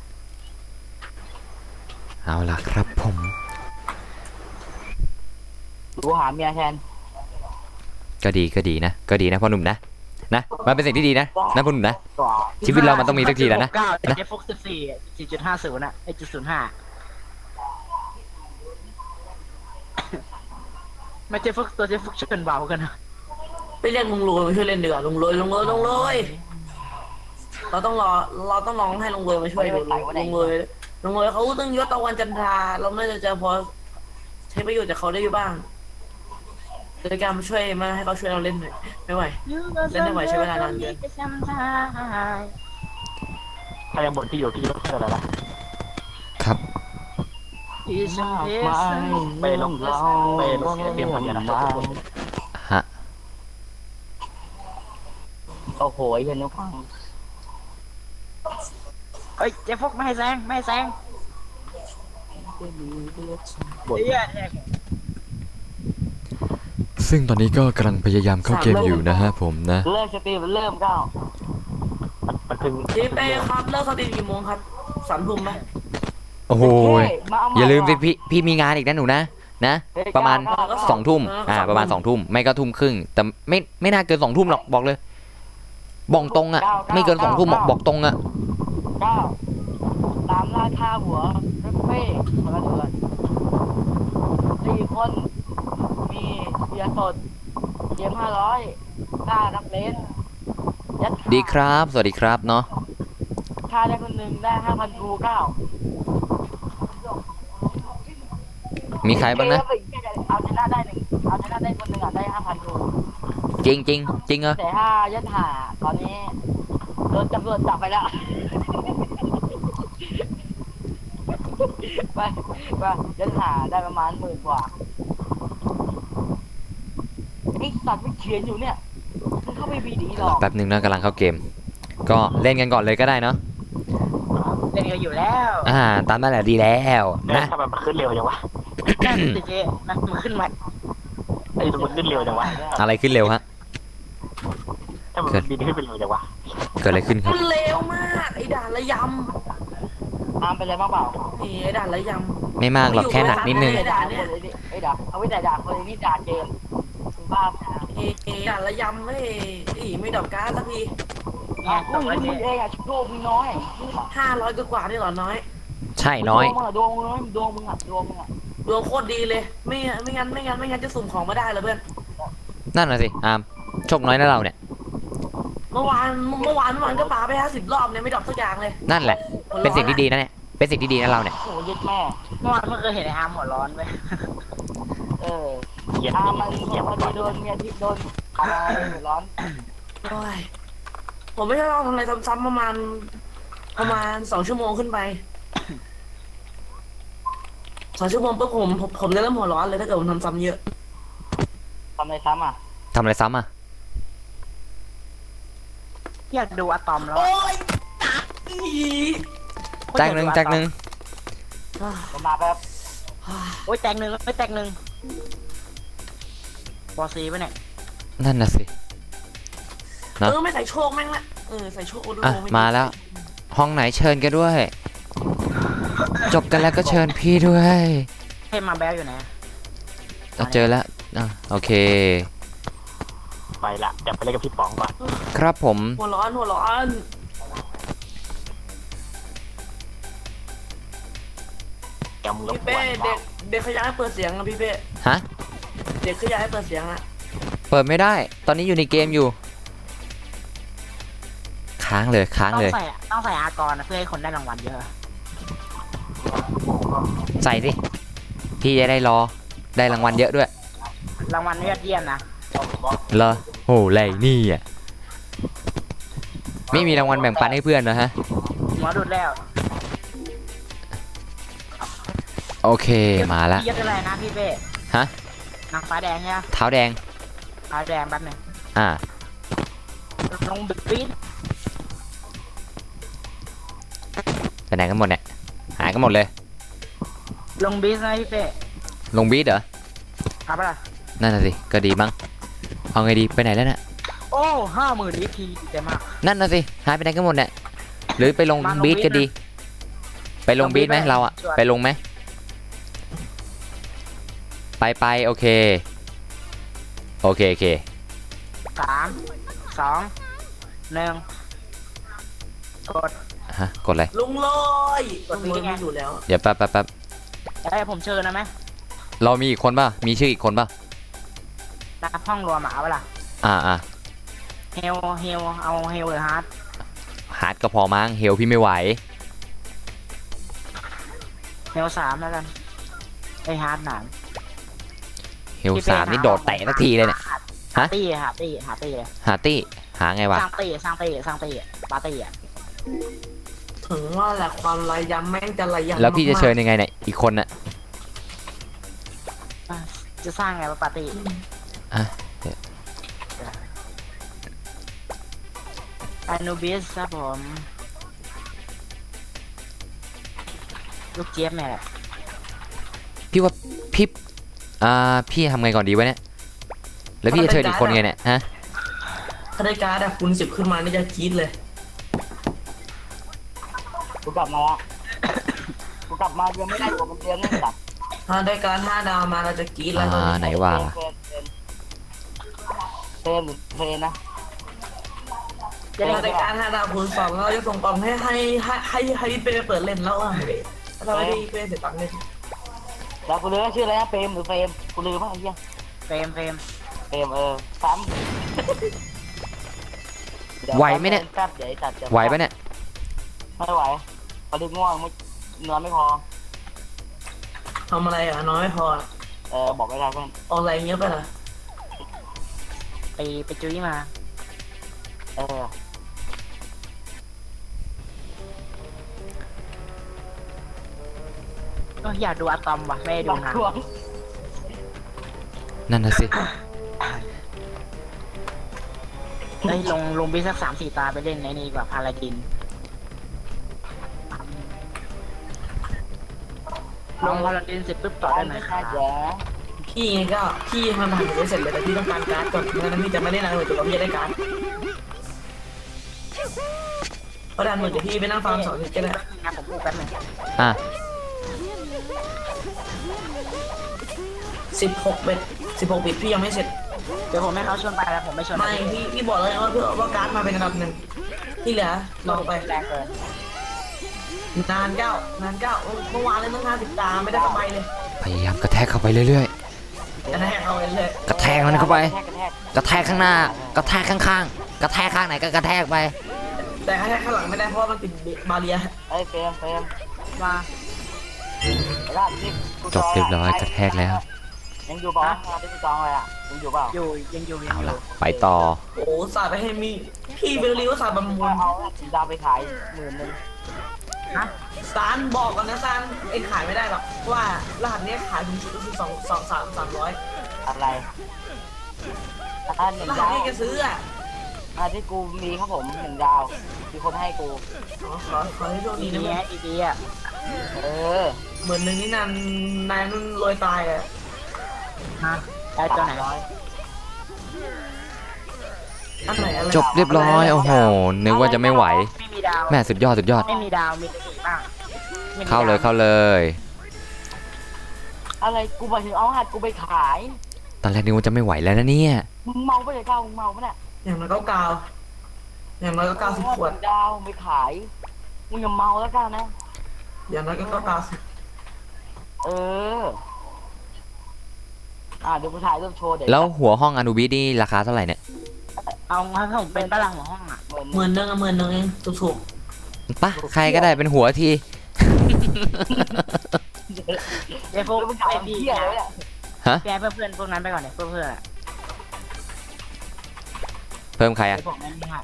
Speaker 5: เอาล่ะครับผม
Speaker 1: ดูหาเมียแทน
Speaker 5: ก็ดีก็ดีนะก็ดีนะพ่อหนุ่มนะนะมันเป็นสิ่งที่ดีนะนะพ่อหนุ่มนะ
Speaker 1: ก่อ
Speaker 5: ชีวิตเรามันต้องมีสักทีแล้วนะ
Speaker 3: เก้าเจ๊ฟุกสิบสี่สี่จุดห้าศูนย์อ่ะไอจุดศูนย์ห้าไม่เจ๊ฟุกตัวเจ๊ฟุกชนเบากันนะ
Speaker 2: ไปเรียกลุงโรยมาช่วยเล่นดีกว่าลุงโรยลุงโรยลุงโรยเราต้องรอเราต้องลองให้ลุงโรยมาช่วยดูลุงโรยลุงโรยเขาต้องยศตะวันจันทราเราน่าจะจะพอใช้ประโยชน์จากเขาได้อยู่บ้างโดยการมาช่วยมาให้เขาช่วยเราเล่นหน่อยไม่ไหว เล่นได้ไหวใช้เวลานานเกิน
Speaker 6: ถ้ายังบ่นที่อยู่ที่รถเท่าไหร่นะครับ
Speaker 1: ไปลงเราไปลงเกมคนเดียวนะ
Speaker 5: ฮะ
Speaker 1: โอ้โหเห็นนุฟัง
Speaker 3: เอ้ยเจ๊ฟุกไม่ให้แซงไม่ให้แซง
Speaker 6: บ่น
Speaker 3: เฮีย
Speaker 5: ซึ่งตอนนี้ก็กำลังพยายามเข้าเกมอยู่นะฮะผมนะ
Speaker 1: เริ่มสตรีมเริ่มก้าว
Speaker 6: มันมันถึง
Speaker 2: พี่เป้ครับเลิกเขาตีกี่โมงครับสามทุ่มไหม
Speaker 5: โอ้โหอย่าลืมสิพี่พี่มีงานอีกนะหนูนะนะประมาณสองทุ่มอ่าประมาณสองทุ่มไม่ก็ทุ่มครึ่งแต่ไม่ไม่น่าเกินสองทุ่มหรอกบอกเลยบอกตรงอ่ะไม่เกินสองทุ่มบอกตรงอ่ะ
Speaker 1: ก้าวตามล่าท่าหัวเป้มาละเดือนสี่คนมีเบียร์สดเกมห้าร้อยค่านักเล่นยัด
Speaker 5: ดีครับสวัสดีครับเนาะ
Speaker 1: ค่าได้คนหนึ่งได้ห้าพันกูเก้า
Speaker 5: มีใครบ้างนะ
Speaker 1: เอาชนะได้หนึ่งเอาชนะได้คนหนึ่งอ่ะได้ห้าพันกู
Speaker 5: จริงจริงจริงเหรอ
Speaker 1: แต่ถ้ายัดหาตอนนี้โดนตำรวจจับไปแล้วไปไปยัดหาได้ประมาณหมื่นกว่าไอ้สัตว์ไม่เขียนอยู่เนี่ยมันเข้าไปบีดีหรอก
Speaker 5: แป๊บนึงนะกำลังเข้าเกม ก็เล่นกันก่อนเลยก็ได้เนาะ
Speaker 3: เล่นกันอยู่แล้ว
Speaker 5: อ่าตามนั่นแหละดีแล้ว
Speaker 6: นะ
Speaker 5: นะ
Speaker 6: ทำไมมันขึ้นเร็วจังวะ
Speaker 3: นั่นสิเจ๊มันมันขึ้นมา
Speaker 6: ไอ้ตัวมันขึ้นเร็วจังวะ
Speaker 5: อะไรขึ้นเร็วฮะ
Speaker 6: ถ้ามันบินขึ้นไปเร็วจังวะ
Speaker 5: เกิดอะไรขึ้นครับ
Speaker 2: มันเร็วมากไอ้ด่านระย
Speaker 1: ตามไปเลยบ้างเปล่า
Speaker 2: ำนี่ไอ้ด่านระย
Speaker 5: ไม่มากหรอกแค่หนักนิดนึง
Speaker 1: ไอ้ด่าเนี่ยไอ้ด่าเอาไว้แต่ด่าคนนี้ด่าเกมบ้า
Speaker 2: ำเอ้ไอ้ด่านระยำเฮ้ยอีไม่ดอกการ์ดสักที
Speaker 3: แง่ต
Speaker 1: อุ้
Speaker 3: ก
Speaker 1: ย
Speaker 3: แล้ว
Speaker 1: มึ
Speaker 3: เจ๊
Speaker 1: งเองอ่ะโชคมึงน้อย
Speaker 2: ห้าร้อยกว่านี่เหรอน้อย
Speaker 5: ใช่น้อย
Speaker 1: ดวงมึงอ่ะดวงมึงน้อยดวงมึงอ่ะดวงมึงอ่ะ
Speaker 2: ดวงโคตรดีเลยไม่ไม่งั้นไม่งั้นไม่งั้นจะสุ่มของไม่ได้เลยเพื่อน
Speaker 5: นั่นน่ะสิอาร์มโชคน้อยนะเราเนี่ย
Speaker 2: เมื่อวานเมื่อวานเมื่อวานก็ปาไปห้าสิบรอบเนี่ยไม่ดรอปสักอย่างเลย
Speaker 5: นั่นแหละเป็นสิ่งที่ดีนะเนี่ยเป็นสิ่งที่ดีนะเราเนี่ย
Speaker 1: โอ้ยึดแม่
Speaker 3: เมื่อวานเพิ่งเคยเห็นไอ้อาร์มหัวร้อนไป
Speaker 1: เออ
Speaker 6: เขียน
Speaker 1: อามันเขียนพอดีโดนเมียที่โดนอะไรร้อน
Speaker 2: โอ้ยผมไม่ใช่ต้องทำอะไรซ้ำๆประมาณประมาณสองชั่วโมงขึ้นไปสองชั่วโมงปุ๊บผมผมผมจะเริ่มหัวร้อนเลยถ้าเกิดผมทำซ้ำเยอะ
Speaker 1: ทำอะไรซ้ำอ่ะ
Speaker 5: ทำอะไรซ้ำอ่ะ
Speaker 3: อยากดูอะตอมแล้ว
Speaker 2: โอ้ยจักอี
Speaker 5: แจ็คหนึ่งแจ็คหนึ่ง
Speaker 1: ผมมาแป๊บ
Speaker 3: โอ้ยแตงหนึ่งไม่แตงหนึ่งบอซีปะเนี่ย
Speaker 5: นั่นน่ะสิ
Speaker 2: เออไม่ใส่โชคแม่งละเออใส่โชคดู
Speaker 5: อ่ะมาแล้ว ห้องไหนเชิญกันด้วย จบกันแล้วก็เชิญพี่ด้วย
Speaker 3: ให้มาแบ๊วอยู่ไหน
Speaker 5: เราเจอแล้วอ่ะโอเค
Speaker 6: ไปละเดี๋ยวไปเล่นกับพี่ป๋องก่อน
Speaker 5: ครับผม
Speaker 2: หัวร้อนหัวร้อน
Speaker 6: เดี๋ยวมึงรบ
Speaker 2: พี่
Speaker 6: กว
Speaker 2: เป้
Speaker 6: น
Speaker 2: เด็กเด็กขยายให้เปิดเสียงอะพี่เป้
Speaker 5: ฮะ
Speaker 2: เด็กขยายให้เปิดเสียงอะ
Speaker 5: เปิดไม่ได้ ตอนนี้อยู่ในเกมอยู่ ค้างเลยค้าง
Speaker 3: ต้อง
Speaker 5: เลย
Speaker 3: ใส่ต้องใส่อากรนะเพื่อให้คนได้รางวัลเยอะ
Speaker 5: ใส่สิพี่จะได้รอได้รางวัลเยอะด้วย
Speaker 3: รางวัลยอดเยี่ยมนะ
Speaker 5: เหรอโอ้ไรนี่อ่ะไม่มีรางวัลแบ่งปันให้เพื่อนนะฮะ
Speaker 3: หัวดูดแล้ว
Speaker 5: โอเคมาละ
Speaker 3: พี่ยศอะไรนะพี่เป้
Speaker 5: ฮะ
Speaker 3: นางฟ้าแดงใช่ไหม
Speaker 5: เท้าแดง
Speaker 3: ฟ้าแดงแป๊บหนึง
Speaker 5: อ่า
Speaker 3: ลงบิ๊กบีท
Speaker 5: ไปไหนกันหมดเนี่ยหายกันหมดเลย
Speaker 3: ลงบีทนะพี่เป้
Speaker 5: ลงบีทเหรอ
Speaker 3: ครับล่ะ
Speaker 5: นั่นน่ะสิก็ดีมั้งเอาไงดีไปไหนแล้วเนี่ย
Speaker 3: โอ้ห้าหมื่นอีพีดีใจมาก
Speaker 5: นั่นน่ะสิหายไปไหนกันหมดเนี่ยหรือไปลง
Speaker 3: มาลง
Speaker 5: บีทก็
Speaker 3: บีทนะ
Speaker 5: ดี ไปลง
Speaker 3: ลงบี
Speaker 5: บี
Speaker 3: ท
Speaker 5: ทไหม
Speaker 3: ไหม
Speaker 5: เราอะ
Speaker 3: ชวน
Speaker 5: ไปลงไหมไปไปโอเคโอเคโอเค
Speaker 3: สามสองหนึ่งกด
Speaker 5: ฮะกดอะไร
Speaker 2: ลุงลอย
Speaker 3: ก
Speaker 2: ลุ
Speaker 3: ด
Speaker 2: ง
Speaker 3: นี้
Speaker 2: ลอย
Speaker 3: ไง
Speaker 2: ไม่อยู่แล้ว
Speaker 5: เดี๋ยวแป๊บแป๊บแป๊บ
Speaker 3: จะให้ผมเชิญนะไหม
Speaker 5: เรามีอีกคนป่ะมีชื่ออีกคนป่ะ
Speaker 3: นับห้องรวมอ่ะเอาเปะล่า
Speaker 5: อ่าอ่า
Speaker 3: เฮลเฮลเอาเฮลหรือฮาร์ด
Speaker 5: ฮาร์ดก็พอมั้งเฮลพี่ไม่ไหว
Speaker 3: เฮลสามแล้วกันไอฮาร์ดหนาม
Speaker 5: เฮลสามนี่โดดเตะสักทีเลยเนี่ย ฮะ
Speaker 3: ตี้หาตี้หาตี้เลย
Speaker 5: หาตี้หาไงวะ
Speaker 3: สร้างตี้สร้างตี้สร้างตี้ปาร์ตี้อ่ะ
Speaker 2: ถึงว่าแหละความระยำแม่งจะระยำ
Speaker 5: แล้วพี่จะ
Speaker 2: มากๆ
Speaker 5: เชิญยังไงเนี่ยอีกคนน่ะ
Speaker 3: อ่ะจะสร้างไงวะปาร์ตี้
Speaker 5: อ่ะ
Speaker 3: อนูบิสครับผมลูกเจี๊ยบแม่แหละ
Speaker 5: พี่ว่าพี่อ่าพี่ทำไงก่อนดีวะเนี่ยแล้วพี่จะเชิญอีกคนไงเนี่ยฮะ
Speaker 2: ถ้าได้การ์ดอะคูณสิบขึ้นมานี่จะจี๊ดเลย
Speaker 1: กูกลับมาละกูกลับมายังไม่ได้หัวมันเตียงนี่กลับ
Speaker 2: ถ้าได้การ์ดห้าดาวมาเราจะจี๊ดแล้วตอน
Speaker 5: อ่า
Speaker 2: นี้
Speaker 5: ไหนว่า
Speaker 1: เทรนเทรนหรือเทรนนะ
Speaker 3: จะได้
Speaker 2: ถ้าได้การ์ดห้าดาวคูณสองเราจะส่งกล่องให้ให้ให้ให้ให้พี่เป้เปิดเล่นแล้วอ่ะถ้าเราให้พี่เป้เสียตังค์เล่น
Speaker 1: แล้วกูลืมว่าชื่ออะไรนะเฟรมหรือเฟรมกูลืมมากไอ้เหี้ย
Speaker 3: เฟรมเฟรม
Speaker 1: เฟรมเออซ้ำเดี๋ย
Speaker 5: ไหวไหมเนี่ย
Speaker 1: แป๊บเดี๋ยวไอ้จัดจะ
Speaker 5: ไหวปะเนี่ย
Speaker 1: ไม่ไหวพอดีง่วงไม่นอนไม่พอ
Speaker 2: ทำอะไรอ่ะน้อยไม่พอ
Speaker 1: เออบอกไม่ได้เพื่อน
Speaker 2: เอาอะไรเงี้ยไปล่ะ
Speaker 3: ไปไปจุ้ยมา
Speaker 1: เออ
Speaker 3: ก็อยากดูอะตอมว่ะไม่ได้ดู
Speaker 1: บอก
Speaker 3: นะ
Speaker 1: ทวง
Speaker 5: นั่นน่ะสิ
Speaker 3: เฮ้ยลงลงไปสักสามสี่ตาไปเล่นในนี้ดีกว่าพาราดินลงพาราดินเสร็จปุ๊บต่อได้ไหมครับ
Speaker 1: แย่
Speaker 2: พี่ก็พี่ทำผ่านไม่เสร็จเลยแต่พี่ต้องการการ์ดก่อนไม่งั้นพี่จะไม่ได้นานเลยจนกว่าพี่จะได้การ์ดเพราะดันเหมือนจะพี่ไปนั่งฟังสอนก็ได้
Speaker 3: งานผมพูดแป๊บหนึง
Speaker 5: อ่ะ
Speaker 2: สิบหกเบ็ดสิบหกบิตพี่ยังไม่เสร็จ
Speaker 3: เดี๋ยวผมให้เขาชวนไปแล้วผมไม่ชวน
Speaker 2: ไม่พี่พี่บอกเลยว่าเพื่อว่าการ์ดมาเป็นอันดับหนึ่งที่เหลือลองไป
Speaker 3: แรงเกิน
Speaker 2: นานเก้านานเก้าเมื่อวานเลยตั้งห้าสิบตาไม่ได้กำไรเลย
Speaker 5: พยายามกระแทกเข้าไปเรื่อย
Speaker 2: กระแทกเอาไปเลย
Speaker 5: ๆ กระแทกมันเข้าไป
Speaker 1: กระแทก
Speaker 5: กระแทกข้างหน้า กระแทกข้างๆ กระแทกข้างไหนก็กระแทกไป
Speaker 2: แต่กระแทกข้างหลังไม่ได้เพราะว่ามันติดบาเรีย
Speaker 1: เอ้ยเฟรมเฟรม
Speaker 3: มา
Speaker 1: ไอ้ด้านที่กู
Speaker 5: จบเรียบร้อยกระแทกแล้ว
Speaker 1: ยังอยู่เปล่าที่กูจองไว้อะยังอยู่เปล่า
Speaker 3: อยู่ยังอยู่ยัง
Speaker 5: เอา
Speaker 3: อ
Speaker 5: ละ
Speaker 3: ยู่
Speaker 5: ไปต่อ
Speaker 2: โอ้สาดไปให้มีพี่เบลลี่ว่าสาดบำรุง
Speaker 1: เอาสีดำไปขายหมื่นหนึง
Speaker 3: ฮะ
Speaker 2: ซานบอกก่อนนะซานเอ็งขายไม่ได้หรอกเพราะว่ารหัสเนี้ยขายถึงสุดคือสองสองสามสามร้อย
Speaker 1: อะไรอันหนึ่ง
Speaker 2: รหัส
Speaker 1: ดาว
Speaker 2: ที่แกซื้ออ่ะ
Speaker 1: อันที่กูมีครับผมหนึ่งดาวมีคนให้กู
Speaker 2: ขอขอขอให้โชค
Speaker 3: ดี
Speaker 2: ดี
Speaker 3: ดี
Speaker 2: นะมึง
Speaker 3: ฮะดีดีอ่ะ
Speaker 1: เออ
Speaker 2: เหมือนหนึ่งนี่นานนายมันลอยตายอ่ะ
Speaker 3: ฮะได้ตัวไหน
Speaker 1: ร้อย
Speaker 2: อันไหนอะไร
Speaker 5: จบเรียบร้อย โอ้โห นึกว่าจะไม่ไหว
Speaker 3: ไม่มีดาว
Speaker 5: แม่สุดยอดสุดยอด
Speaker 3: ไม่มีดาวมีแต่สีบ้างไม่มี
Speaker 5: เข้าเลย
Speaker 3: ดว
Speaker 5: เข้าเลย
Speaker 1: อะไรกูไปถึงเอาหัดกูไปขาย
Speaker 5: ตอนแรกนึกว่าจะไม่ไหวแล้วนะเนี่ย
Speaker 1: มึงเมาไปเลยเก้ามึงเมาปะเนี่ย
Speaker 2: อย่างน้อยก็เกาวอย่างน้อยก็เก้าสิบขวด
Speaker 1: ดาวไปขายมึงอย่าเมาแล้วกันนะ
Speaker 2: อย่างน้อยก็เก้าสิบ
Speaker 1: เอออ่าเดี๋ยวกูถ่ายรูปโชว์เด็ก
Speaker 5: แล้วหัวห้องอนุบินี่ราคาเท่าไหร่เนี่ย
Speaker 3: เอาให้ผมเป็นตารางหัวห้องอ่ะ
Speaker 2: หมื่นหนึงอะหมื่นหนึงเองถูก
Speaker 5: ปะใครก็ได้เป็นหัวที
Speaker 3: เดี๋ยวพวก
Speaker 1: แล้วมึง
Speaker 3: ไอ้
Speaker 1: ขาย
Speaker 3: พี่
Speaker 1: เที่ยเลยเนี่ย
Speaker 5: ฮะ
Speaker 3: แกเพื่อนเพื่อนพวกนั้นไปก่อนเนี่ยเพื่อนเพื่อนอะ
Speaker 5: เพิ่มใคร
Speaker 3: ไอ้
Speaker 5: อะ
Speaker 3: พวกนั้นไม่ให้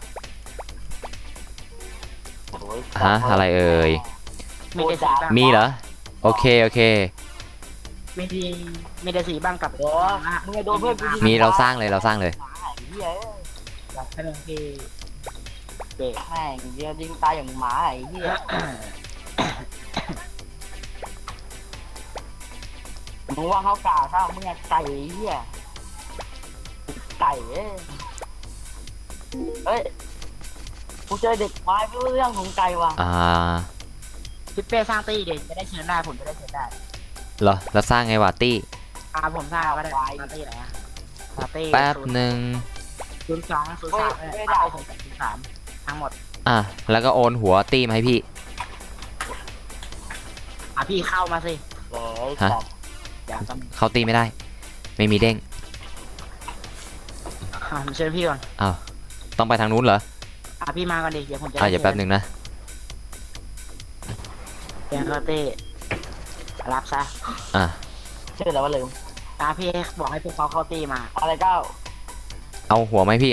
Speaker 1: โอ้ย
Speaker 5: ฮะอะไรเอ่ย
Speaker 3: มีแต่สีบ้าง
Speaker 5: มีเหรอ โอเค โอเค
Speaker 3: มีทีมีแต่สีบ้างกับ
Speaker 1: เดี๋ยวมึงจะโดนเพื่อนกูยิง
Speaker 5: มีเราสร้างเลยเราสร้างเลย
Speaker 1: หมาไอ้เหี้ย
Speaker 3: แบบแค่นึงที่เบรก
Speaker 1: แม่งเดียวยิงตายอย่างหมาไอ้เหี้ยมึงว่าเขากล่าวถ้ามึงอะไก่ไอ้เหี้ยไก่เอ้ยเฮ้ยกูเจอเด็กควายไม่รู้เรื่องของไก่ว่ะ
Speaker 5: อ่า
Speaker 3: พี่เป้สร้างตี้เด็กจะได้เชิญได้ผมจะได้เชิญได้
Speaker 5: เหรอเราสร้างไงวะตี้
Speaker 3: อ่าผมสร้างก็ได้สร้างตี้ไหนอะสร้างตี้
Speaker 5: แป๊บหนึ่ง
Speaker 3: ศูนย์สองศูนย์สามเนี่ยเอาไปถึงศูนย์สามทั้งหมด
Speaker 5: อ่ะ แล้วก็โอนหัวตี้มาให้พี่
Speaker 3: อ่ะพี่เข้ามาสิ
Speaker 1: เลย
Speaker 5: ฮะ
Speaker 1: จัด
Speaker 3: เดี๋ยวต้อง
Speaker 5: เขาตีไม่ได้ ไม่มีเด้ง
Speaker 3: อ่ะผมเชิญพี่ก่อน
Speaker 5: อ้าว ต้องไปทางนู้นเหรอ
Speaker 3: อ่ะพี่มาก่อนดิเดี๋ยวผมจะ
Speaker 5: อ่ะอย่าแป๊บหนึ่งนะ
Speaker 3: เดี๋ยวก็ตี้รับซะ
Speaker 5: อ่ะ
Speaker 1: ชื่ออะไรวะลืม
Speaker 3: อ่ะพี่บอกให้พวกเขาเข้าตี้มา
Speaker 1: อะไรเก้า
Speaker 5: เอาหัวไหมพี่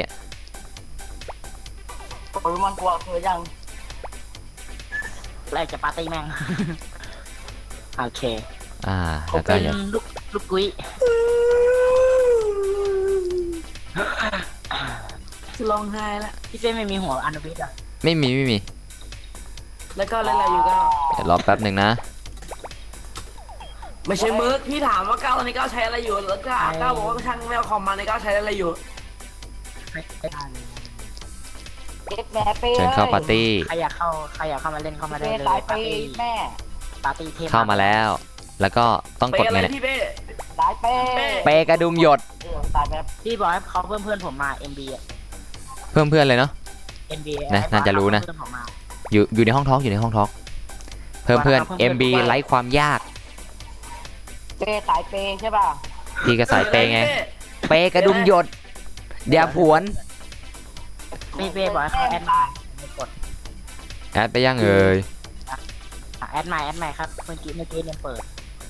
Speaker 1: โปเกมอนกลัวเคยยัง
Speaker 3: แรกจะปาร์ตี้แม่ง โอเค
Speaker 5: อ่า
Speaker 3: ผม
Speaker 5: แล้วก็
Speaker 3: เป็น
Speaker 5: อย่า
Speaker 3: ลูกลูกกุ้ย
Speaker 2: จะร้องไห้ละ
Speaker 3: พี่เป้ไม่มีหัวอนุบิดอ่ะ
Speaker 5: ไม่มีไม่มี
Speaker 2: แล้วก็อะไรๆอยู่ก็
Speaker 5: เดี๋ยวรอแป๊บหนึ่งนะ
Speaker 2: ไม่ใช่มึกพี่ถามว่าก้าวตอนนี้ก้าวใช้อะไรอยู่แล้วก็ก้าวบอกว่าช่างไม่เอาคอมมาในก้าวใช้อะไรอยู่
Speaker 3: ไม่ไม่ได้เลย
Speaker 1: เอ็ดแม่เป้
Speaker 5: เชิญเข้าปาร์ตี้
Speaker 3: ใครอยากเข้าใครอยากเข้ามาเล่นเข้ามาได้
Speaker 1: เป้
Speaker 3: เลย
Speaker 1: สาย
Speaker 3: ปา
Speaker 1: เป้
Speaker 3: ร์ตี้
Speaker 1: แม่
Speaker 3: ปาร์ตี้เทพ
Speaker 5: เข้ามาแล้ว แล้วก็ต้อง
Speaker 2: เป
Speaker 5: กด
Speaker 2: อะไร
Speaker 5: ไงเนี่ย
Speaker 2: พี่เป้
Speaker 1: สายเป้
Speaker 2: เป้
Speaker 5: เปกระดุมหยด
Speaker 1: เออสายแบบ
Speaker 3: พี่บอกให้เขาเพื่อนเพื่อนผมมา เอ็ม บี อ่ะ
Speaker 5: เพิ่มเพื่อนเลยเนาะ
Speaker 3: เอ็ม บี
Speaker 5: นะน่าจะรู้นะ
Speaker 3: เพื่อนผมมา
Speaker 5: อยู่อยู่ในห้องทอล์กอยู่ในห้องทอล์กเพิ่มเพื่อน เอ็ม บี ไร้ความยาก
Speaker 1: เป้สายเป้ใช่ป่ะ
Speaker 5: พี่ก็สายเปไง เปกระดุมหยดอย่าผวน
Speaker 3: พี่เป้บอกให้เขาแอดมาไม่กด
Speaker 5: แอดไปยังเอ่ย
Speaker 3: อ่ะแอดใหม่แอดใหม่ครับเมื่อกี้เมื่อกี้เนี่ยเปิด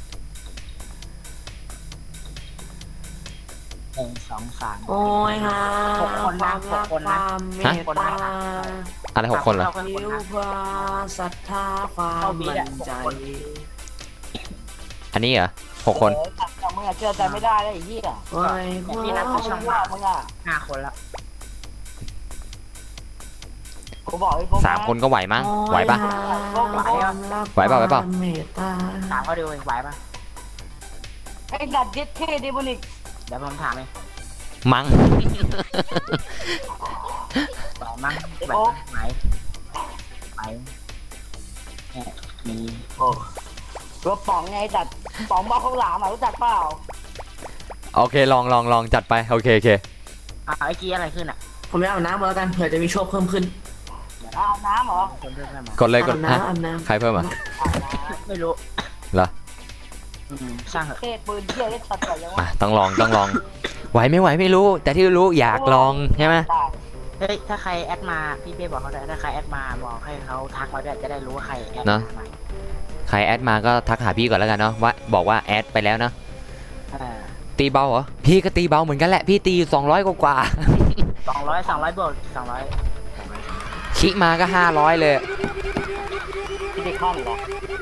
Speaker 3: หนึ่งสองสาม
Speaker 2: โอ้ยฮะ
Speaker 3: หกคนนะหกคนนะ
Speaker 2: ความเมตตา
Speaker 5: อะไรหกคนเหรอ
Speaker 3: เข้า
Speaker 2: ผิ
Speaker 3: คน
Speaker 2: ว
Speaker 3: นะ
Speaker 2: พาศรัทธาความมั่นใจ
Speaker 5: อันนี้เหรอหกคน
Speaker 1: เออแต่มึงอะเชื่อใจไม่ได้เลยไอ้เหี้ย
Speaker 2: โอ้ย
Speaker 3: แต่พี่นับ
Speaker 1: มึ
Speaker 3: คือช่อง
Speaker 1: งว่ามึงอะ
Speaker 3: ห้าคนแล้ว
Speaker 1: กูบอกไอ้พวก
Speaker 5: สามคนก็ไหวมั้ง ไหวปะ ไหวเปล่าไหวเปล่า
Speaker 2: เมตตา
Speaker 3: ถามเขาดูเองไหวปะ
Speaker 1: ไอ้ดัดเย็ดเท่ดิบุนิก
Speaker 3: เดี๋ยวผมถามเอง
Speaker 5: มั้ง
Speaker 3: ไหวมั้งไหวไหมไหวเนี่ยมี
Speaker 1: ตัวป๋องไงจัดป๋องบ้าข้าวหลามอะรู้จักเปล่า
Speaker 5: โอเคลองลองลองจัดไป โอเคโอเค
Speaker 3: อ่าไอ้กี้อะไรขึ้นอ่ะ
Speaker 2: ผมจะอาบน้ำมาแล้วกันเผื่อจะมีโชคเพิ่มขึ้น
Speaker 1: อาบน้ำเหรอ
Speaker 3: คนเพิ่มมาก
Speaker 5: ดเลยก
Speaker 2: อา
Speaker 5: ด
Speaker 2: บ
Speaker 5: ฮะ
Speaker 2: น้ำอาบน้
Speaker 5: ใครเพิ่มอ่ะ
Speaker 1: อาบน้
Speaker 3: ไม่รู้
Speaker 5: เหรอ
Speaker 3: อืมสร้างเหอะ
Speaker 1: เท่ปืนเที่ยเล่นตัดต่อยยัง
Speaker 5: มาต้องลองต้องลองไหวไม่ไหวไม่รู้ แต่ที่รู้อยากลองใช่ไหม
Speaker 3: เฮ้ยถ้าใครแอดมาพี่เป้บอกเขาเลยถ้าใครแอดมาบอกให้เขาทักมาด้วยจะได้รู้ว่าใครแอดมาใหม่
Speaker 5: ใครแอดมาก็ทักหาพี่ก่อนแล้วกันเนาะว่าบอกว่าแอดไปแล้วเนาะ
Speaker 3: อ่า
Speaker 5: ตีเบาเหรอพี่ก็ตีเบาเหมือนกันแหละพี่ตีสองร้อยกว่า
Speaker 3: สองร้อยสองร้อยบวกสองร้อย
Speaker 5: ๆชิมาก็ห้าร้อยเลย
Speaker 1: ที่เด็กข้อนเหรอ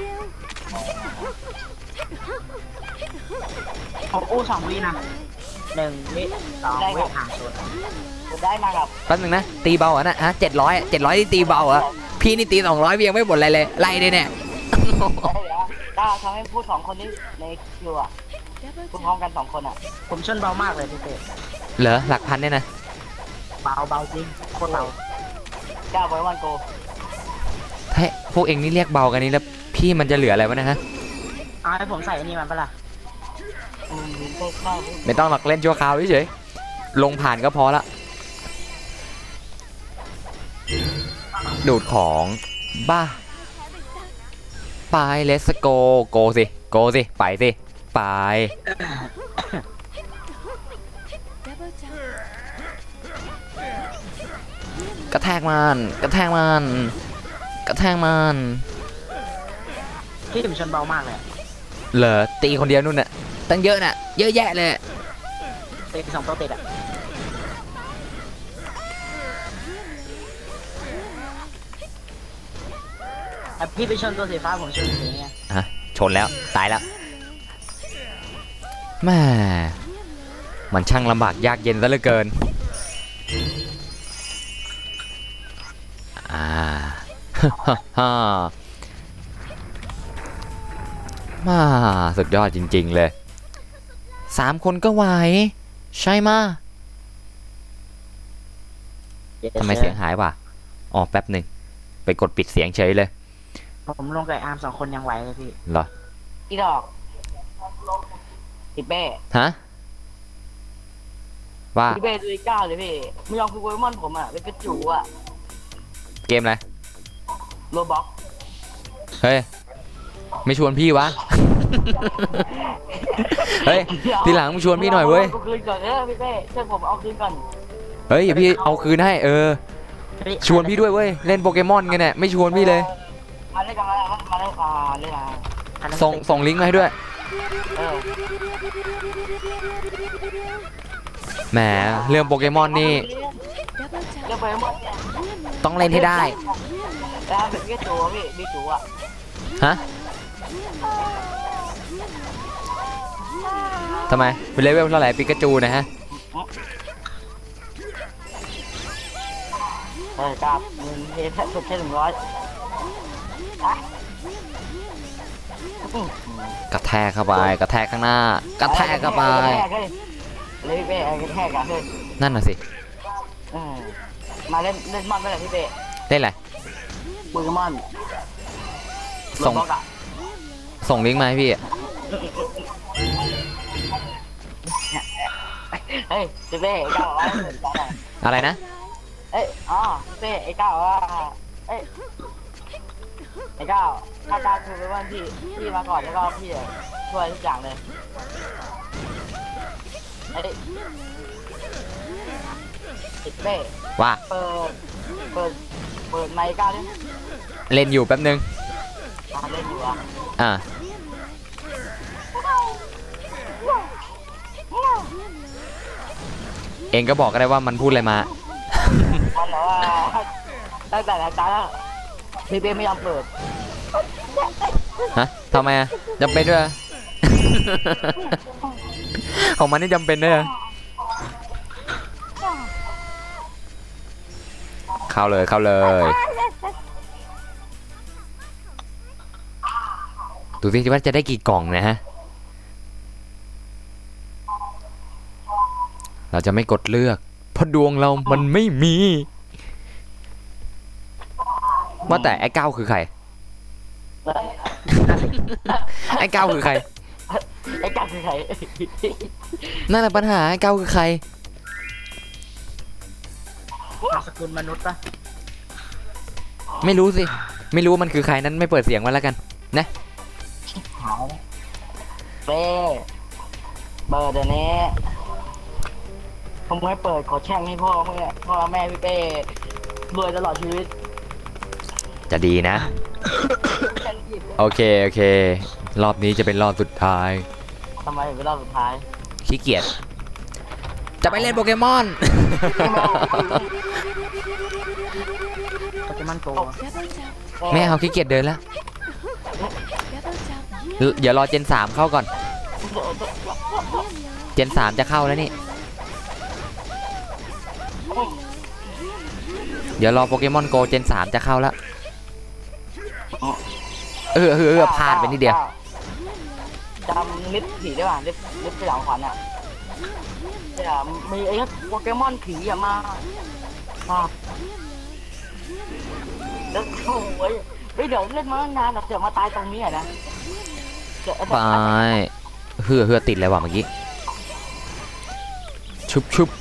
Speaker 3: ผมอู้สองวินะหนึ่งวิสองวิห่างสุด
Speaker 1: ผมได้มากับ
Speaker 5: แป๊บนึงนะตีเบาอ่ะนะฮะเจ็ดร้อยเจ็ดร้อยที่ตีเบาอ่ะพี่นี่ตีสองร้อยพี่ยังไม่บ่นอะไรเลยไล่เลยเนี่ย
Speaker 1: ได้ทำให้พูดสองคนนี้ในคิวอ่ะพูดพร้อมกันสองคนอ่ะ
Speaker 3: ผมชนเบามากเลยพี่เป้
Speaker 5: เหรอหลักพันเนี่ยนะ
Speaker 3: เบาเบาจริงโคตรเบา
Speaker 1: เจ้าไว้วันโก
Speaker 5: เฮ้ยพวกเองนี่เรียกเบากันนี่แล้วพี่มันจะเหลืออะไรวะเนะฮะ
Speaker 3: เอาให้ผมใส่อันนี้มันปะล่ะ
Speaker 1: อืมเต้นข้าว
Speaker 5: ไม่ต้องหลักเล่นชั่วคราวเฉยๆลงผ่านก็พอละดูดของบ้าไปเลสโกโกสิโกสิไปสิไปกระแทกมันกระแทกมันกระแทกมัน
Speaker 3: ที่ผมชนเบามากเลย
Speaker 5: เหรอตีคนเดียวนู่นน่ะตั้งเยอะน่ะเยอะแยะเลย
Speaker 3: ตีสองตัวติดอ่ะแต่พี่ไปชนตัวสีฟ้าผมชนสีไง
Speaker 5: ฮะชนแล้วตายแล้วแม่มันช่างลำบากยากเย็นซะเหลือเกินอ่า ฮ่ามาสุดยอดจริงๆเลยสามคนก็ไหวใช่มาทำไมเสียงหายว่ะอ๋อแป๊บหนึ่งไปกดปิดเสียงเฉยเลย
Speaker 3: ผมลงกับอาร์มสองคนยังไหวเลยพี่
Speaker 5: เหรอ
Speaker 1: อีดอกอีเป้
Speaker 5: ฮะว่า
Speaker 1: อีเป้ดูอีก้าวเลยพี่ไม่ยอมคุยโปเกมอนผมอ่ะเป็นกระจูอ่ะ
Speaker 5: เกมอะไร
Speaker 1: โรบ็อก
Speaker 5: เฮ้ยไม่ชวนพี่วะ เฮ้ยทีหลังมึงชวนพี่หน่อยเว้ย
Speaker 1: เอาคืนก่อนเออพี่เป้เชื่อผมเอาคืนก่อน
Speaker 5: เฮ้ยอย่าพี่เอาคืนให้เออชวนพี่ด้วยเว้ยเล่นโปเกมอนกันเนี่ยไม่ชวนพี่เลย
Speaker 1: มาเล่นกันมาแล้วมาเล่นมาเล่นมา
Speaker 5: ส่งส่งลิงก์มาให้ด้วย
Speaker 1: เออ
Speaker 5: แหมเรื่องโปเกมอนนี่
Speaker 1: เล่นโปเกมอนเนี่ย
Speaker 5: ต้องเล่นให้ได้
Speaker 1: แล้วเป็นแค่จูพี่มีจูอ่ะ
Speaker 5: ฮะทำไมเป็นเลเวลเท่าไหร่ปิกาจูนะฮะ
Speaker 1: เออครับมึงเทแค่สุดแค่หนึ่งร้อย
Speaker 5: กระแทกเข้าไปกระแทกข้างหน้ากระแทกเข้าไป
Speaker 1: เลยพี่เป้กระแทกกันเลย
Speaker 5: นั่นน่ะสิ
Speaker 1: อืมมาเล่นเล่นมอนไปเลยพี่เป้
Speaker 5: เล่นอะไร
Speaker 1: โปเกมอน
Speaker 5: ส่ง
Speaker 1: โรบ็อกอะ
Speaker 5: ส่งลิงก์มาให้พี่
Speaker 1: เฮ้ยพี่เป้ไอ้ก้าวว่าสนใจหน่อย
Speaker 5: อะไรนะ
Speaker 1: เอ้ยอ๋อพี่เป้ไอ้ก้าวว่าเอ้ยไอ้ก้าวถ้าก้าวคือไปว่าพี่พี่มาก่อนแล้วก็พี่จะช่วยทุกอย่างเลยเอ้ยพี่เป้
Speaker 5: ว่า
Speaker 1: เปิดเปิดเปิดไมค์ก้าวดิ
Speaker 5: เล่นอยู่แป๊บนึง
Speaker 1: มาเล่นอยู่อ่ะ
Speaker 5: อ่าเองก็บอกก็ได้ว่ามันพูดอะไรมา
Speaker 1: มันบอกว่าตั้งแต่รายการแล้วพี่เป้ไม่ยอมเปิด
Speaker 5: ฮะทำไมอะจำเป็นด้วย ของมันนี่จำเป็นด้วยเหรอเข้าเลยเข้าเลยดูสิว่าจะได้กี่กล่องนะฮะเราจะไม่กดเลือกเพราะดวงเรามันไม่มีว่าแต่ไอ้เก้าคือใคร ไอ้เก้าคือใคร
Speaker 1: ไอ้ก้าวคือใคร
Speaker 5: นั่นแหละปัญหาไอ้เก้าคือใคร
Speaker 3: นามสกุลมนุษย์ปะ
Speaker 5: ไม่รู้สิไม่รู้ว่ามันคือใครนั้นไม่เปิดเสียงไว้แล้วกันนะ
Speaker 1: เป้เปิดเดี๋ยวนี้ผมไม่เปิดขอแช่งให้พ่อแม่พ่อแม่พี่เป้รวยตลอดชีวิต
Speaker 5: จะดีนะ โอเคโอเค รอบนี้จะเป็นรอบสุดท้าย
Speaker 1: ทำไมถึงเป็นรอบสุดท้าย
Speaker 5: ขี้เกียจจะไปเล่นโปเกมอน
Speaker 3: โปเกมอนโก
Speaker 5: ไม่เอาขี้เกียจเดินแล้วเดี๋ยวรอเจนสามเข้าก่อน เจนสามจะเข้าแล้วนี่ เดี๋ยวรอโปเกมอนโกเจนสามจะเข้าแล้ว เออเออเออพลาดไปนิดเดียว
Speaker 1: จำลิฟต์ผีได้ป่ะลิฟต์ลิฟต์สยองขวัญอ่ะเนี่ยมีไอ้โปเกมอนผีอะมาครับแล้วโอ้ยไปเดี๋ยวเล่นมาตั้งนานเดี๋ยวมาตายตรงนี้อ่ะนะ
Speaker 5: ไปเฮือเฮือติดเลยว่ะเมื่อกี้ ชุบชุบ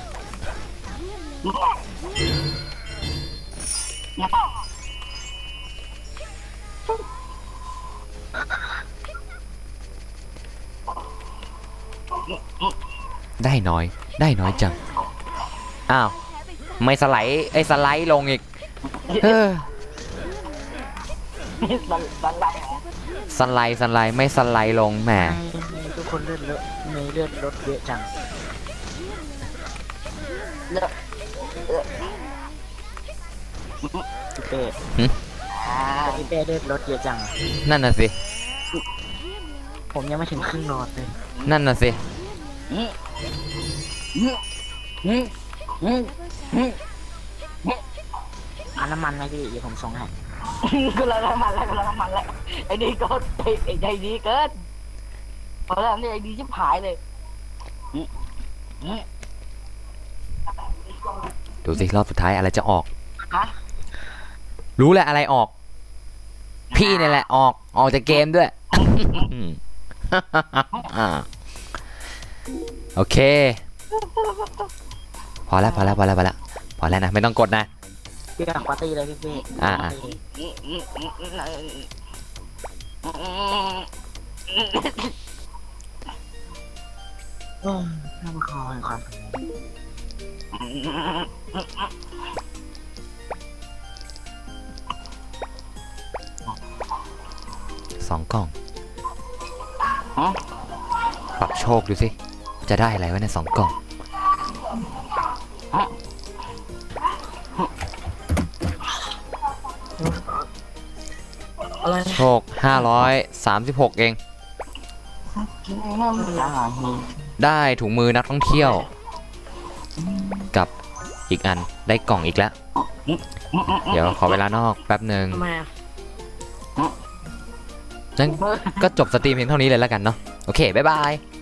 Speaker 5: ได้น้อย ได้น้อยจัง อ้าว ไม่สไลด์ไอ้สไลด์ลงอีกเออ
Speaker 1: นี่สันสันไหลเหรอ
Speaker 5: สไลด์สไลด์ไม่สไลด์ลงแหม
Speaker 3: ทุกคนเลือดเลอะในเลือดลดเยอะจัง
Speaker 1: เลิกเลิก
Speaker 3: พี่เป้
Speaker 1: อ่า
Speaker 3: พี่เป้เลือดลดเยอะจัง
Speaker 5: นั่นน่ะสิ
Speaker 3: ผมยังไม่ถึงครึ่งหลอดเลย
Speaker 5: นั่นน่ะสิ
Speaker 1: อืมอืมอืมอืมอืม
Speaker 3: เอาน้ำมันไหมพี่เดี๋ยวผมส่งให้
Speaker 1: ก็แล้วน้ำมันแล้วก็แล้วน้ำมันแล้วไอ้นี่ก็ไอ้ไอ้ใจดีเกินพอแล้วนี่ไอ้ดีชิบหายเลยอืมอืม
Speaker 5: ดูสิรอบสุดท้ายอะไรจะออก
Speaker 1: ฮะ
Speaker 5: รู้แหละอะไรออก พี่เนี่ยแหละออกออกจากเกมด้วย โอเค พอแล้วพอแล้วพอแล้วพอแล้วพอแล้วนะไม่ต้องกดนะ
Speaker 3: พี่กับปาร์ตี้เลยพี่เป้
Speaker 5: อ่า
Speaker 1: อืมอืมอืมอืมอืม
Speaker 3: โอ้ยน้ำคอแห่งความ
Speaker 5: สองกล่อง
Speaker 1: ฮะ
Speaker 5: ปรับโชคดูสิจะได้อะไรวะเนี่ยสองกล่อง
Speaker 2: อะไร
Speaker 5: โชคห้าร้อยสามสิบหกเอง ได้ถุงมือนักท่องเที่ยว กับอีกอันได้กล่องอีกแล้ว เดี๋ยวขอเวลานอกแป๊บหนึ่ง
Speaker 2: ทำไมอ่ะ
Speaker 5: นั่นก็จบสตรีมเพียงเท่านี้เลยแล้วกันเนาะโอเค บ๊ายบาย